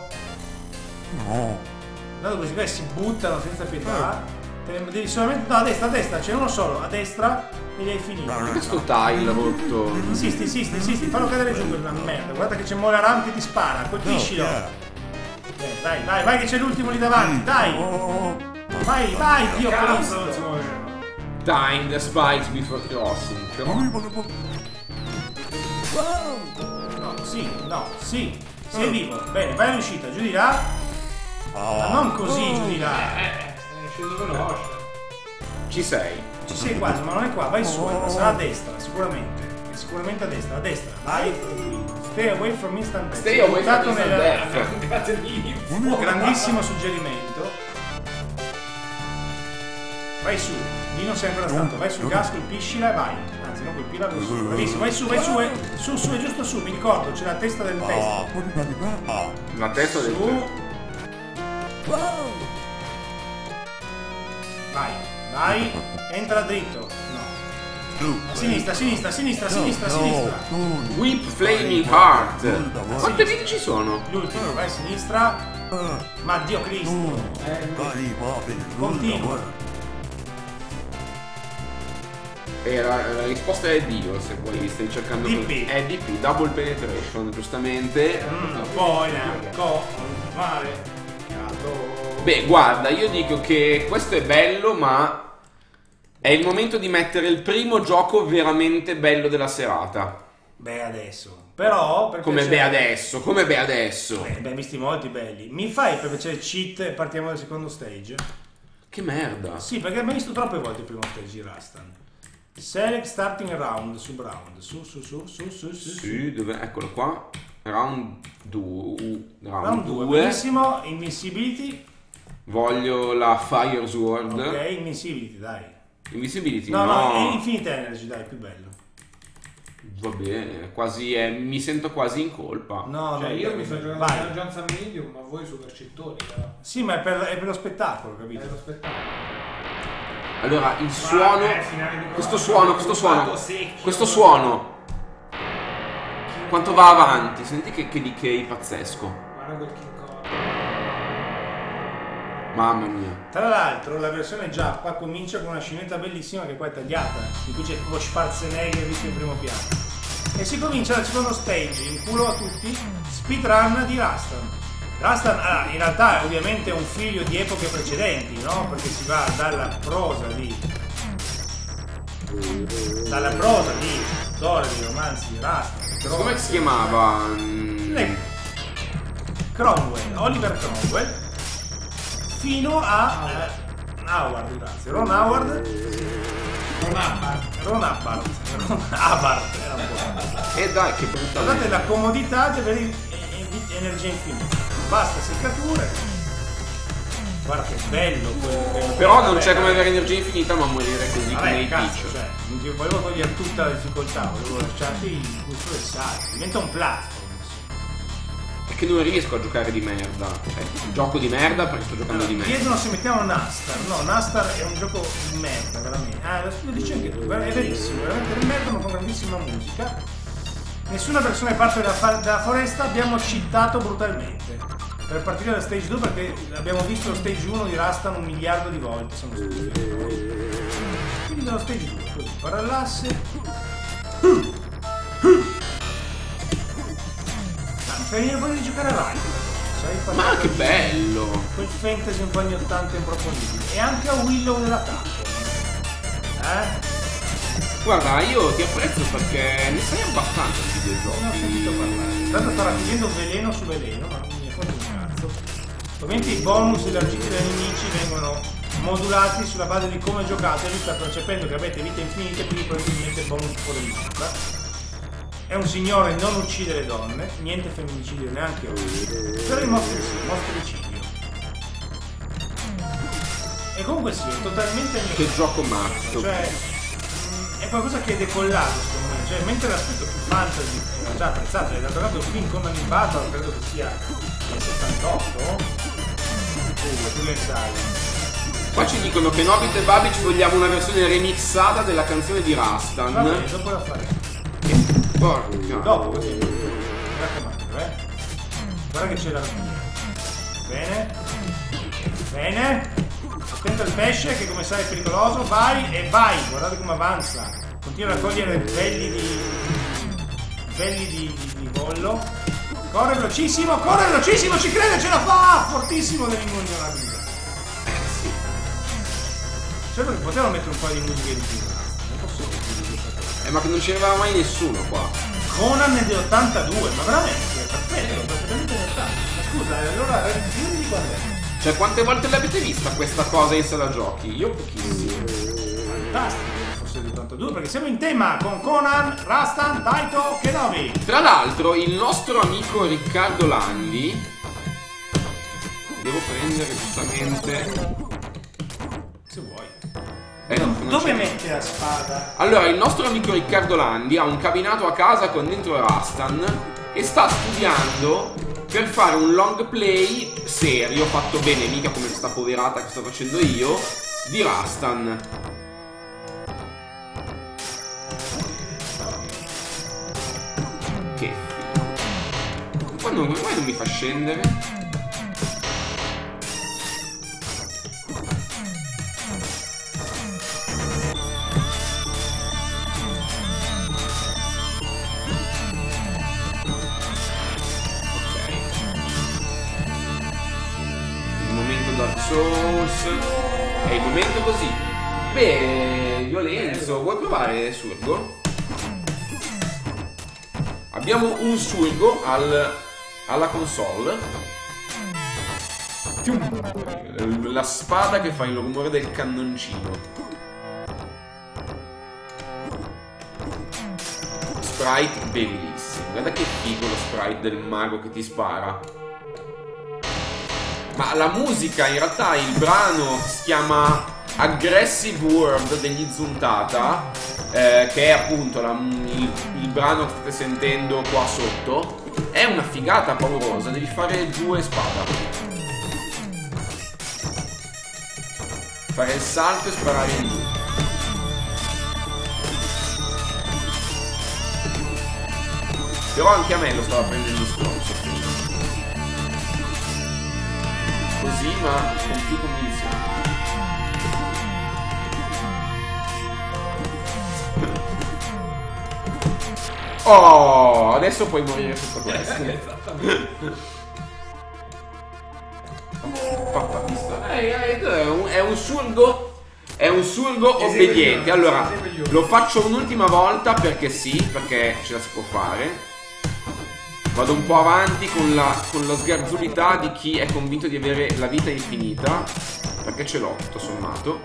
Dato questi qua si buttano senza pietà. Te- Devi solamente. No, a destra, a destra, c'è uno solo, a destra e li hai finiti. Questo tile rotto. Insisti, insisti, insisti, fallo cadere giù quella merda. Guarda che c'è Molaram che ti spara, colpiscilo. Bene, vai, vai, vai che c'è l'ultimo lì davanti, dai! Vai, vai, Dio Cazzo, non Cristo! si muoveva. Time the spikes before crossing. Però. No, sì, no, sì, sei vivo. Bene, vai all'uscita, giù di là. Ma non così, giù di là. Eh, è sceso veloce. Ci sei. Ci sei quasi, ma non è qua, vai su, sarà a destra, sicuramente. È sicuramente a destra, a destra. Vai. Stay away from instant death. Stay away from Buttato instant nel- death. Grazie mille. Grandissimo suggerimento. Vai su, lì non sei ancora stato, vai sul gas, colpiscila e vai. Anzi, non colpila, vai su. Bravissimo, vai su, vai su, eh. Su, su, è giusto su, mi ricordo, c'è la testa del testa. La testa del. Su. Vai, Vai, entra dritto. No. A sinistra, a sinistra, a sinistra, a sinistra, a sinistra. Whip Flaming Heart. Quante vite ci sono? L'ultimo, vai a sinistra. Ma Dio Cristo. Continua. E la, la risposta è Dio, se poi stai cercando. D P. È D P, Double Penetration, giustamente. Mm, poi neanche. Co. Male. Cato. Beh, guarda, io dico che questo è bello, ma è il momento di mettere il primo gioco veramente bello della serata. Beh, adesso. Però, per Come piacere- beh adesso, come beh adesso. Beh, abbiamo visti molti belli. Mi fai per piacere cheat e partiamo dal secondo stage? Che merda. Sì, perché abbiamo visto troppe volte il primo stage di Rastan. Select starting round, sub round. Su, su, su, su, su, su. Sì, dove? Eccolo qua. Round due. Round due, due. benissimo. Invincibility. Voglio la Fire Sword. Ok, Invincibility, dai. Invisibility, No, no. no, è Infinite Energy, dai, più bello. Va bene, quasi è, mi sento quasi in colpa. No, Cioè no, io mi sto giocando vai. a Johnson Medium, ma voi super cittoni, però. Sì, ma è per, è per lo spettacolo, È capito? lo spettacolo. Allora, il suono. eh, finale di Questo corsa, suono, questo suono. rubato secchio. Questo suono. Quanto va avanti? Senti che, che decay pazzesco. Guarda quel King Kong. Mamma mia. Tra l'altro la versione giappa comincia con una scenetta bellissima che poi è tagliata, in cui c'è proprio Schwarzenegger visto in primo piano. E si comincia dal secondo stage, in culo a tutti, speedrun di Rastan. Rastan ah, in realtà è ovviamente un figlio di epoche precedenti, no? Perché si va dalla prosa di... dalla prosa di storia di romanzi di Rastan. Come si chiamava? Mm, Le- Cromwell, Oliver Cromwell, fino a eh, Howard, grazie, Ron Howard, Ron Hubbard. Ron Hubbard, Ron Hubbard, era un po'. Eh dai, che brutta. Guardate la comodità di avere eh, energia infinita, basta seccature, guarda che bello quello, quello Però non vabbè, c'è come vabbè. avere energia infinita ma morire così come Vabbè, i cazzo, Peach. cioè, non ti volevo togliere tutta la difficoltà, volevo lasciarti il gusto del salto, diventa un platform. Perché non riesco a giocare di merda. Cioè, gioco di merda perché sto giocando di merda. Chiedono se mettiamo Nastar. No, Nastar è un gioco di merda, veramente. Ah, lo dici anche tu, è verissimo, veramente di merda ma con grandissima musica. Nessuna persona è parte della, fa- della foresta, abbiamo cheatato brutalmente. Per partire da stage due perché abbiamo visto lo stage uno di Rastan un miliardo di volte, siamo stupidi. Quindi dallo stage due, così, parallasse. Mi fai venire voglia di giocare a Rai. Sai, Ma che bello! quel fantasy un po' anni ottanta improponibile. E anche a Willow della Capcom. Eh? Guarda, io ti apprezzo perché ne sai abbastanza di Non ho sentito videogiochi. parlare. Tanto sta raccogliendo veleno su veleno, ma non mi è fuori un cazzo. Ovviamente i bonus elargiti dai nemici vengono modulati sulla base di come giocate. Lui sta percependo che avete vite infinite, quindi probabilmente il bonus fuori di vita. È un signore non uccidere donne, niente femminicidio neanche oggi. Però i mostri sì, mostricidio. E comunque sì, è totalmente mio. Che gioco matto. Cioè, mh, è qualcosa che è decollato secondo me. Cioè, mentre l'aspetto più fantasy era già apprezzato, è dato lato film con il Battle, credo che sia nel settantotto. Uh, tu ne sai. Qua ci dicono che Nobit e Babic vogliamo una versione remixata della canzone di Va Rastan. bene, dopo la faremo. Porca. Dopo così. Mi raccomando, eh. Guarda che c'è la rapina. Bene. Bene. Attento al pesce che come sai è pericoloso. Vai e vai. Guardate come avanza. Continua a raccogliere belli di. belli di, di, di bollo. Corre velocissimo, corre velocissimo, ci crede, ce la fa! Fortissimo dell'ingognabilità. Sì. Certo che potevano mettere un po' di musica di più. Non posso dire. Eh, ma che non c'era mai nessuno qua. Conan è dell'ottantadue, ma veramente, perfetto, perfettamente ottanta. Ma scusa, allora raggiungi di quando è? Cioè, quante volte l'avete vista questa cosa in sala giochi? Io pochissimo. Fantastico, forse dell'ottantadue, perché siamo in tema con Conan, Rastan, Taito, Kenobi. Tra l'altro, il nostro amico Riccardo Landi. Devo prendere giustamente. Se vuoi. Eh, no, non Dove c'è. mette la spada? Allora, il nostro amico Riccardo Landi ha un cabinato a casa con dentro Rastan e sta studiando per fare un long play serio, fatto bene, mica come questa poverata che sto facendo io, di Rastan. Che figo. Poi non, poi non mi fa scendere. Souls. È il momento così. Beh, Violenzo, vuoi provare Surgo? Abbiamo un Surgo al, alla console. La spada che fa il rumore del cannoncino. Sprite bellissimo. Guarda che figo lo sprite del mago che ti spara. Ma la musica, in realtà il brano si chiama Aggressive World degli Zuntata, eh, che è appunto la, il, il brano che state sentendo qua sotto. È una figata paurosa, devi fare giù e spada. Fare il salto e sparare in giù. Però anche a me lo stava prendendo stronzo prima. Così, ma con più convinzione. Oh, adesso puoi morire sotto questo. Papà, visto? È un, è un surgo. È un surgo obbediente. Allora, lo faccio un'ultima volta perché sì, perché ce la si può fare. Vado un po' avanti con la, con la sgarzulità di chi è convinto di avere la vita infinita, perché ce l'ho, tutto sommato.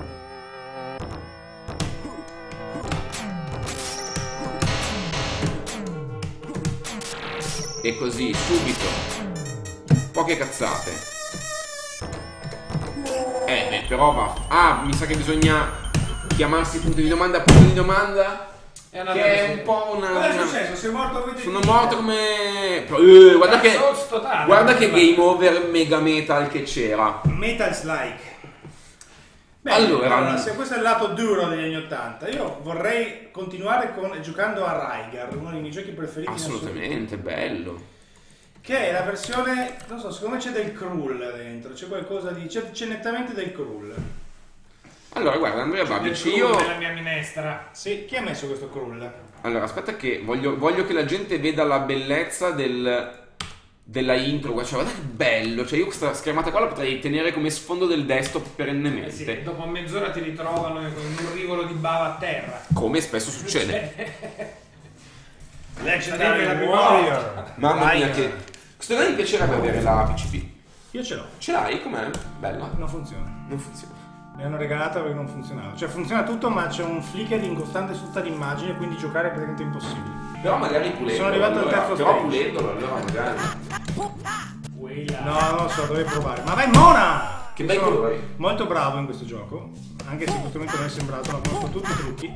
E così, subito. Poche cazzate. Eh, beh, però va. Ah, mi sa che bisogna chiamarsi punto di domanda, punto di domanda. È una che è un po' una... Cosa è successo? Sei morto come... Sono morto come... Uh, guarda che... Guarda che game over mega metal che c'era. Metals like. Bene, allora, allora, se questo è il lato duro degli anni ottanta, io vorrei continuare con, giocando a Rygar, uno dei miei giochi preferiti. Assolutamente, bello. Che è la versione... Non so, secondo me c'è del cruel dentro, c'è qualcosa di... c'è nettamente del cruel. Allora, guarda, Andrea Babic, io... nella mia minestra. Sì, chi ha messo questo cruel? Allora, aspetta che voglio, voglio che la gente veda la bellezza del, della intro. Cioè, guarda che bello. Cioè, io questa schermata qua la potrei tenere come sfondo del desktop perennemente. Eh sì, dopo mezz'ora ti ritrovano con un rivolo di bava a terra. Come spesso succede. Legendary Warrior. Mamma mia, che... Questo mi piacerebbe avere la P C B. Io ce l'ho. Ce l'hai? Com'è? Bella? Non funziona. Non funziona. Mi hanno regalata perché non funzionava. Cioè funziona tutto, ma c'è un flicker in costante su tutta l'immagine, quindi giocare è praticamente impossibile. Però magari pulendo. Sono arrivato al terzo però stage. pulendolo allora magari. No, non lo so, dovevi provare. Ma vai Mona! Che bei Sono colori. molto bravo in questo gioco. Anche se in questo momento non è sembrato, ma conosco tutti i trucchi.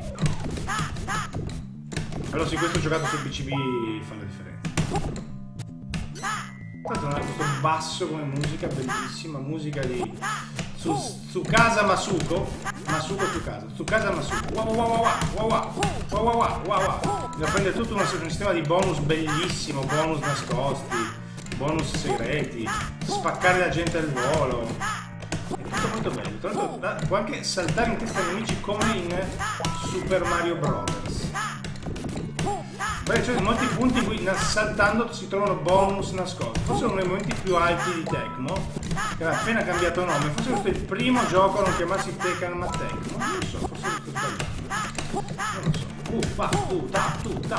Però se questo giocato sul P C B fa la differenza. Tra l'altro questo basso come musica, bellissima, musica di su, su casa Masuko, Masuko su casa, su casa Masuko, wow wow wow wow wow wow wow wow wow wow. Bisogna prendere tutto un sistema di bonus bellissimo, bonus nascosti, bonus segreti, spaccare la gente al volo. È tutto molto bello, tra l'altro può anche saltare in testa agli nemici come in Super Mario Brothers. Beh, ci sono molti punti in cui saltando si trovano bonus nascosti. Forse uno dei momenti più alti di Tecmo, che aveva appena cambiato nome. Forse questo è il primo gioco a non chiamarsi Tekken ma Tecmo. Non lo so, forse questo è sbagliato. Non lo so. Uh, fa, uh, ta, tu, ta.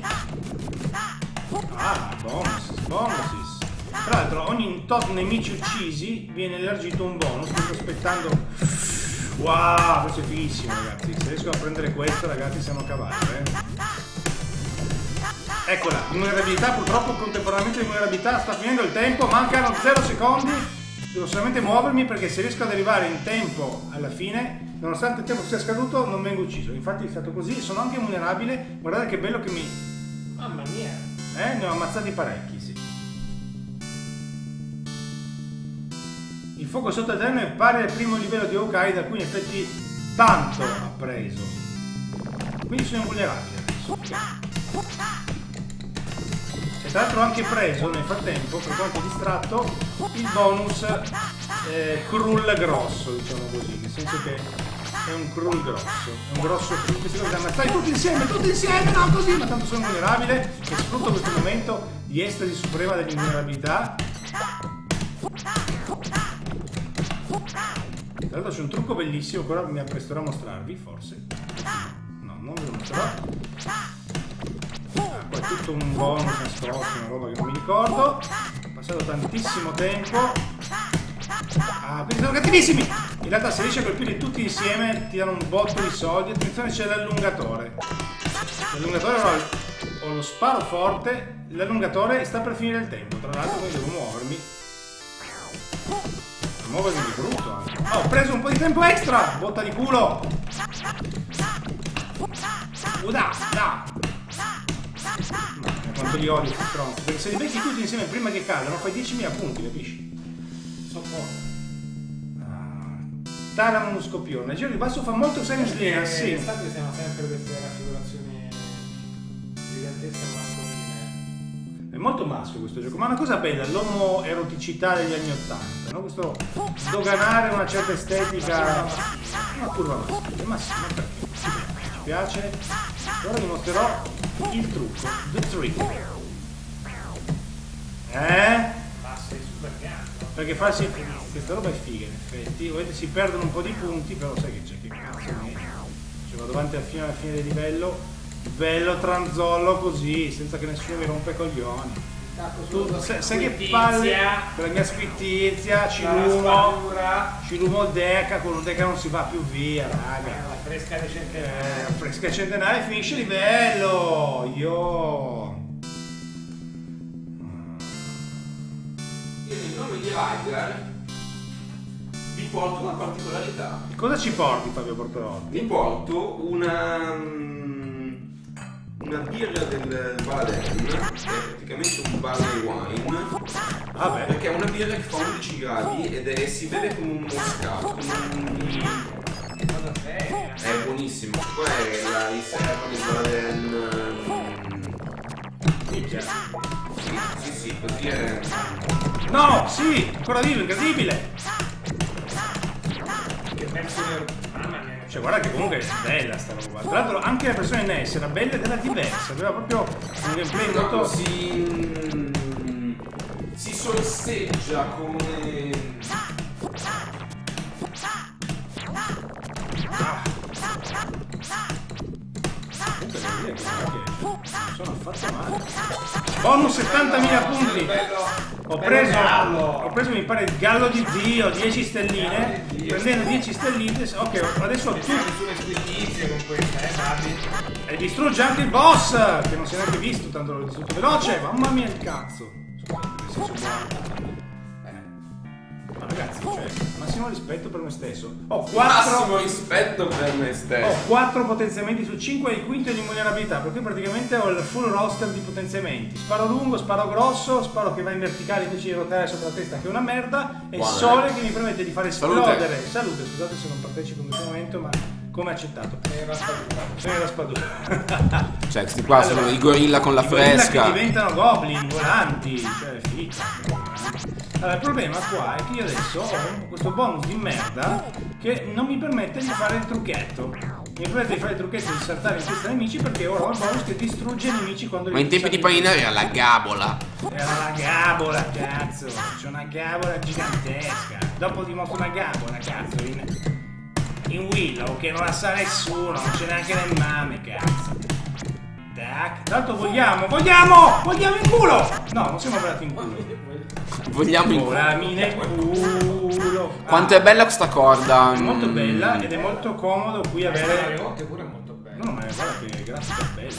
Ah, bonus, bonuses. Tra l'altro ogni tot nemici uccisi viene elargito un bonus. Sto aspettando. Wow, questo è fighissimo ragazzi. Se riesco a prendere questo ragazzi siamo a cavallo, eh. Eccola, vulnerabilità, purtroppo contemporaneamente di vulnerabilità sta finendo il tempo, mancano zero secondi, devo solamente muovermi perché se riesco ad arrivare in tempo alla fine, nonostante il tempo sia scaduto, non vengo ucciso. Infatti è stato così, sono anche vulnerabile, guardate che bello che mi... Mamma mia! Eh, ne ho ammazzati parecchi, sì. Il fuoco sotto il terreno è pari al primo livello di Hawkeye, da cui in effetti tanto ha preso. Quindi sono invulnerabile adesso. E tra l'altro ho anche preso nel frattempo, per quanto distratto, il bonus eh, crull grosso, diciamo così, nel senso che è un crull grosso, è un grosso crull che si deve ammazzare tutti insieme, tutti insieme, no così, ma tanto sono vulnerabile e sfrutto questo momento di estasi suprema dell'invulnerabilità. Tra l'altro c'è un trucco bellissimo che ora mi appresterò a mostrarvi, forse. No, non ve lo mostrerò. Ah, qua è tutto un bonus nascosto, una roba che non mi ricordo. Ho passato tantissimo tempo. Ah, questi sono cattivissimi! In realtà se riesci a colpire tutti insieme ti danno un botto di soldi. Attenzione, c'è l'allungatore. L'allungatore ora ho lo sparo forte. L'allungatore sta per finire il tempo. Tra l'altro quindi devo muovermi. Muovermi di brutto anche. Oh, ho preso un po' di tempo extra! Botta di culo! Uda! Da! Quanto li odio questi stronzi. Perché se li becchi tutti insieme prima che cadano fai diecimila punti, capisci? Ah, Talamon Scopione. Il giro di basso fa molto Silent Hill, sì. In estate siamo sempre queste raffigurazioni gigantesche mascoline. È molto maschio questo gioco, ma una cosa bella, l'omoeroticità degli anni ottanta, no? Questo doganare una certa estetica, una curva maschile, ma sì, ma perché? Ci piace. Ora vi mostrerò il trucco, the trick. Eh? Perché farsi questa roba è figa in effetti, vedete si perdono un po' di punti, però sai che c'è, che cazzo ne è? Cioè vado avanti alla fine, alla fine del livello, bello tranzollo così, senza che nessuno mi rompe i coglioni. Tu sai, sai che palle con la mia sfittizia, ci lumo, ci lumo il deca, con un deca non si va più via, raga. La fresca del centenario. Eh, la fresca del centenario finisce il livello, io... In nome di Ryder vi porto una particolarità. Cosa ci porti, Fabio Portorotti? Vi porto una una birra del Baden, che è praticamente un barley wine. Ah beh. Perché è una birra che fa undici gradi ed è, si vede come un moscato, come un... è buonissimo. Poi è la riserva del Baden. Minchia. Sì, sì, sì, così è. No, sì, ancora vivo, incredibile. Che versione... Mamma mia. Cioè guarda che comunque è bella sta roba. Tra l'altro anche la versione N E S era bella ed era diversa, aveva proprio un gameplay No, molto... si... si sorseggia come... Ah. Comunque devo dire che non sono affatto male. Bonus settantamila punti. Ho preso, ho preso mi pare il gallo di Dio, dieci stelline. Prendendo dieci stelline, ok, adesso ho tutti. Sulle squitizie con questa, eh, Fabi? E distrugge anche il boss, che non si è neanche visto, tanto l'ho distrutto veloce. Mamma mia il cazzo. Scusate, nel senso buono. Ma ragazzi, cioè, massimo rispetto per me stesso. Ho Massimo quattro, rispetto per me stesso. ho quattro potenziamenti su cinque e il quinto è di invulnerabilità, perché praticamente ho il full roster di potenziamenti. Sparo lungo, sparo grosso, sparo che va in verticale invece di ruotare sopra la testa, che è una merda, e il Buona, sole eh. che mi permette di fare Salute. esplodere. Salute, scusate se non partecipo in questo momento, ma come accettato. Sei raspadura. Sono la spadura. Cioè, questi qua sono Allora, i gorilla con la I gorilla fresca. che diventano goblin volanti, cioè figa. Allora, il problema qua è che io adesso ho questo bonus di merda che non mi permette di fare il trucchetto. Mi permette di fare il trucchetto di saltare in testa ai nemici perché ora ho il bonus che distrugge i nemici quando Ma in tempi di saltano. Pioneer era la gabola. Era la gabola, cazzo. C'è una gabola gigantesca. Dopo ti mostro una gabola, cazzo, in, in Willow che non la sa nessuno, non c'è neanche nel mame, cazzo. Tac. Tanto vogliamo, vogliamo, vogliamo in culo! No, non siamo volati in culo. Vogliamo in Volami nel culo. Quanto è bella questa corda. È molto Mm. bella ed è molto comodo qui avere... Che pure è molto bello. No, ma guarda che grafica bella.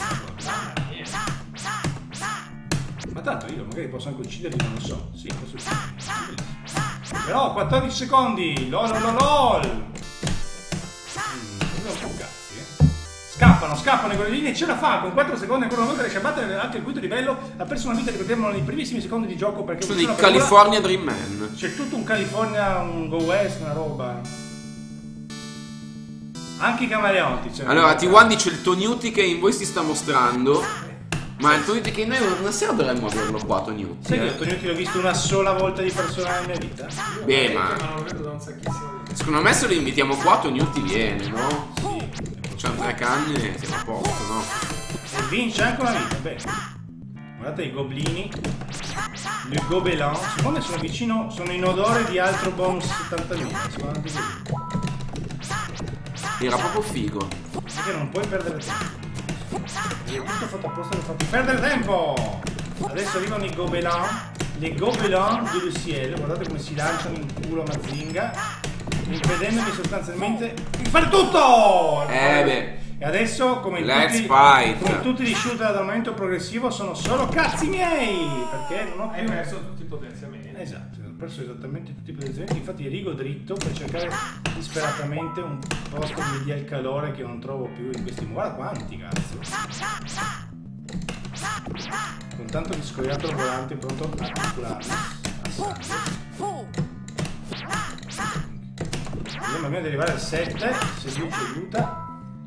Ma tanto io magari posso anche ucciderli, non lo so. Sì, posso ucciderli. Però quattordici secondi. Lol lol lol. Mm, un po' cazzi, eh. Scappano, scappano i gorillini e ce la fa con quattro secondi ancora una volta riesce a battere anche il quinto livello. Ha perso una vita, ricordiamo, nei primissimi secondi di gioco perché sono i California Dream Man. C'è tutto un California, un Go West, una roba. Anche i camaleonti. Cioè allora, T uno dice il Tonyuti che in voi si sta mostrando. Ma il Tonyuti che noi una sera dovremmo averlo qua, Tonyuti. Sai eh? che io Tonyuti l'ho visto una sola volta di persona nella mia vita? Beh, ma non lo vedo da un sacchissimo di secondo me se lo invitiamo qua, Tonyuti viene, no? Sì. C'ha tre canne e siamo a posto, no? E vince anche una vita, bene. Guardate i goblini. Le gobelin. Secondo me sono vicino, sono in odore di altro bonus settantamila. Secondo me Era proprio figo. perché non puoi perdere tempo. È tutto fatto apposta per farti perdere tempo. Adesso arrivano i gobelin. Le gobelin du ciel. Guardate come si lanciano in culo a Mazinga, impedendomi sostanzialmente di fare tutto. Eh beh. E adesso, come in, Let's tutti, fight. come in tutti gli shooter ad aumento progressivo, sono solo cazzi miei! Perché non ho più... Hai perso tutti i potenziamenti. Esatto, ho perso esattamente tutti i potenziamenti, infatti rigo dritto per cercare disperatamente un posto che mi dia il calore che non trovo più in questi... Guarda quanti, cazzo! Con tanto di scoiattolo volante pronto a calcolarmi. Vediamo prima di arrivare al sette, se lui ci aiuta.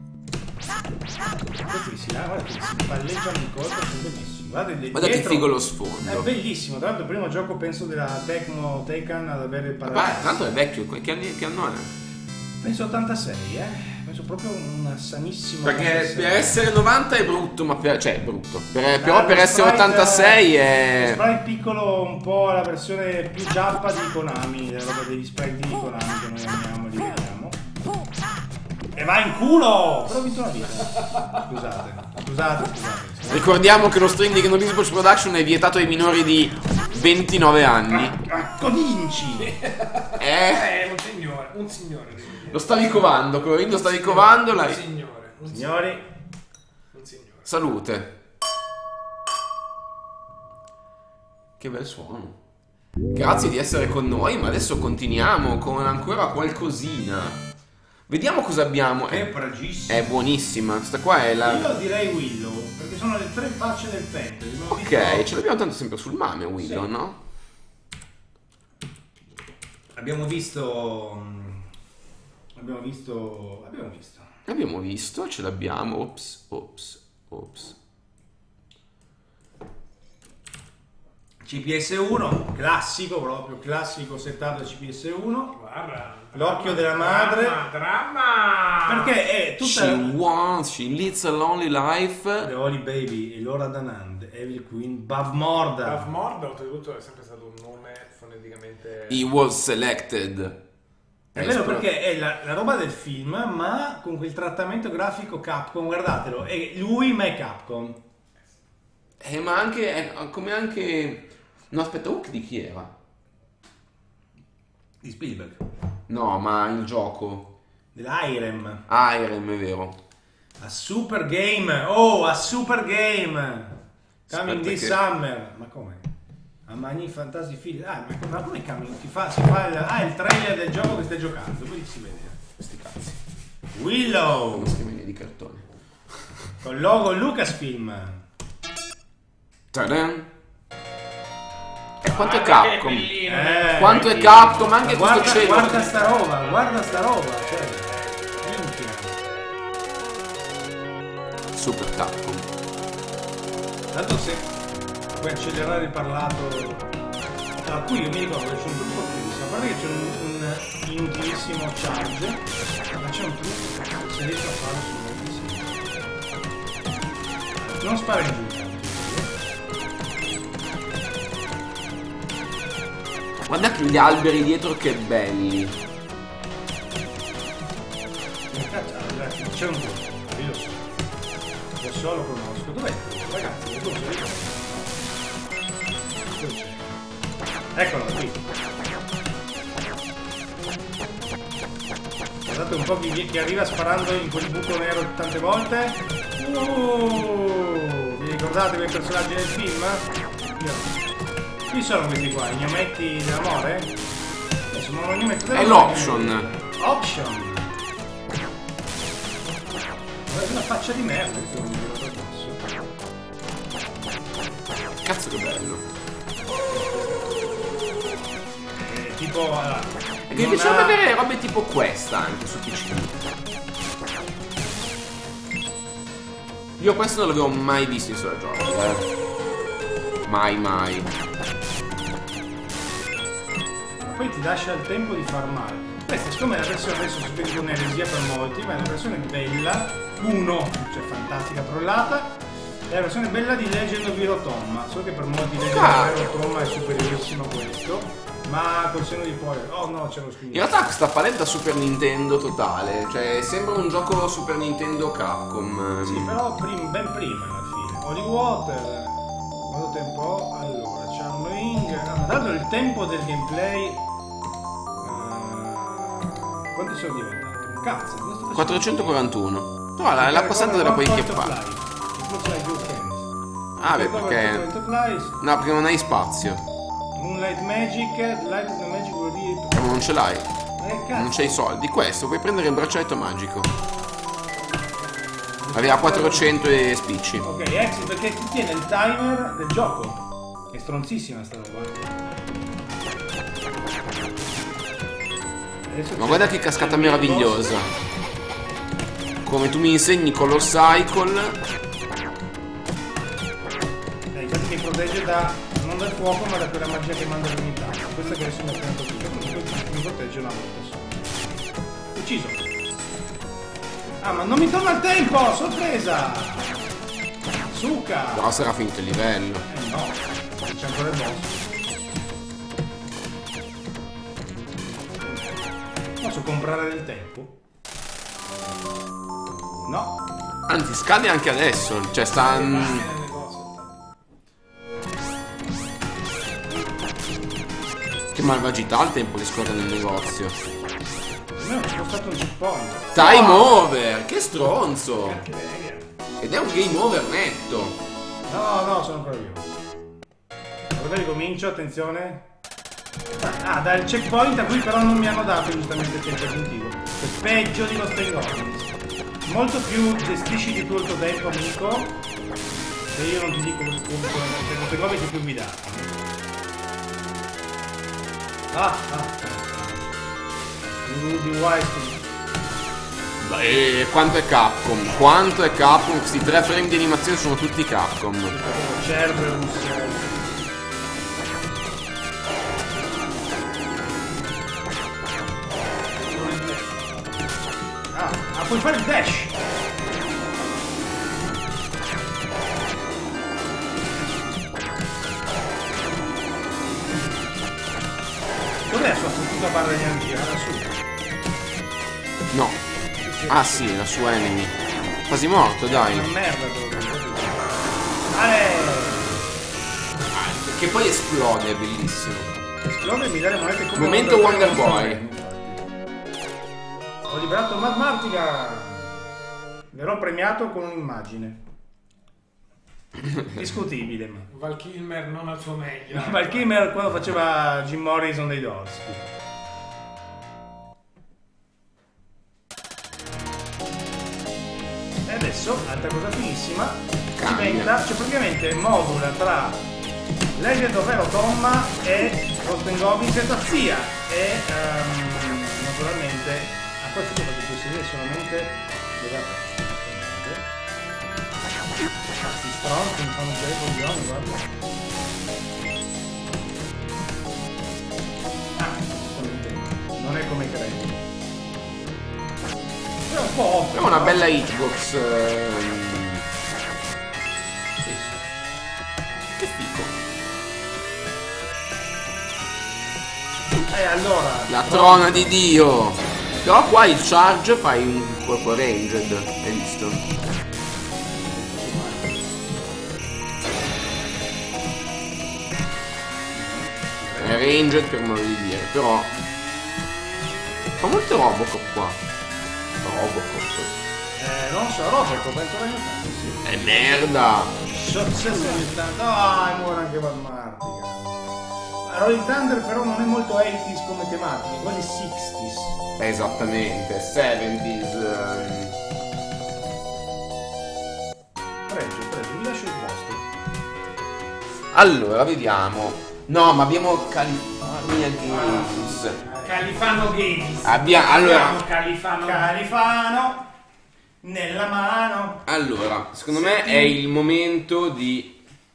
Questi si, guarda che si palleggiano in colpo, sono bellissimi. Guardate, Guarda che figo lo sfondo. È bellissimo, tra l'altro il primo gioco penso della Tecmo Tecan ad avere Ma parlato. tanto è vecchio, che, anni, che anno è? Penso ottantasei, eh. Penso proprio un sanissimo. Perché ottantasei. per essere novanta è brutto, ma per, cioè è brutto. Per, Ah, però per lo essere sprite- ottantasei Lo è. sprite piccolo, un po' la versione più giappa di Konami, la roba degli sprite di Konami che noi amiamo e li vediamo. E va in culo! Però ho vinto una vita. Scusate, scusate, scusate. Ricordiamo che lo stream di Genobius Bosch Production è vietato ai minori di ventinove anni. Ah, Cominci! Eh? Eh, un signore, un signore. Lo stavi covando, Corindo stavi covando, Un la... signore, un Signori, Un signore. Salute. Che bel suono. Grazie di essere con noi, ma adesso continuiamo con ancora qualcosina. Vediamo cosa abbiamo. è È, pregissimo. è buonissima. Questa qua è la. Io direi Willow, perché sono le tre facce del fantasy. Abbiamo Ok, visto- ce l'abbiamo tanto sempre sul mame, Willow, Sì. no? Abbiamo visto. mm, Abbiamo visto. Abbiamo visto. L'abbiamo visto, ce l'abbiamo. Ops, ops, ops. C P S uno, classico, proprio classico settato C P S uno. Guarda. L'occhio della madre. Dramma, dramma. Perché è tutta. She wants, she leads a lonely life. The Holy Baby, Elora Danand, Evil Queen, Bavmorda. Rav Mord, oltretutto, è sempre stato un nome foneticamente. He was selected. È vero perché è la, la roba del film, ma con quel trattamento grafico Capcom, guardatelo, è lui ma è Capcom. Eh, ma anche, eh, come anche... No, aspetta, Hook di chi era? Di Spielberg. No, ma il gioco. Dell'Irem. Ah, Irem, è vero. A Super Game. Oh, a Super Game. Coming Aspetta this che- summer. Ma come? A Magni Fantasy Film. Ah, ma come, ma come Coming? Si fa, si fa il, ah, il trailer del gioco che stai giocando. Poi si vede. Sti cazzi. Willow. Come scrivania di cartone. Con logo Lucasfilm. Tadan. E quanto è Guarda che Capcom? bellino. Eh, Quanto è vedi? Capcom? Anche guarda, questo cielo. Guarda sta roba, guarda sta roba. Cioè, minchia. Super Capcom. Tanto se puoi accelerare il parlato. Allora, qui io mi ricordo che c'è un trucco bellissimo. A parte che c'è un, un inutilissimo charge, ma c'è un trucco che se riesco a fare su non spara in giù. Guarda che gli alberi dietro che belli. Ragazzi, c'è un trucco, io lo so. Lo so, lo conosco. Dov'è? Ragazzi, lo conosco. Dove c'è? Eccolo qui. Guardate un po' chi, chi arriva sparando in quel buco nero tante volte. Uh, vi ricordate quei personaggi del film? Io. Chi sono questi qua? I gnometti dell'amore? Eh, sono gli gnometti È dell'amore. l'option. Option. è una faccia di merda che sono girato addosso. Cazzo che bello. Eh, tipo, allora, E mi non piacerebbe ha- avere robe tipo questa anche su P C. Io questo non l'avevo mai visto in solo giochi, eh. Mai, mai. Poi ti lascia il tempo di far male. Questa siccome è la versione adesso si vede un'eresia per molti, ma è una versione bella, uno, cioè fantastica trollata, è la versione bella di Legend of Hero Tomma, so che per molti Legend Ah. of Hero Tomma è superiorissimo a questo, ma col senno di poi, oh no, c'è lo In screen. realtà questa paletta Super Nintendo totale, cioè sembra un gioco Super Nintendo Capcom. Sì, però prim- ben prima alla fine. Holy Water, quanto tempo ho? Allora, Charm Ring, ah, ma dato il tempo del gameplay, eh, quanti sono diventato? Cazzo, cosa sto facendo? quattrocentoquarantuno. Però la, la passata te la puoi inchiappare. Ah, beh, perché. No, perché non hai spazio. Moonlight Magic, Light of the Magic vuol dire. Ma non ce l'hai. Eh, Non cazzo. c'hai soldi. Questo puoi prendere il braccialetto magico. Aveva quattrocento e spicci. Ok, exit perché ti tiene il timer del gioco. È stronzissima sta roba. Adesso Ma c'è- guarda che cascata c'è il meravigliosa. Come tu mi insegni Color Cycle. Eh, infatti mi protegge da non dal fuoco ma da quella magia che manda l'unità. Questa che adesso mi ha appena colpito, comunque mi protegge una volta sola. Ucciso. Ah, ma non mi torna il tempo! Sorpresa! Suca! Però sarà finito il livello. Eh no, c'è ancora il boss. Posso comprare del tempo? No. Anzi, scade anche adesso. Cioè sta. Nel negozio. Che malvagità il tempo che scorre nel negozio. No, ho spostato un checkpoint. Time No! over! Che stronzo! Che vega. Ed è un game over netto. No, no, sono ancora vivo. Allora ricomincio, attenzione. Ah, dal checkpoint a cui però non mi hanno dato giustamente il tempo aggiuntivo. È peggio di Lost and Goblins. Molto più gestisci di tu il tuo tempo, amico. Se io non ti dico come Lost and Goblins è più guidato. Ah, ah. You be wise to Beh, quanto è Capcom? Quanto è Capcom? Questi tre frame di animazione sono tutti Capcom. Cerberus. Ah, ah, puoi fare il dash! Dov'è la sua fottuta barra di energia? Lassù. No. Ah sì, la sua enemy. Quasi morto, dai. Una merda dove. Ale! Che poi esplode, è bellissimo. Esplode e mi dà le monete come Momento Wonder Boy. Ho liberato Mad Martiga. Verrò premiato con un'immagine. Discutibile, ma. Val Kilmer non al suo meglio. Val Kilmer quando faceva Jim Morrison dei Doors. E adesso, altra cosa finissima, Cambia. diventa, cioè praticamente modula tra Legend of Hero Tomma e Lost and Goblins e Tazia e ehm, naturalmente a questo punto che puoi sedere solamente dove aperto. Questi stronzi mi fanno vedere i coglioni, guarda. Ah, giustamente. Non è come credi. È un po' ovvio. È una no? bella hitbox. ehm. Sì, sì. Che fico. Eh, allora. La trona di Dio. Però qua il charge fai un colpo ranged. Hai visto? È ranged per modo di dire, però. Fa molto Robocop qua. Robocop. Eh, non so, Robocop, è ancora in sì. È merda. Success tanto. Ah, muore anche Van Martica. Rolling Thunder però non è molto ottanta come tematica, quasi sessanta. Esattamente, seventies. ehm. Pregio, pregio, mi lascio il posto. Allora, vediamo. No, ma abbiamo California Games. Califano Games. Abbia- allora, Abbiamo Califano. Califano nella mano. allora, secondo me è il momento di...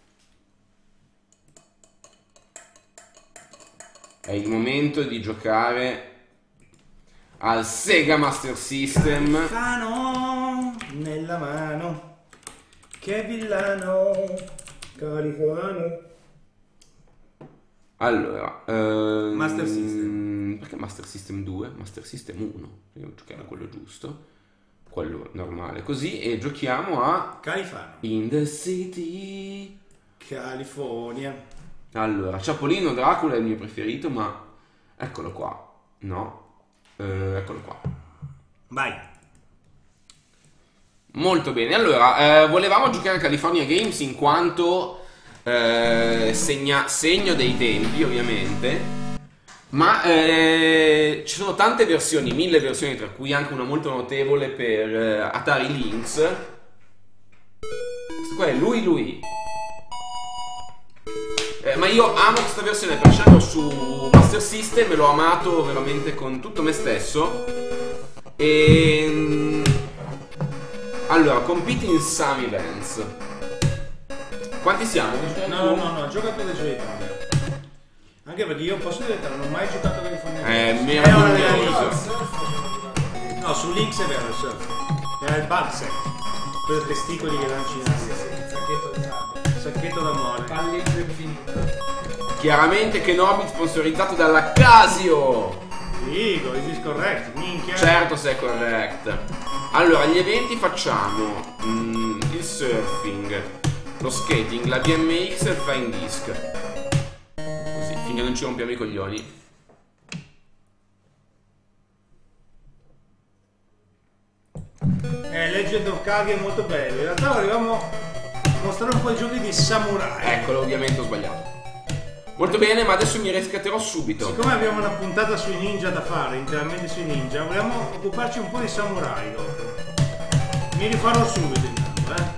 È il momento di giocare al Sega Master System. Califano nella mano. Che villano. Califano. Allora, ehm, Master System. Perché Master System due? Master System uno. Io giocare quello giusto. Quello normale. Così, e giochiamo a Califano. In the City. California. Allora, Ciapolino Dracula è il mio preferito, ma eccolo qua. No, eh, eccolo qua. Vai. Molto bene. Allora, eh, volevamo giocare a California Games in quanto eh, segna, segno dei tempi, ovviamente. Ma eh, ci sono tante versioni, mille versioni, tra cui anche una molto notevole per eh, Atari Lynx. Questo qua è lui lui. Eh, ma io amo questa versione per sceglierlo su Master System e l'ho amato veramente con tutto me stesso. E allora, compete in some events. Quanti siamo? No, no, no, gioca per le gioie d'Italia. Anche perché io posso dire che non ho mai giocato a California. È È ora della meraviglioso. Link. No, su Lynx è vero, il surf. Era il Bugset. Per testicoli che lanci in aria. Sacchetto di sabbia. Sacchetto d'amore. Palleggio infinito. Chiaramente Kenobi sponsorizzato dalla Casio. Figo, this is correct. Minchia. Certo, se è correct. Allora, gli eventi facciamo mm, il surfing, lo skating, la B M X e il flying disc. Così, finché non ci rompiamo i coglioni. Eh, Legend of Kage è molto bello. In realtà volevamo mostrare un po' i giochi di samurai. Eccolo, ovviamente ho sbagliato. Molto bene, ma adesso mi riscatterò subito. Siccome abbiamo una puntata sui ninja da fare, interamente sui ninja, vogliamo occuparci un po' di samurai dopo. Mi rifarò subito intanto, eh.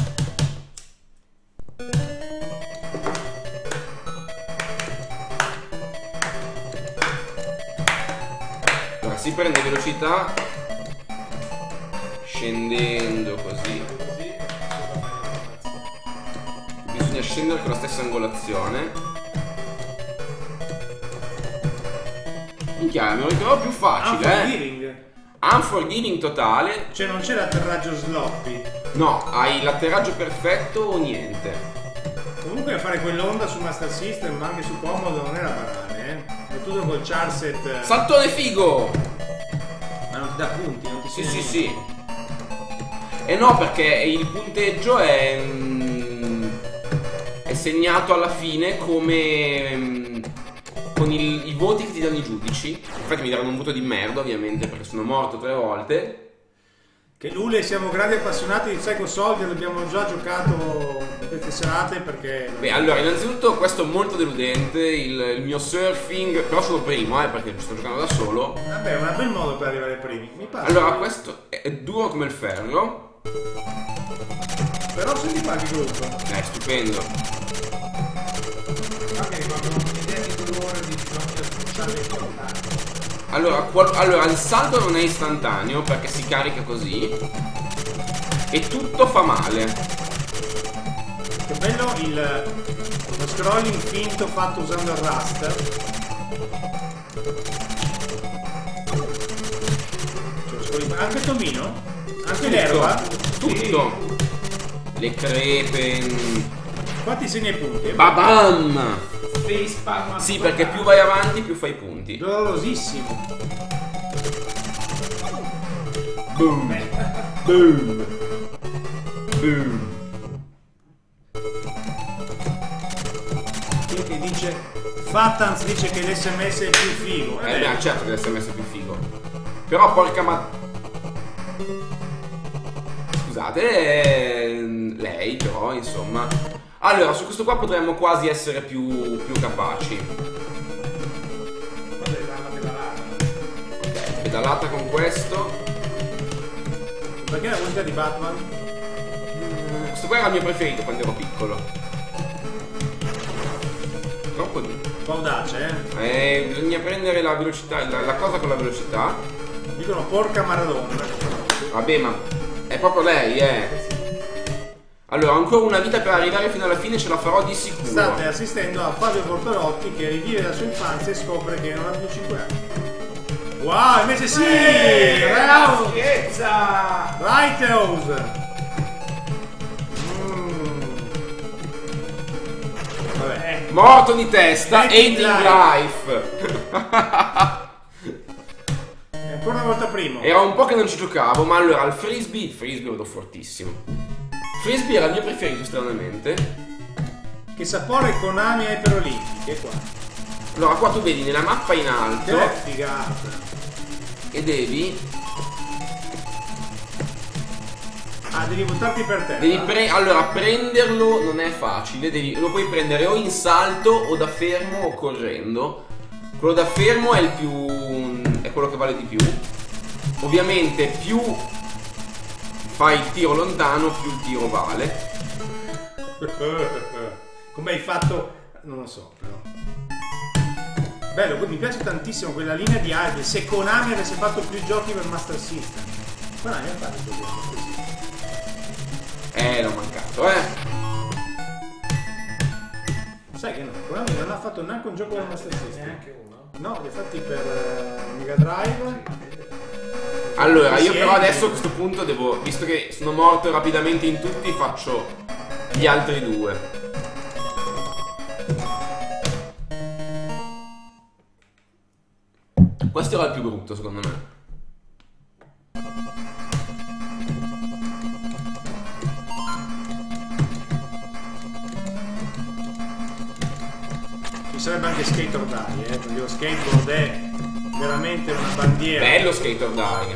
Allora, si prende velocità scendendo così. Bisogna scendere con la stessa angolazione. Minchia, me lo ritrovo più facile, eh. Unforgiving. Unforgiving totale. Cioè non c'è l'atterraggio sloppy. No, hai l'atterraggio perfetto o niente. Comunque fare quell'onda su Master System, ma anche su Comodo, non era banale, eh. Soprattutto col charset. Saltone figo! Ma non ti dà punti, non ti Sì, segna sì, niente. sì. E no, perché il punteggio è mm, è segnato alla fine come mm, con il, i voti che ti danno i giudici. Infatti mi daranno un voto di merda, ovviamente, perché sono morto tre volte. Che Lule siamo grandi appassionati di Psycho Soldier, abbiamo già giocato in queste serate perché... Beh, allora, innanzitutto questo è molto deludente, il, il mio surfing, però sono primo, eh, perché sto giocando da solo. Vabbè, è un bel modo per arrivare ai primi. Mi pare. Allora, questo è, è duro come il ferro. Però senti qua che gruppo. È stupendo. Anche quando non mi idea di dolore di bisogno sfruttare le portate. Allora, qual- allora, il salto non è istantaneo perché si carica così e tutto fa male. Che bello il lo scrolling finto fatto usando il raster. Cioè, lo scrolling- Anche il tomino? Anche l'erba? Tutto. Le crepe. mm, Quanti segna i punti? Babam! Facepalm. Sì, perché più vai avanti più fai punti. Dolorosissimo. Boom. Boom. Boom. Quello che dice Fattans dice che l'esse emme esse è più figo. Eh, Eh, beh, certo che deve essere messo più figo. Però porca ma... Scusate, eh, lei però, insomma... Allora, su questo qua potremmo quasi essere più, più capaci. Ok, pedalata con questo. Perché la musica di Batman? Questo questo qua era il mio preferito quando ero piccolo. Troppo di... Un po' audace, eh? Eh, bisogna prendere la velocità, la, la cosa con la velocità. Dicono porca Maradona. Vabbè, ma è proprio lei, eh. Allora, ancora una vita per arrivare fino alla fine, ce la farò di sicuro. State assistendo a Fabio Bortolotti che rivive la sua infanzia e scopre che non ha più cinque anni. Wow, invece sì! Bravo! Scherza! Lighthouse! Mm. Vabbè. Morto di testa, Hating Hating Life. È ancora una volta primo. Era un po' che non ci giocavo, ma allora al frisbee, il frisbee lo do fortissimo. Frisbee era il mio preferito, stranamente. Che sapore Konami Hyperolimpiche qua. Allora, qua tu vedi nella mappa in alto Che figata. e devi Ah, devi buttarti per terra. Devi pre allora, prenderlo non è facile, devi, lo puoi prendere o in salto o da fermo o correndo. Quello da fermo è il più... è quello che vale di più. Ovviamente più fai il tiro lontano, più il tiro vale. Come hai fatto? Non lo so, però. Bello, mi piace tantissimo quella linea di Aldi. Se Konami avesse fatto più giochi per Master System. Konami ha fatto giochi per Master System. Eh, l'ho mancato, eh. Sai che no, Konami non ha fatto neanche un gioco per Master System. Neanche uno. No, li ha fatti per uh, Mega Drive. Allora, io Sì, però eh. adesso a questo punto devo, visto che sono morto rapidamente in tutti, faccio gli altri due. Questo era il più brutto, secondo me. Ci sarebbe anche Skate or Die, eh, perché lo skateboard è veramente una bandiera. Bello Skate or Die.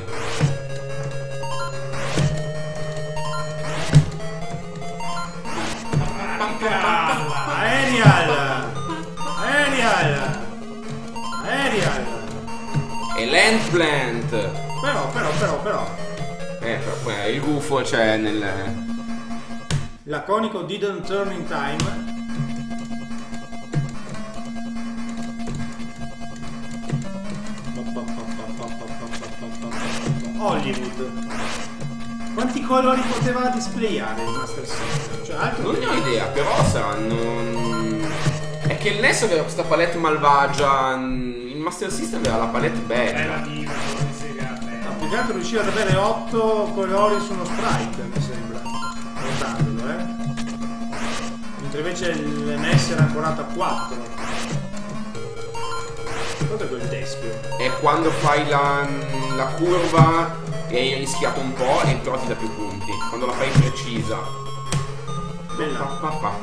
Aerial! Aerial! Aerial! E Land Plant. Però, però, però, però. Eh, però poi il gufo c'è nel... Laconico Didn't Turn in Time. Hollywood. Quanti colori poteva displayare il Master System? Cioè, altro Non che- ne ho idea, però saranno... È che il N E S aveva questa palette malvagia, il Master System aveva la palette bella. Relativa, come si chiama? No, più che altro riusciva ad avere otto colori su uno sprite, mi sembra. Guardandolo, eh. Mentre invece l'N E S era ancorato a quattro. Cos'è quel teschio? È quando fai la, la curva e hai rischiato un po' e però ti dà più punti. Quando la fai precisa. Bella.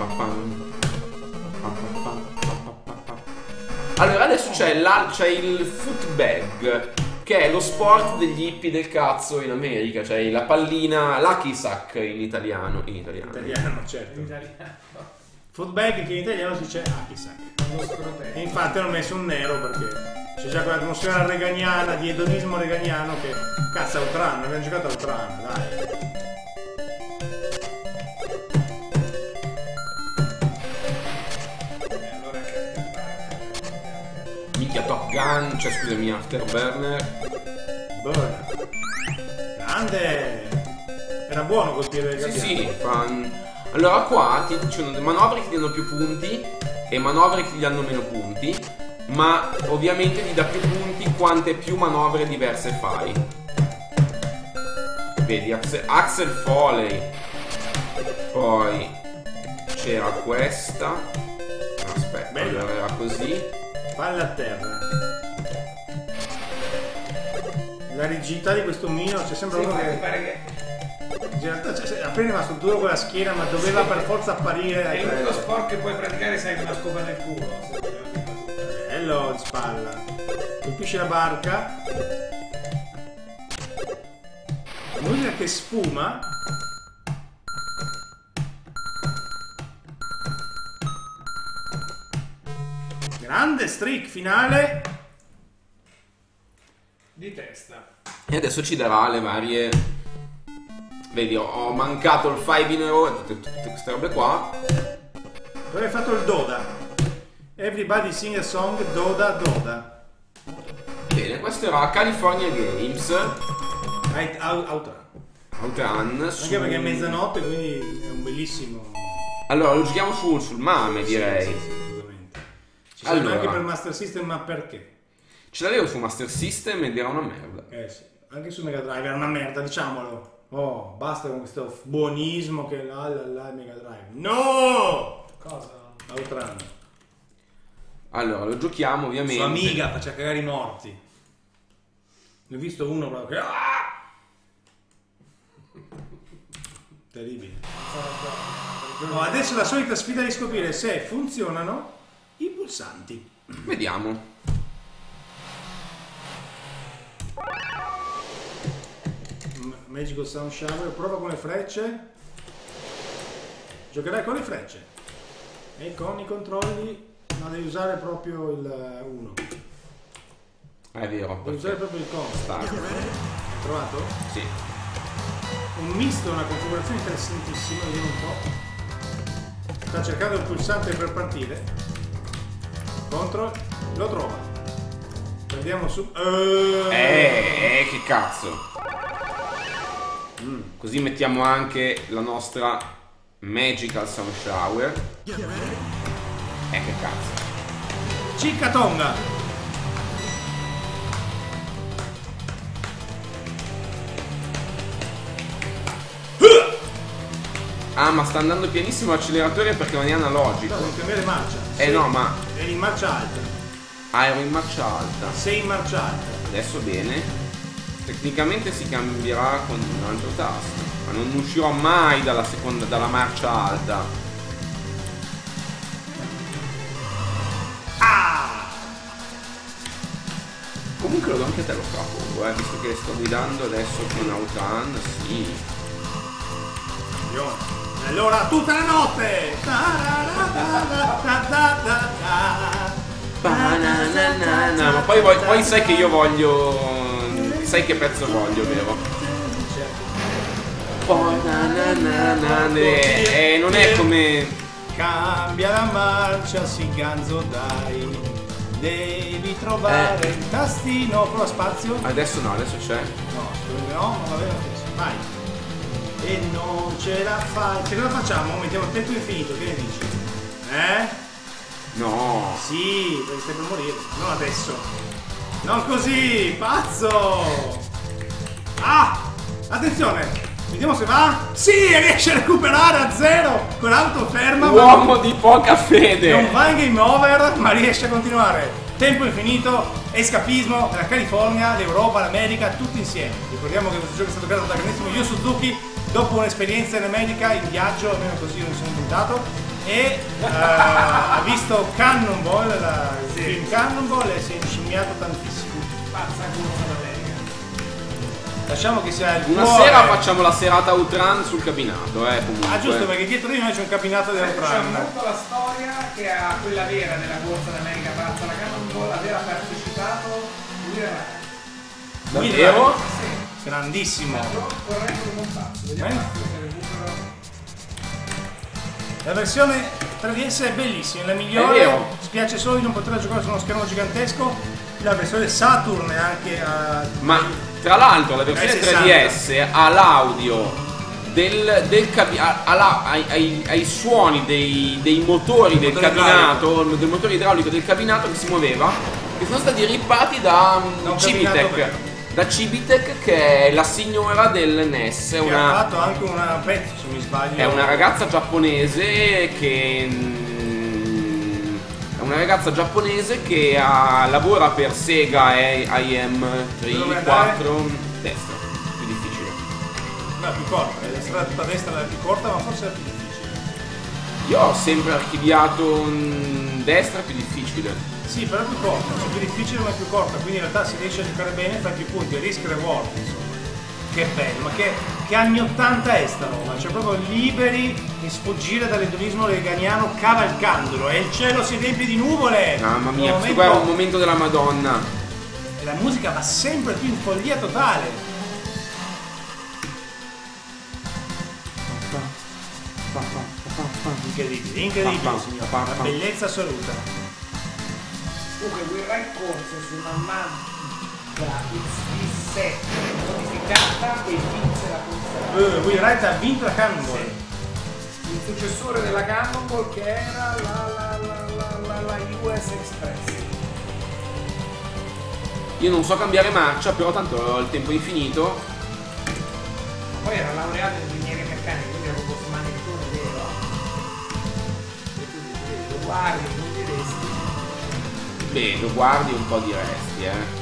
Allora adesso c'è la- c'è il footbag, che è lo sport degli hippie del cazzo in America. Cioè la pallina, l'hacky sack in italiano. In italiano. Italiano, certo. Italiano. Footbag che in italiano si dice hacky sack. Lo scrotello. E infatti hanno messo un nero perché c'è già quell'atmosfera reganiana, di edonismo reganiano che cazzo Outrun, abbiamo giocato a Outrun, dai. Minchia Top Gun, cioè scusami, Afterburner. Burn. Grande! Era buono colpire il Sì, gabbiano. sì, fa... Allora qua ti dicono manovre che ti danno più punti e manovre che ti danno meno punti, ma ovviamente ti dà più punti quante più manovre diverse fai. Vedi, Axel, Axel Foley. Poi c'era questa. Aspetta, Bella. allora era così. Palla a terra. La rigidità di questo mino, c'è sempre Sì, uno ma mi che pare che in realtà cioè, appena è rimasto duro con la schiena, ma doveva per forza apparire. è l'unico sport che puoi praticare se hai una scopa nel culo. Se vogliamo dire tutta. Bello di spalla. Colpisci la barca. Musica che sfuma. Grande streak finale. Di testa. E adesso ci darà le varie... Vedi, ho, ho mancato il five in a row e tutte, tutte queste robe qua. Poi hai fatto il Doda. Everybody sing a song, Doda Doda. Bene, questo era California Games. Right, out, outrun. Outrun su... Anche perché è mezzanotte, quindi è un bellissimo... Allora, lo giochiamo sul, sul MAME, direi. Sì, sì, sì, assolutamente. Ci serve Allora. anche per Master System, ma perché? Ce l'avevo su Master System ed era una merda. Eh sì, anche su Mega Drive era una merda, diciamolo. Oh, basta con questo buonismo che là là là Mega Drive. No! Cosa? Outrun. Allora, lo giochiamo ovviamente. Su Amiga faceva cagare i morti. Ne ho visto uno proprio che... Ah! Terribile. No, adesso la solita sfida di scoprire se funzionano i pulsanti. Vediamo. Magical Sound Shower, prova con le frecce. Giocherai con le frecce. E con i controlli, ma devi usare proprio il uno. È vero. Devi usare proprio il combo. Start. Hai trovato? Sì. Un misto, una configurazione interessantissima, vediamo un po'. Sta cercando il pulsante per partire. Control, lo trova. Andiamo su. Uh, Eh, eh, che cazzo. Mm, così mettiamo anche la nostra Magical Sound Shower. Eh, che cazzo. Ciccatonga. Ah, ma sta andando pianissimo l'acceleratore perché non è analogico. No, devi cambiare marcia. Eh Sei- no, ma... Eri in marcia alta. Ah, ero in marcia alta. Sei in marcia alta. Adesso bene. Tecnicamente si cambierà con un altro tasto. Ma non uscirò mai dalla seconda, dalla marcia alta. Ah! Comunque lo do anche a te lo strapongo, eh, visto che sto guidando adesso con Outrun, sì. Coglione. E allora tutta la notte! Bananana. Ma poi, poi, poi sai che io voglio... Sai che pezzo voglio, vero? Poi nananana. E non è come... Cambia la marcia, si ganzo dai. Devi trovare Eh. il tastino con lo spazio. Adesso no, adesso c'è. No, no, ma va bene lo stesso. Vai. E non ce la fai. Se cosa facciamo? Mettiamo il tempo infinito, che ne dici? Eh? No. Sì, perché stai per morire. Non adesso. Non così, pazzo! Ah! Attenzione! Vediamo se va. Sì, riesce a recuperare a zero con l'auto ferma. Uomo di poca fede. Non va in game over, ma riesce a continuare. Tempo infinito, escapismo, la California, l'Europa, l'America, tutti insieme. Ricordiamo che questo gioco è stato creato da grandissimo Yu Suzuki dopo un'esperienza in America, in viaggio, almeno così io mi sono inventato, e uh, ha visto Cannonball, la, il film Cannonball, e si è inscimmiato tantissimo. Pazza corsa d'America. Lasciamo che sia il Una cuore. sera facciamo la serata Outrun sul cabinato, eh, comunque. Ah giusto, perché dietro di noi c'è un cabinato C'è dell'Outrun. molto la storia che a quella vera della corsa d'America pazza la Cannonball aveva partecipato lui era Davvero? sì, Grandissimo. corretto come un pazzo. Vediamo Eh? se recupero. La versione tre D S è bellissima, è la È migliore. vero. Spiace solo di non poterla giocare su uno schermo gigantesco. La versione Saturn è anche a... Ma tra l'altro la versione Eh, tre D S ha l'audio del, del cabi- ha- ha la- ai, ai- ai suoni dei, dei motori del motore cabinato, del motore idraulico del cabinato che si muoveva, che sono stati rippati da Da un um, cabinato Cibitec. vero. Da Cibitec, che è la signora del N E S, è che ha una, fatto anche una pezzo, se mi sbaglio. è una ragazza giapponese che mm, è una ragazza giapponese che ha- lavora per Sega e I M tre, Dove andare? quattro, destra, più difficile. La più corta, è la strada tutta a destra la più corta, ma forse è la più difficile. Io ho sempre archiviato mm, destra più difficile. Sì, però è più corta, è più difficile ma è più corta, quindi in realtà se riesci a giocare bene fai più punti, risk reward, insomma. Che bello, ma che, che anni ottanta è sta roba, cioè proprio liberi di sfuggire dall'edonismo reganiano cavalcandolo e il cielo si riempie di nuvole. Mamma mia, Un questo momento- qua è un momento della Madonna. E la musica va sempre più in follia totale. Incredibile, incredibile, signore. Una bellezza assoluta. Comunque Will Wright corse su una Mazda X sette modificata e vinse la corsa. Uh, Will Wright ha vinto la Cannonball. Sì. Il successore della Cannonball che era la, la, la, la, la, la U S Express. Io non so cambiare marcia, però tanto ho il tempo infinito. Poi era laureato in ingegnere meccanico, quindi era proprio smanettone vero. E tu lo guardi, non diresti. Beh, lo guardi un po' diresti, eh.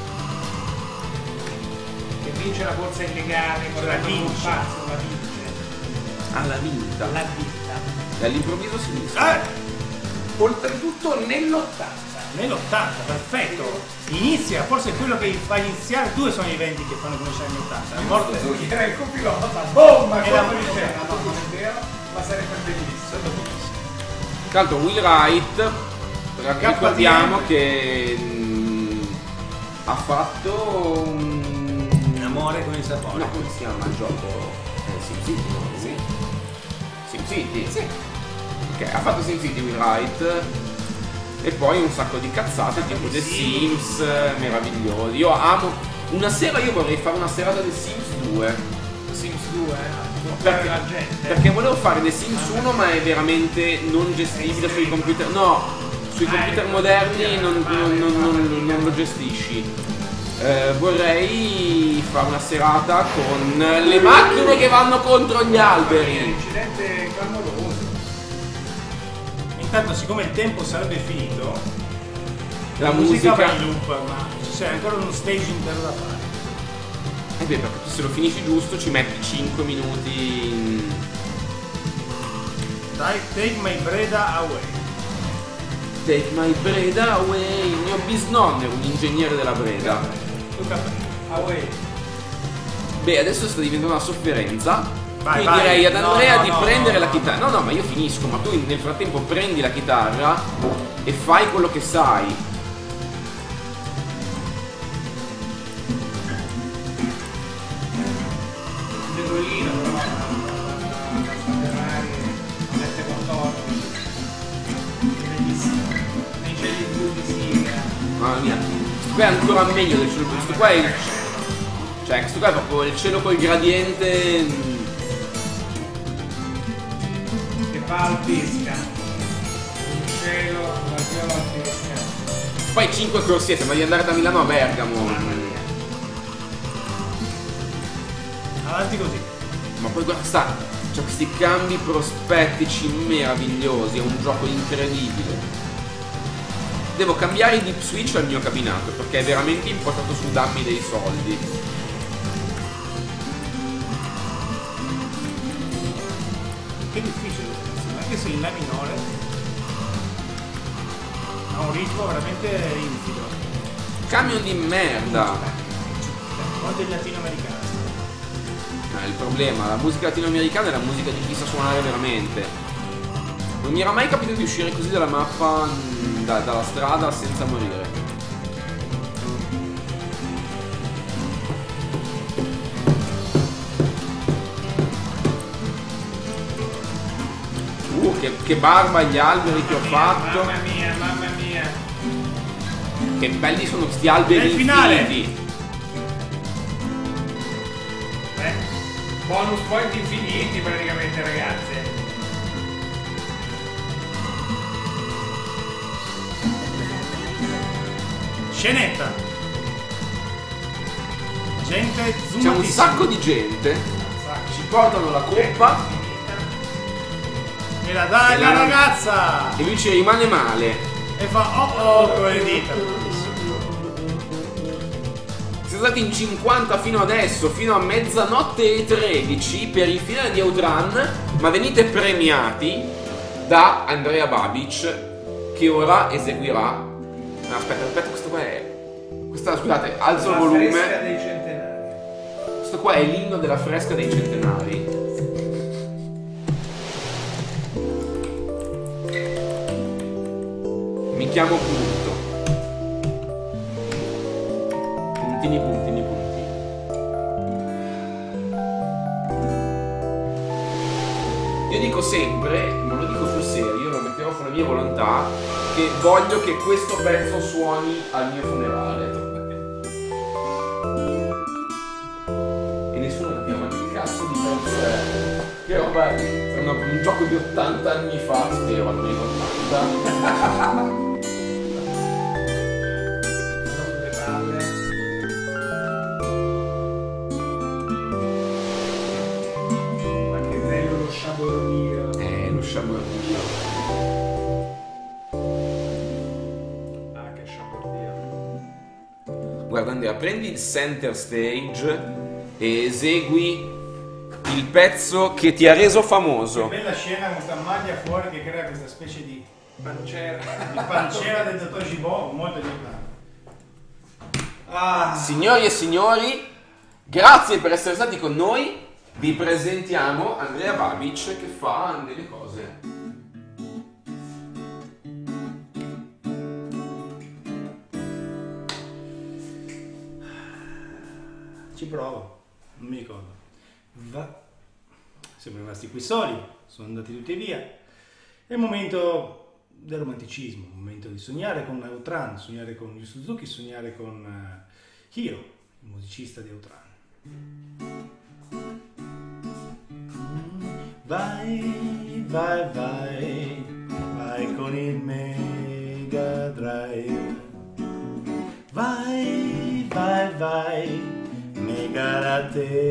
Che vince la corsa illegale, con la la vince. pazzo, la vince. Alla vinta. La vinta. Dall'improvviso sinistra. Ah, Oltretutto nell'ottanta. nell'ottanta, perfetto. Inizia, forse è quello che fa iniziare. Due sono gli eventi che fanno conoscere gli ottanta. La morte Chi era il copilota, boom! E la morte. No, non è vero, ma sarebbe bellissimo. Tra l'altro Will Wright, ricordiamo K T M. che mh, ha fatto un... Amore con il sapore. No, come si chiama il gioco? Eh, SimCity, no? Sì. SimCity? Sì. Ok, ha fatto SimCity Will Wright. E poi un sacco di cazzate tipo The Sims, meravigliosi. Io amo. Una sera io vorrei fare una serata The Sims due. Sims due, eh? Perché, la gente. perché volevo fare The Sims uno ma è veramente non gestibile sui computer. No, sui computer moderni non, non, non, non, non lo gestisci. Eh, vorrei fare una serata con le macchine che vanno contro gli Un alberi. incidente clamoroso. Intanto, siccome il tempo sarebbe finito, La musica va musica. in loop, ma c'è ancora uno stage intero da fare. Eh beh, perché tu se lo finisci giusto ci metti cinque minuti in... Dai, take my Breda away. Take my Breda away. Il mio bisnonno è un ingegnere della Breda. Tocca a te. Away. Beh, adesso sta diventando una sofferenza. Vai, Quindi vai. direi ad No, Andrea no, di no, prendere no, la no. chitarra. No, no, ma io finisco, ma tu nel frattempo prendi la chitarra e fai quello che sai. Il vedolino, però. La Ferrari, sette quattordici. Bellissimo. Nei cieli blu di Siga. Mamma mia. Questo qua è ancora meglio del cielo. Questo qua è il... Cioè, questo qua è proprio il cielo col gradiente. Che fa al pesca. Un cielo, la cielo al pesca. Poi cinque corsiette, ma di andare da Milano a Bergamo. Mamma mia. Avanti così. Ma poi guarda, sta, c'ha questi cambi prospettici meravigliosi, è un gioco incredibile. Devo cambiare i dip switch al mio cabinato perché è veramente impostato su dammi dei soldi. Che difficile, anche se in La minore ha un ritmo veramente infido. Camion di merda. Quanto il latinoamericano. Eh, il problema, la musica latinoamericana è la musica di chi sa suonare veramente. Non mi era mai capitato di uscire così dalla mappa, mh, da- dalla strada senza morire. Uh, che, che barba agli alberi che ho fatto. Mamma mia, mamma mia. Che belli sono questi alberi Nel finale? infiniti. Eh, bonus point infiniti praticamente, ragazzi. Scenetta. Gente C'è un zoomatissima. sacco di gente. Ci portano la coppa E la dai E la la- ragazza. e lui ci rimane male. E fa oh oh con le dita. Siamo stati in cinquanta fino adesso, fino a mezzanotte e tredici per il finale di Outrun, ma venite premiati da Andrea Babic che ora eseguirà. No, aspetta, aspetta, questo qua è. Questa, scusate, alzo il La volume. fresca dei centenari. Questo qua è l'inno della fresca dei centenari. Mi chiamo Punto. Puntini, puntini, puntini. Io dico sempre, ma lo dico sul serio, lo metterò sulla mia volontà, che voglio che questo pezzo suoni al mio funerale. E nessuno capiva ma che cazzo di pezzo è. Che roba è una, un gioco di ottanta anni fa, spero, almeno ottanta. Eh, lo sciabordio. Ah, che sciabordio. Guarda Andrea, prendi il center stage e esegui il pezzo che ti ha reso famoso. Che bella scena con questa maglia fuori che crea questa specie di Pancera. di pancera del dottor Gibon, molto importante. Ah. Signori e signori, grazie per essere stati con noi. Vi presentiamo Andrea Babic che fa delle cose. Ci provo, non mi ricordo. Va. Siamo rimasti qui soli, sono andati tutti via. È il momento del romanticismo, il momento di sognare con Autran, sognare con Yu Suzuki, sognare con uh, Hiro, il musicista di Autran. Vai, vai, vai, vai con il Mega Drive. Vai, vai, vai, Mega la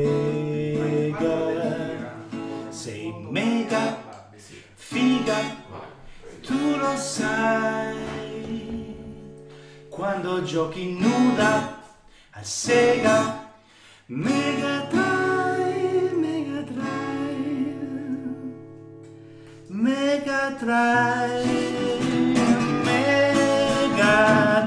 tega. Sei mega figa, tu lo sai. Quando giochi nuda al Sega Mega Drive, Mega Drive, Mega Drive, Mega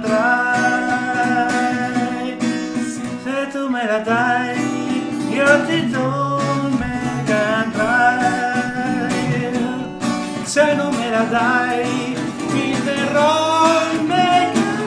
Drive. Se tu me la dai, io ti do il Mega Drive. Se non me la dai, mi terrò il Mega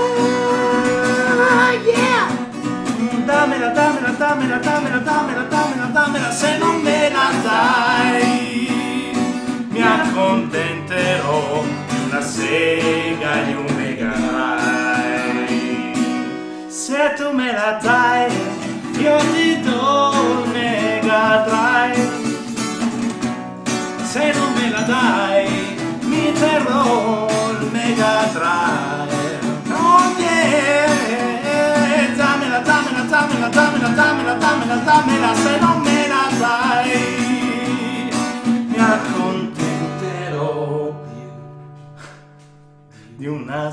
Drive. Yeah! Dammela, dammela, dammela, dammela, dammela, dammela, dammela. Se non me la dai, mi accontenterò di una Sega, di un Mega Drive. Se tu me la dai, io ti do il Mega Drive. Se non me la dai, mi terrò il Mega Drive. Oh yeah! Dammela, dammela, dammela, dammela, dammela, dammela, dammela. Se non me la dai, mi accontenterò di una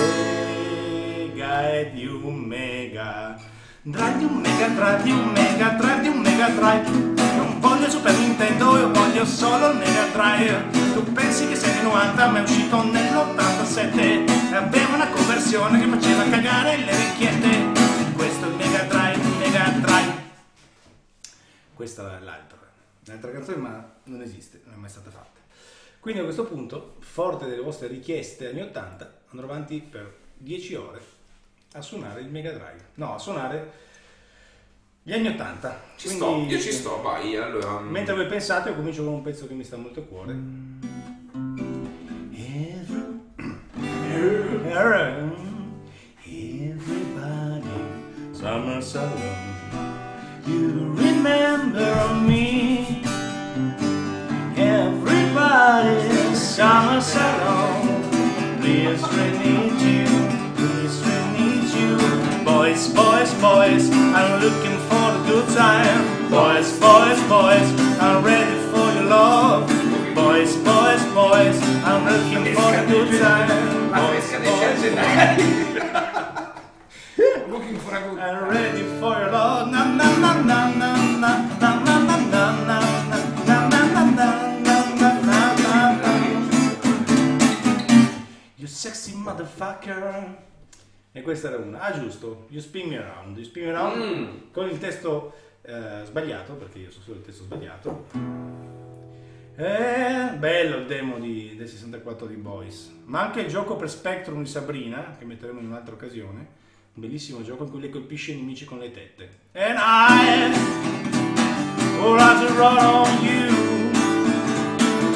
Sega e di un Mega Drive, di un Mega Drive, di un Mega Drive, di un Mega Drive. Non voglio Super Nintendo, io voglio solo il Mega Drive. Tu pensi che sei nel novanta, ma è uscito nell'ottantasette e aveva una conversione che faceva cagare le vecchiette. Questo è il Mega Drive, il Mega Drive. Questa è l'altra. L'altra canzone, ma non esiste, non è mai stata fatta. Quindi a questo punto, forte delle vostre richieste anni ottanta, andrò avanti per dieci ore a suonare il Mega Drive. No, a suonare gli anni ottanta. Ci sto, io ci sto, vai, allora. Mentre voi pensate, io comincio con un pezzo che mi sta molto a cuore. Everybody, summer salon, you remember me. Everybody, summer salon, please we need you, please we need you. Boys, boys, boys, I'm looking for a good time. Boys, boys, boys, I'm ready for your love. Boys, boys, boys, I'm looking for a good time. Boys, boys, Looking for a good I'm ready for your love. Na na na na na na na na na na na na na na na. You sexy motherfucker. E questa era una. Ah, giusto. You spin me around. You spin me around Mm. con il testo eh, sbagliato, perché io so solo il testo sbagliato. Eh, bello il demo di, del sessantaquattro di Boys. Ma anche il gioco per Spectrum di Sabrina, che metteremo in un'altra occasione. Un bellissimo gioco in cui lei colpisce i nemici con le tette. And I will have to run on you.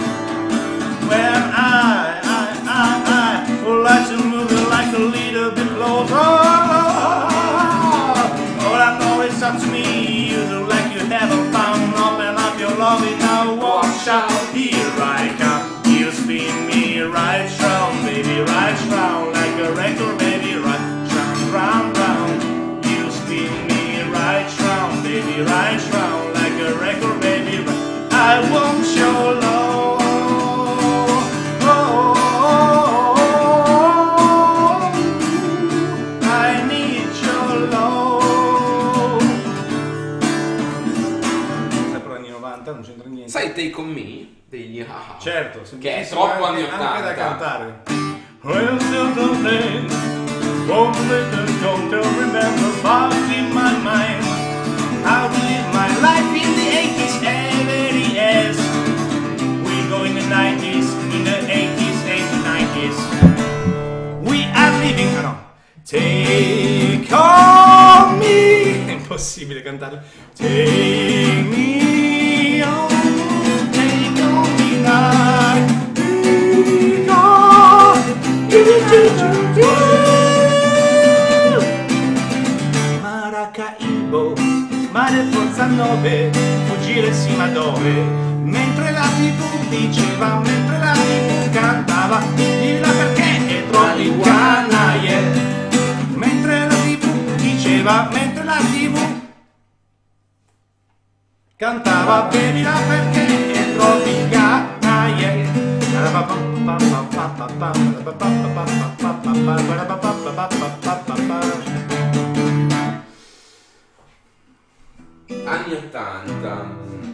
Take On Me degli Haha. Certo, che è troppo anni anche, anche da ottanta. cantare. Well, still don't think, won't listen, don't remember, thoughts in my mind. How to live my life in the eighties, every years. We go in the nineties, in the eighties, and the nineties. We are living, no, no. Take on me. È impossibile cantarlo. Take me on, take on me now. Take on, Maracaibo, mare forza nove, fuggire sì ma dove? Mentre la tivù diceva, mentre la tivù cantava, dilla perché è tropicana, yeah. Mentre la tivù diceva, mentre la tivù cantava, bevila perché è tropicana, yeah. Anni ottanta.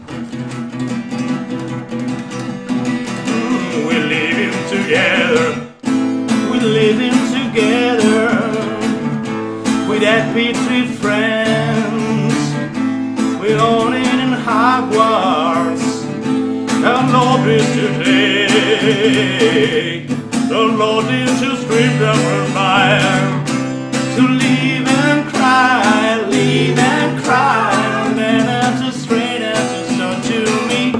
We're living together, we're living together, with happy three friends, we're owning in Hogwarts, and love is today, the Lord is to stream down her mind, to live and cry, live and cry, and then answer straight answer so to me.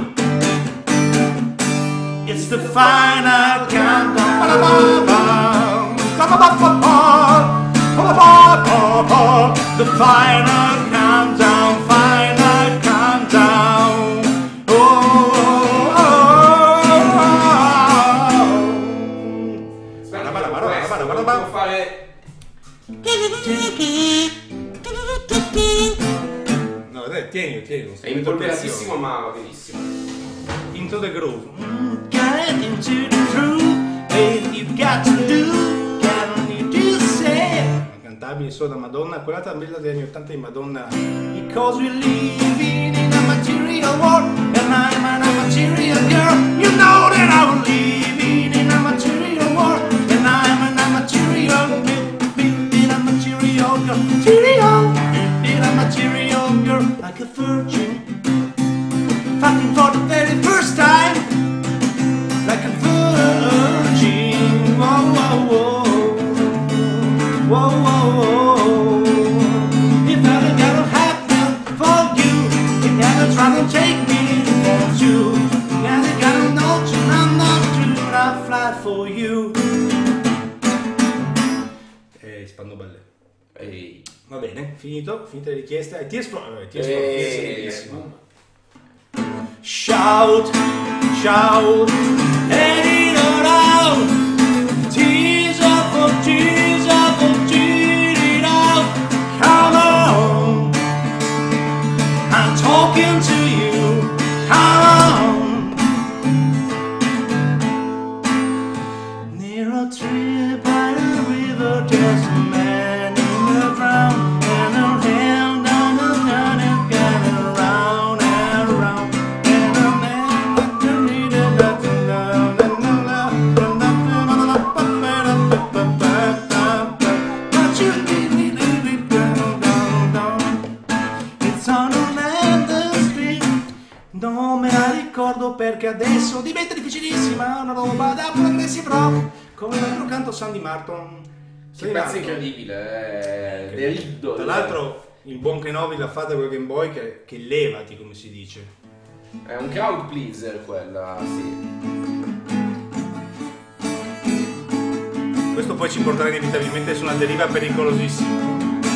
It's the final countdown. The final countdown, final countdown. Oh, oh, oh, oh. Aspetta, guarda, guarda, guarda, devo fare. No, dai, tieni, tieni. È impolveratissimo, ma va benissimo. Into the groove. Get into the groove, baby, you got to do, can you do say? Cantabile solo da Madonna, quella tabella degli anni ottanta di Madonna. Because we're living in a material world, and I'm an immaterial girl. You know that I'm living in a material world, and I'm an immaterial, in a material girl, material, in a material girl, like a virgin. Fucking for the very first time, like a virgin. Whoa, whoa, whoa, whoa, whoa, whoa. If ever gonna happen for you, if ever try to take me for you, then you gotta know to I'm not to not fly for you. Eh, spando balle. Ehi. Va bene, finito, finite le richieste. Eh, ti esplodo, ti Ehi. esplodo. Shout, shout, let it all out. Tease up, oh, tease up, oh, tease it out. Come on, I'm talking to you. Come on. Near a tree by the river, there's a man in the ground, and a hand down the gun and got around and around. Non me la ricordo perché adesso diventa difficilissima, una roba da progressive rock, come l'altro canto Sandy Martin. Che pezzo incredibile, eh, Deriddo. Tra l'altro il buon Kenobi l'ha fatta con Game Boy che, che levati, come si dice. È un crowd pleaser quella, sì. Questo poi ci porterà inevitabilmente su una deriva pericolosissima.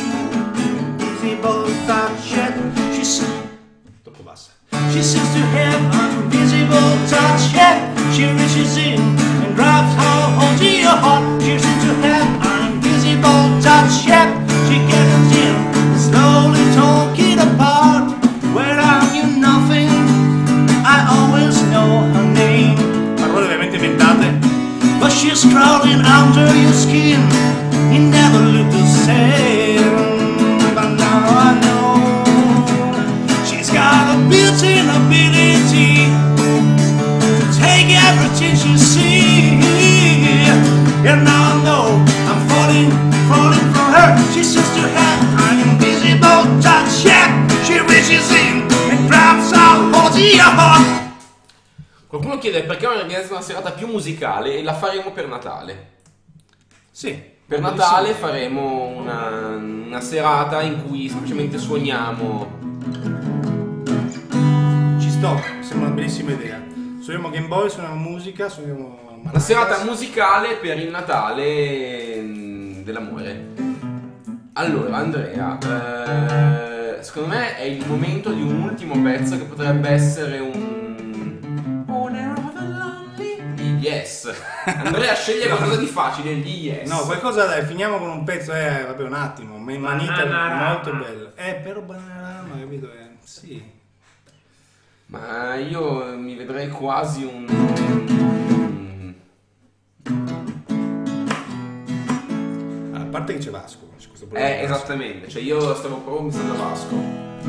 Troppo bassa. She seems to have an invisible touch, yeah. She reaches in and grabs her onto your heart. She seems to have an invisible touch, yeah. She gets in, slowly talking apart. Where are you? Nothing. I always know her name. Parole ovviamente inventate. But she's crawling under your skin. You never look the same. But now I know she's got a built-in ability take everything you see. And now I know I'm falling, falling from her. She seems to have an invisible touch. Yeah, she reaches in and grabs out all the heart. Qualcuno chiede perché non organizziamo una serata più musicale e la faremo per Natale. Sì. Per Natale faremo una, una serata in cui semplicemente suoniamo. Ci sto, sembra una bellissima idea. Suoniamo Game Boy, suoniamo musica, suoniamo maracas. Una serata musicale per il Natale mm, dell'amore. Allora, Andrea, eh, secondo me è il momento di un ultimo pezzo che potrebbe essere un... Yes. Andrea sceglie qualcosa di facile, gli yes. No, qualcosa dai, finiamo con un pezzo, eh, vabbè un attimo, Manita Bananarama. molto bello. Eh, però Bananarama, capito? Eh, sì. Ma io mi vedrei quasi un... A parte che c'è Vasco, c'è questo problema. Eh, esattamente, cioè io stavo proprio pensando a Vasco.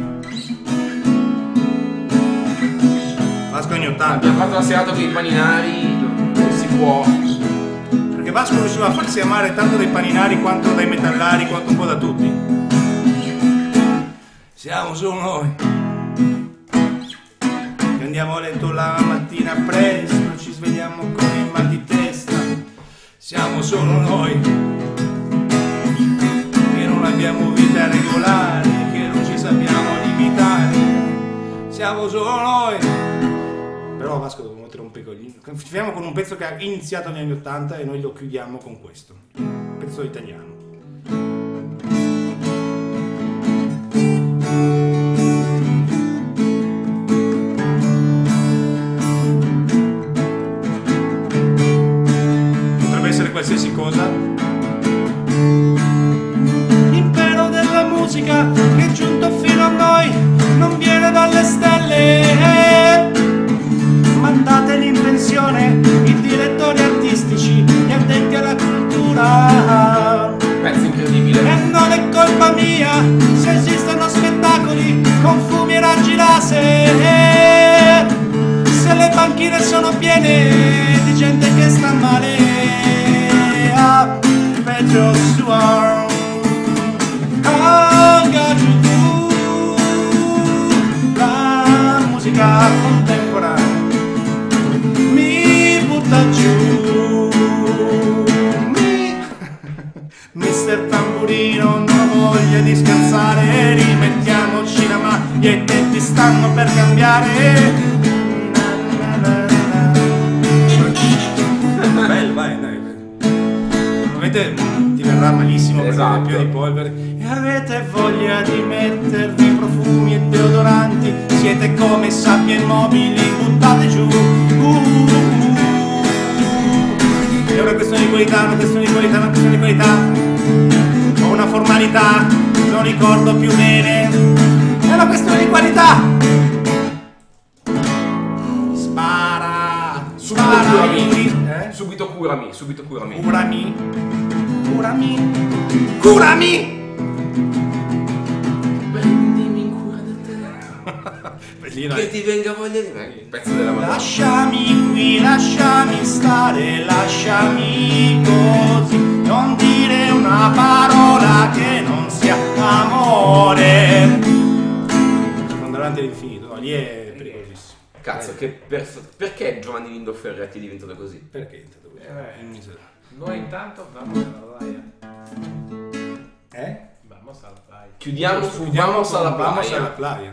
Vasco anni ottanta. Abbiamo fatto la serata con i paninari, non si può. Perché Vasco riusciva a farsi amare tanto dai paninari quanto dai metallari, quanto un po' da tutti. Siamo solo noi che andiamo a letto la mattina presto, ci svegliamo con il mal di testa. Siamo solo noi che non abbiamo vita regolare, che non ci sappiamo limitare. Siamo solo noi. Però Vasco dobbiamo mettere un pezzo. Finiamo con un pezzo che ha iniziato negli anni ottanta e noi lo chiudiamo con questo. Un pezzo italiano. Potrebbe essere qualsiasi cosa. L'impero della musica che è giunto fino a noi non viene dalle stelle. Mandateli in pensione i direttori artistici, gli addetti alla cultura. Pezzo incredibile. E non è colpa mia se esistono spettacoli con fumi e raggi laser, se le banchine sono piene di gente che sta male. Ah, Petro Suar, la musica contemporanea mi butta giù. Mi... Mister Tamburino non ho voglia di scherzare, rimettiamoci la maglia, i tempi stanno per cambiare. Bello, vai, dai. Ovviamente ti verrà malissimo Esatto. perché è pieno di polvere. E avete voglia di mettervi profumi e deodoranti, siete come sabbie immobili, buttate giù. Uh, uh, uh. È una questione di qualità, una questione di qualità, una questione di qualità. Ho una formalità, non ricordo più bene. È una questione di qualità. Spara, Subito spara. curami. Eh? Subito curami, subito curami. Curami, curami, curami. Prendimi in cura di te. Bellino, Che eh. ti venga voglia di me. Il pezzo della Madonna. Lasciami qui, lasciami stare, lasciami così. Non dire una parola che non sia amore. Andare avanti all'infinito, no, lì è pericolosissimo. Cazzo, che perso- perché Giovanni Lindo Ferretti è diventato così? Perché è diventato così? Eh, È miserabile. Noi intanto vamos alla playa. Eh? Vamos alla playa. Chiudiamo su Chiudiamo Vamos alla con Vamos alla playa. playa.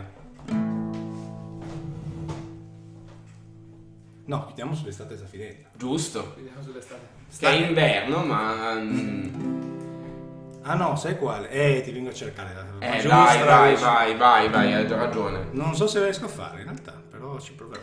No, chiudiamo sull'estate Zafirella. Giusto. Vediamo sull'estate. Che è inverno, ma... mm, Ah no, sai quale? Eh, ti vengo a cercare. la- la Eh, giostra, vai, vai, adesso. vai, vai, vai, hai ragione. Non so se riesco a fare in realtà, però ci proverò.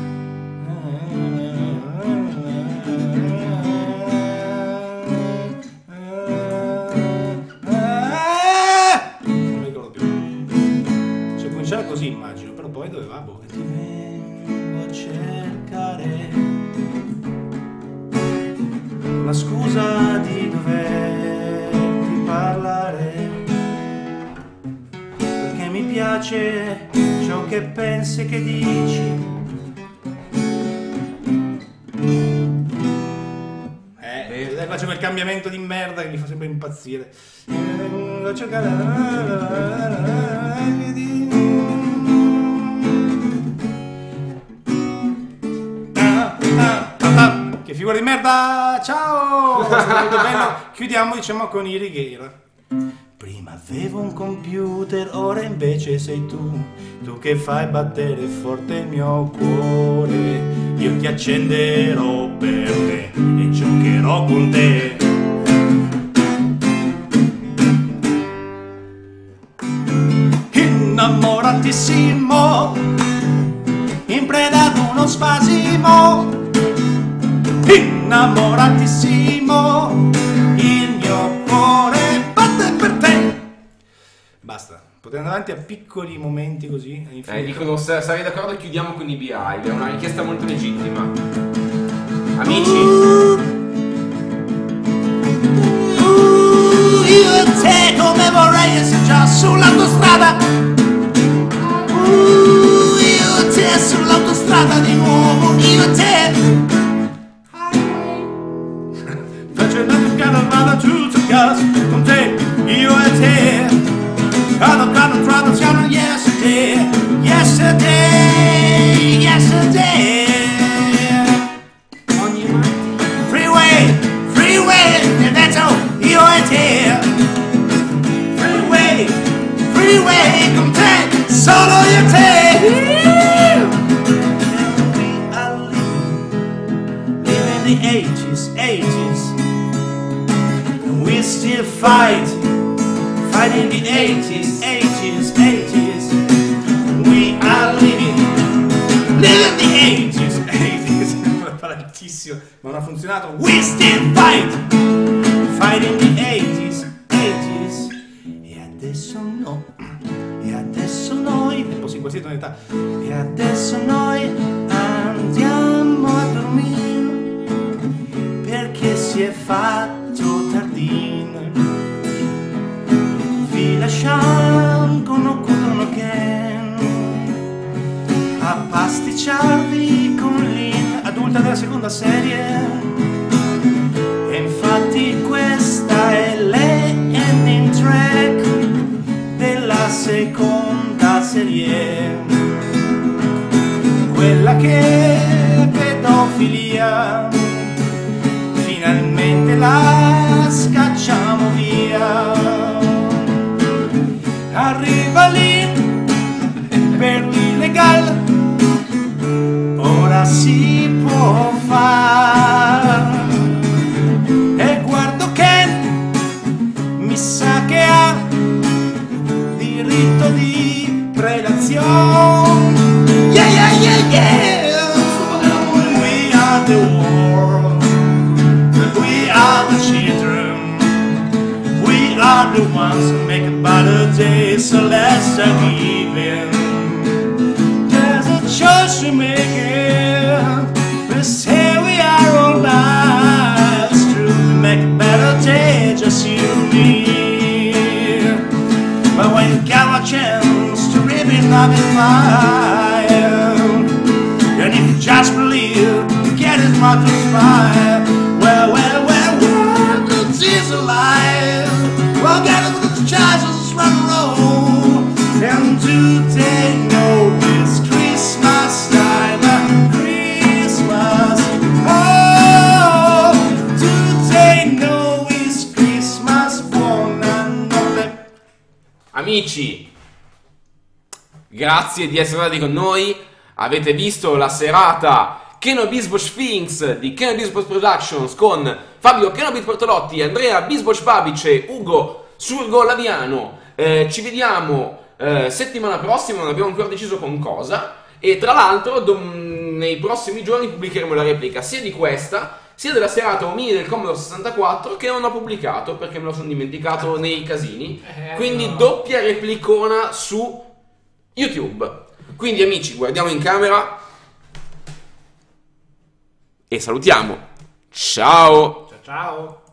Non mi ricordo più. Cioè cominciava così immagino, però poi dove va? Boh. Ti vengo a cercare la scusa di doverti parlare, perché mi piace ciò che pensi e che dici. faccio quel cambiamento di merda che mi fa sempre impazzire. Lo cercare. Che figura di merda! Ciao! Molto bello. Chiudiamo, diciamo, con i righiera. Prima avevo un computer, ora invece sei tu. Tu che fai battere forte il mio cuore. Io ti accenderò per te e giocherò con te. Innamoratissimo, in preda ad uno spasimo. Innamoratissimo, il mio cuore batte per te. Basta, potete andare avanti a piccoli momenti così. Eh, dicono, se sarei d'accordo, chiudiamo con i B I, è una richiesta molto legittima. Amici. Uh, uh, io e te come vorrei essere già sull'autostrada. Uh, io e te sull'autostrada di nuovo, io e te. Vado tutto il gas con te, io e te. Vado, vado, vado, siamo yesterday, yesterday, yesterday. Ogni mattina. Freeway, freeway, nel mezzo, io e te. Freeway, freeway, con te, solo io e te. Live in the eighties, eighties. We still fight, fight in the eighties, eighties, eighties. We are living, living in the eighties, eighties. Altissimo, ma non ha funzionato. We still fight, fight in the eighties, eighties. E adesso no, e adesso noi, è possibile quasi tonalità. E adesso noi andiamo a dormire, perché si è fatto tardino. Vi lasciamo con occulto che a pasticciarvi con l'in adulta della seconda serie. E infatti questa è l'ending track della seconda serie, quella che è pedofilia. Finalmente la scacciamo via. Arriva lì per l'illegal, ora si può far. E guardo che mi sa che ha diritto di prelazione. Yeah, yeah, yeah, yeah. We are the world. We are the children, we are the ones who make a better day, so let's start giving. There's a choice to make it, but say we are all lives to make a better day, just you and me. But when you got a chance to rip it up and fire, and if you just believe, you get it not to inspire. Well, well, well, well, this is alive. Well, get it with the chances, run and roll. And today, no, it's Christmas time. Christmas. Oh, today, no, it's Christmas. Buonanotte. Amici, grazie di essere stati con noi. Avete visto la serata Keno Bisbo Sphinx di Keno Bisbo Productions con Fabio Keno Bortolotti, Andrea Bisbo Babic e Ugo Surgo Laviano. Eh, ci vediamo eh, settimana prossima, non abbiamo ancora deciso con cosa. E tra l'altro nei prossimi giorni pubblicheremo la replica sia di questa sia della serata Omini del Commodore sessantaquattro, che non ho pubblicato perché me lo sono dimenticato nei casini. Quindi doppia replicona su YouTube. Quindi amici, guardiamo in camera e salutiamo. Ciao! Ciao ciao!